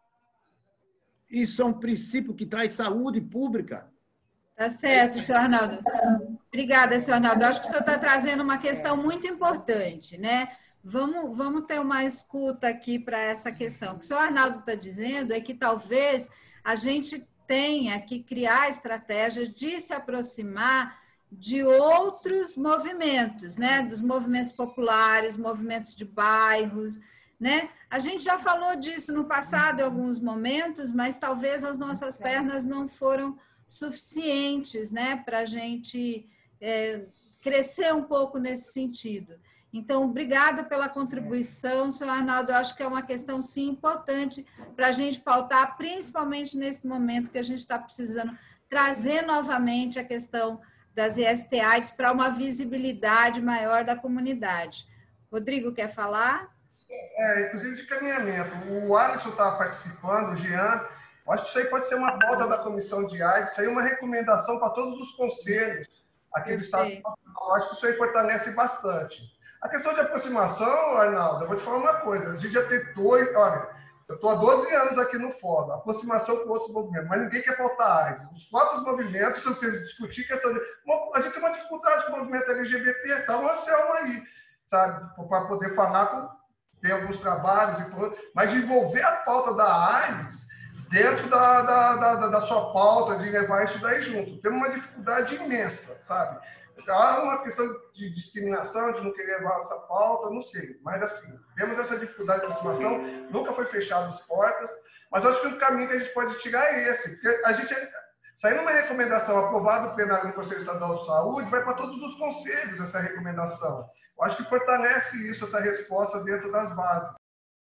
Isso é um princípio que traz saúde pública. Tá certo, senhor Arnaldo. Obrigada, senhor Arnaldo. Acho que o senhor está trazendo uma questão muito importante, né? Vamos, vamos ter uma escuta aqui para essa questão. O que o senhor Arnaldo está dizendo é que talvez a gente tenha que criar estratégias de se aproximar de outros movimentos, né? Dos movimentos populares, movimentos de bairros, né? A gente já falou disso no passado em alguns momentos, mas talvez as nossas pernas não foram suficientes, né? Para a gente é, crescer um pouco nesse sentido. Então, obrigada pela contribuição, senhor Arnaldo. Eu acho que é uma questão, sim, importante para a gente pautar, principalmente nesse momento que a gente está precisando trazer novamente a questão das I S T AIDS para uma visibilidade maior da comunidade. Rodrigo, quer falar? É, inclusive de caminhamento. O Alisson estava participando, o Jean. Eu acho que isso aí pode ser uma pauta da comissão de AIDS, isso aí é uma recomendação para todos os conselhos, aquele Estado profissional. Acho que isso aí fortalece bastante. A questão de aproximação, Arnaldo, eu vou te falar uma coisa. A gente já tentou, olha, eu estou há doze anos aqui no Fórum, aproximação com outros movimentos, mas ninguém quer pautar AIDS. Os próprios movimentos, se você discutir questão de... A gente tem uma dificuldade com o movimento L G B T, está uma selma aí, sabe? Para poder falar, com... tem alguns trabalhos e tudo, mas de envolver a pauta da AIDS dentro da, da, da, da sua pauta, de levar isso daí junto. Temos uma dificuldade imensa, sabe? Há uma questão de discriminação, de não querer levar essa pauta, não sei. Mas, assim, temos essa dificuldade de aproximação, nunca foi fechado as portas, mas eu acho que o caminho que a gente pode tirar é esse. Porque a gente, saindo uma recomendação aprovada no plenário do Conselho Estadual de Saúde, vai para todos os conselhos essa recomendação. Eu acho que fortalece isso, essa resposta dentro das bases.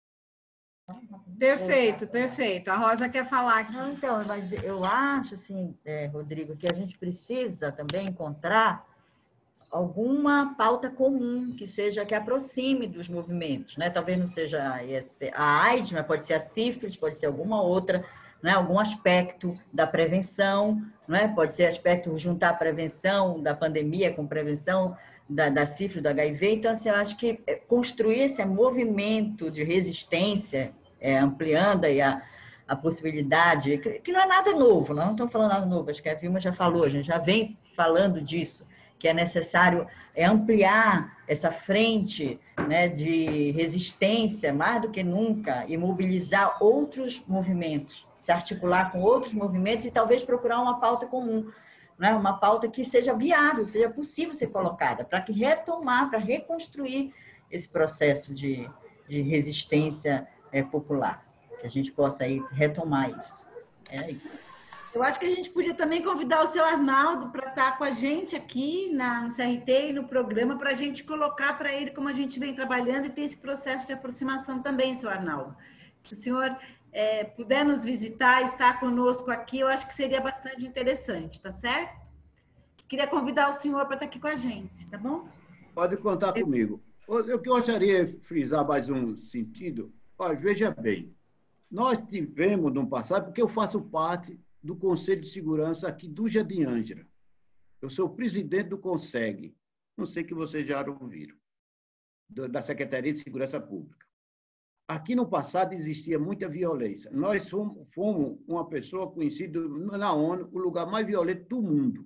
Perfeito, perfeito. A Rosa quer falar aqui. Não, então, mas eu acho, assim, é, Rodrigo, que a gente precisa também encontrar alguma pauta comum que seja que aproxime dos movimentos, né? Talvez não seja a AIDS, mas pode ser a sífilis, pode ser alguma outra, né? Algum aspecto da prevenção, né? Pode ser aspecto juntar a prevenção da pandemia com prevenção da, da sífilis, do H I V. Então, assim, eu acho que construir esse movimento de resistência, é, ampliando aí a, a possibilidade, que, que não é nada novo, não estamos falando nada novo, acho que a Vilma já falou, a gente já vem falando disso, que é necessário é ampliar essa frente, né, de resistência mais do que nunca e mobilizar outros movimentos, se articular com outros movimentos e talvez procurar uma pauta comum, né, uma pauta que seja viável, que seja possível ser colocada, para que retomar, para reconstruir esse processo de, de resistência é, popular, que a gente possa aí retomar isso. É isso. Eu acho que a gente podia também convidar o seu Arnaldo para estar com a gente aqui na, no C R T e no programa, para a gente colocar para ele como a gente vem trabalhando e ter esse processo de aproximação também, seu Arnaldo. Se o senhor é, puder nos visitar, estar conosco aqui, eu acho que seria bastante interessante, tá certo? Queria convidar o senhor para estar aqui com a gente, tá bom? Pode contar comigo. O que eu gostaria de frisar mais um sentido, olha, veja bem, nós tivemos no passado, porque eu faço parte do Conselho de Segurança aqui do Jardim Ângela. Eu sou o presidente do CONSEG. Não sei que vocês já ouviram. Da Secretaria de Segurança Pública. Aqui no passado existia muita violência. Nós fomos, fomos uma pessoa conhecida na ONU, o lugar mais violento do mundo.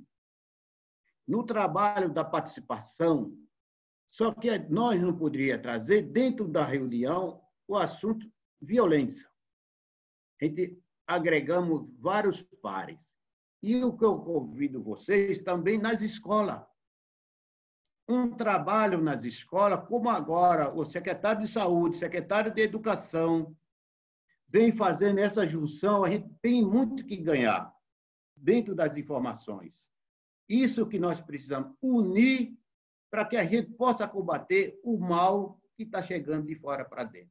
No trabalho da participação, só que nós não poderíamos trazer dentro da reunião o assunto violência. A gente agregamos vários pares. E o que eu convido vocês também nas escolas. Um trabalho nas escolas, como agora o secretário de Saúde, secretário de Educação, vem fazendo essa junção, a gente tem muito que ganhar dentro das informações. Isso que nós precisamos unir para que a gente possa combater o mal que está chegando de fora para dentro.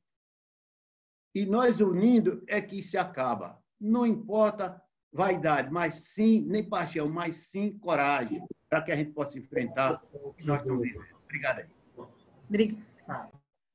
E nós unindo é que se acaba. Não importa vaidade, mas sim, nem paixão, mas sim coragem, para que a gente possa enfrentar o que nós estamos vivendo. Obrigado aí. Obrigada.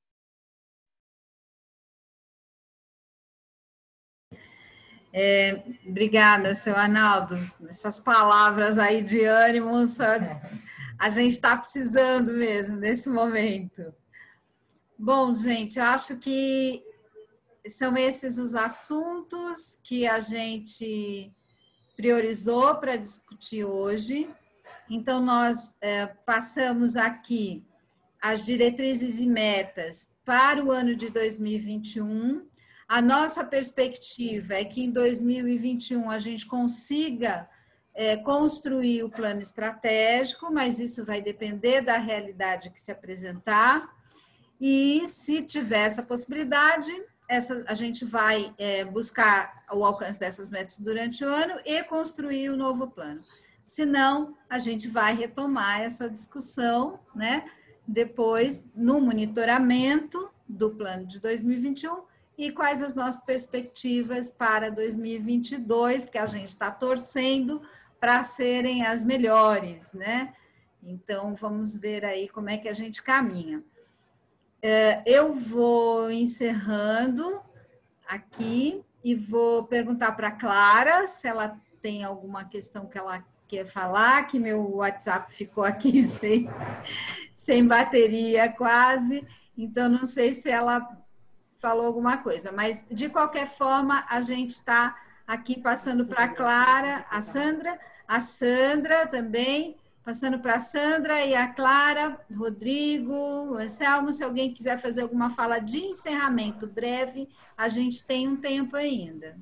É, obrigada, seu Arnaldo. Essas palavras aí de ânimo, sabe? A gente está precisando mesmo nesse momento. Bom, gente, acho que são esses os assuntos que a gente priorizou para discutir hoje. Então, nós é, passamos aqui as diretrizes e metas para o ano de dois mil e vinte e um. A nossa perspectiva é que em dois mil e vinte e um a gente consiga é, construir o plano estratégico, mas isso vai depender da realidade que se apresentar. E, se tiver essa possibilidade, essa, a gente vai é, buscar o alcance dessas metas durante o ano e construir o novo plano. Senão, a gente vai retomar essa discussão, né, depois no monitoramento do plano de dois mil e vinte e um e quais as nossas perspectivas para dois mil e vinte e dois, que a gente está torcendo para serem as melhores, né? Então, vamos ver aí como é que a gente caminha. Eu vou encerrando aqui e vou perguntar para a Clara se ela tem alguma questão que ela quer falar, que meu WhatsApp ficou aqui sem, sem bateria quase, então não sei se ela falou alguma coisa, mas de qualquer forma a gente está aqui passando para a Clara, a Sandra, a Sandra também, passando para a Sandra e a Clara, Rodrigo, o Anselmo, se alguém quiser fazer alguma fala de encerramento breve, a gente tem um tempo ainda.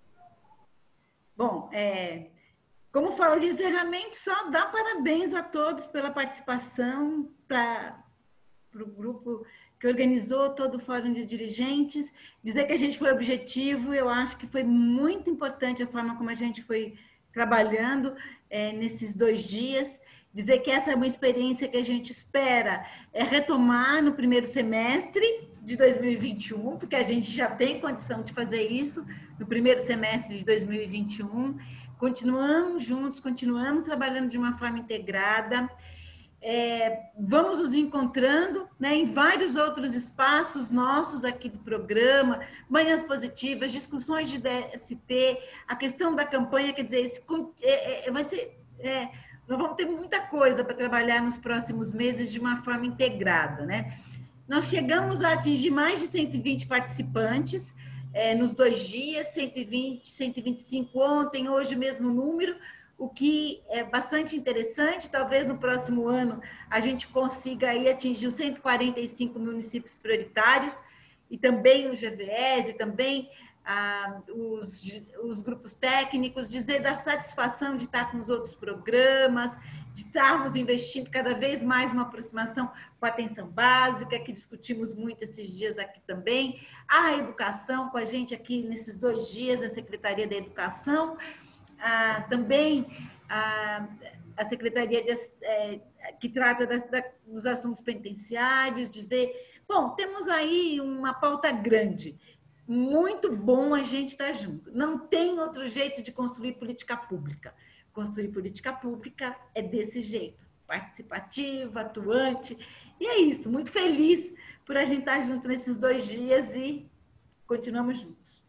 Bom, é, como fala de encerramento, só dá parabéns a todos pela participação, para o grupo que organizou todo o Fórum de Dirigentes, dizer que a gente foi objetivo, eu acho que foi muito importante a forma como a gente foi trabalhando é, nesses dois dias, dizer que essa é uma experiência que a gente espera é, retomar no primeiro semestre de dois mil e vinte e um, porque a gente já tem condição de fazer isso no primeiro semestre de dois mil e vinte e um, continuamos juntos, continuamos trabalhando de uma forma integrada, É, vamos nos encontrando, né, em vários outros espaços nossos aqui do programa, manhãs positivas, discussões de D S T, a questão da campanha, quer dizer, esse, é, é, vai ser, é, nós vamos ter muita coisa para trabalhar nos próximos meses de uma forma integrada, né? Nós chegamos a atingir mais de cento e vinte participantes é, nos dois dias, cento e vinte, cento e vinte e cinco ontem, hoje o mesmo número, o que é bastante interessante. Talvez no próximo ano a gente consiga aí atingir os cento e quarenta e cinco municípios prioritários, e também os G V Es, e também ah, os, os grupos técnicos, dizer da satisfação de estar com os outros programas, de estarmos investindo cada vez mais uma aproximação com a atenção básica, que discutimos muito esses dias aqui também, a educação com a gente aqui nesses dois dias, a Secretaria da Educação, Ah, também a, a Secretaria de, é, que trata das, da, dos assuntos penitenciários, dizer, bom, temos aí uma pauta grande, muito bom a gente estar junto. Não tem outro jeito de construir política pública. Construir política pública é desse jeito, participativa, atuante, e é isso, muito feliz por a gente estar junto nesses dois dias e continuamos juntos.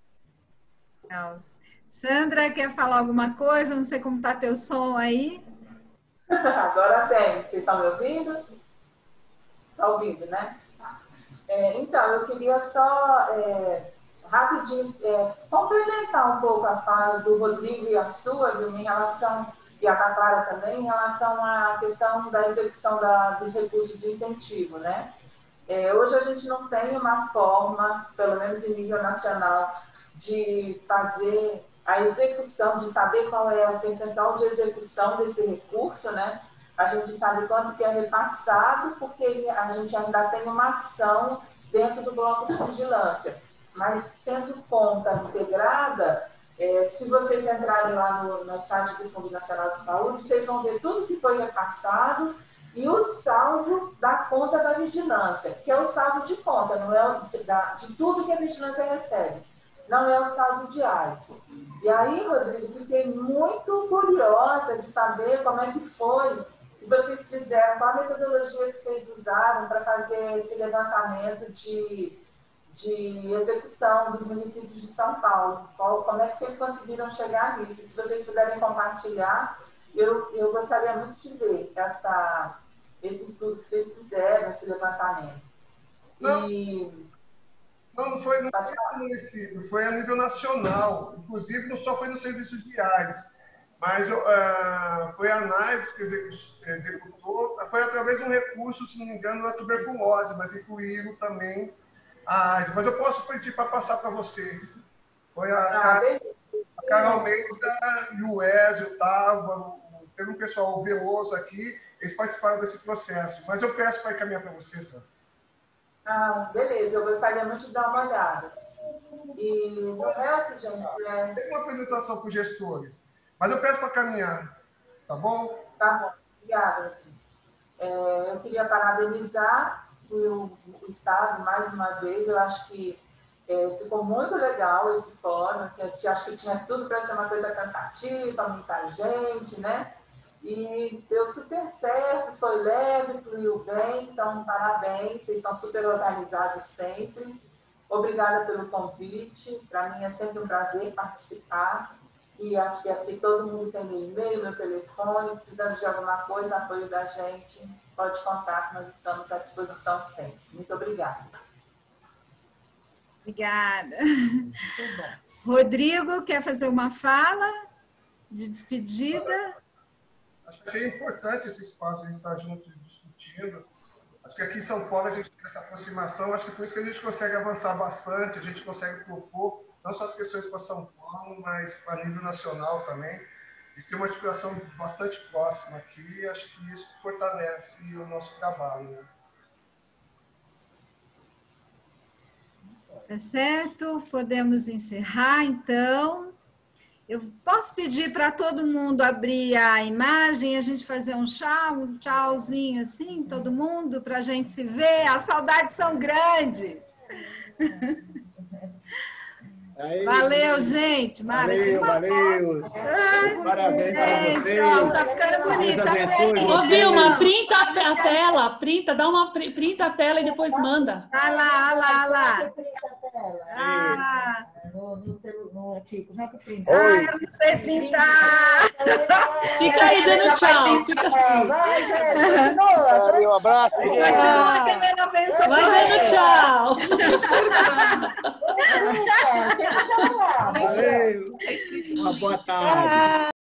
Sandra, quer falar alguma coisa? Não sei como está teu som aí. Agora tem. Vocês estão me ouvindo? Está ouvindo, né? É, então, eu queria só, é, rapidinho, é, complementar um pouco a fala do Rodrigo e a sua, viu, em relação, e a da Clara também, em relação à questão da execução da, dos recursos de incentivo, né? É, hoje a gente não tem uma forma, pelo menos em nível nacional, de fazer a execução, de saber qual é o percentual de execução desse recurso, né? A gente sabe quanto que é repassado, porque a gente ainda tem uma ação dentro do bloco de vigilância. Mas, sendo conta integrada, é, se vocês entrarem lá no, no site do Fundo Nacional de Saúde, vocês vão ver tudo que foi repassado e o saldo da conta da vigilância, que é o saldo de conta, não é o de, da, de tudo que a vigilância recebe. Não é o saldo diário. E aí, Rodrigo, fiquei muito curiosa de saber como é que foi que vocês fizeram, qual a metodologia que vocês usaram para fazer esse levantamento de, de execução dos municípios de São Paulo. Qual, como é que vocês conseguiram chegar nisso? Se vocês puderem compartilhar, eu, eu gostaria muito de ver essa, esse estudo que vocês fizeram, esse levantamento. E... Não, não foi no município, foi a nível nacional. Inclusive, não só foi nos serviços viais, mas uh, foi a ANAIS que executou, foi através de um recurso, se não me engano, da tuberculose, mas incluíram também a AIDS. Mas eu posso pedir para passar para vocês. Foi a, a, a Carla Almeida e o Ezio, estava, teve um pessoal veloso aqui, eles participaram desse processo. Mas eu peço para encaminhar para vocês, Sandra. Ah, beleza, eu gostaria muito de dar uma olhada. E o resto, gente... É... Tem uma apresentação para os gestores, mas eu peço para caminhar, tá bom? Tá bom, obrigada. É, eu queria parabenizar o, o Estado mais uma vez, eu acho que é, ficou muito legal esse fórum, assim, eu acho que tinha tudo para ser uma coisa cansativa, muita gente, né? E deu super certo, foi leve, fluiu bem, então parabéns, vocês estão super organizados sempre. Obrigada pelo convite, para mim é sempre um prazer participar. E acho que aqui todo mundo tem meu e-mail, meu telefone, precisando de alguma coisa, apoio da gente, pode contar, nós estamos à disposição sempre. Muito obrigada. Obrigada. Rodrigo, quer fazer uma fala de despedida? Acho que é importante esse espaço, a gente estar junto discutindo. Acho que aqui em São Paulo a gente tem essa aproximação, acho que por isso que a gente consegue avançar bastante, a gente consegue propor não só as questões para São Paulo, mas para nível nacional também. E tem uma articulação bastante próxima aqui, e acho que isso fortalece o nosso trabalho, né? Tá certo? Podemos encerrar, então. Eu posso pedir para todo mundo abrir a imagem e a gente fazer um tchau, um tchauzinho assim, todo mundo, para a gente se ver. As saudades são grandes. Aí, valeu, gente. Valeu, valeu. Ai, parabéns para vocês. Ó, tá ficando bonito. Ô, Vilma, printa a tela, printa, dá uma printa a tela e depois manda. Ah lá, ah lá, ah lá. Ah, no, no celular, aqui, como é que printa? Ah, eu não sei printar. Fica aí dando tchau. Fica... Vai, gente. Um abraço. Continua que a minha não veio só vai dando tchau. Valeu. Uma boa tarde.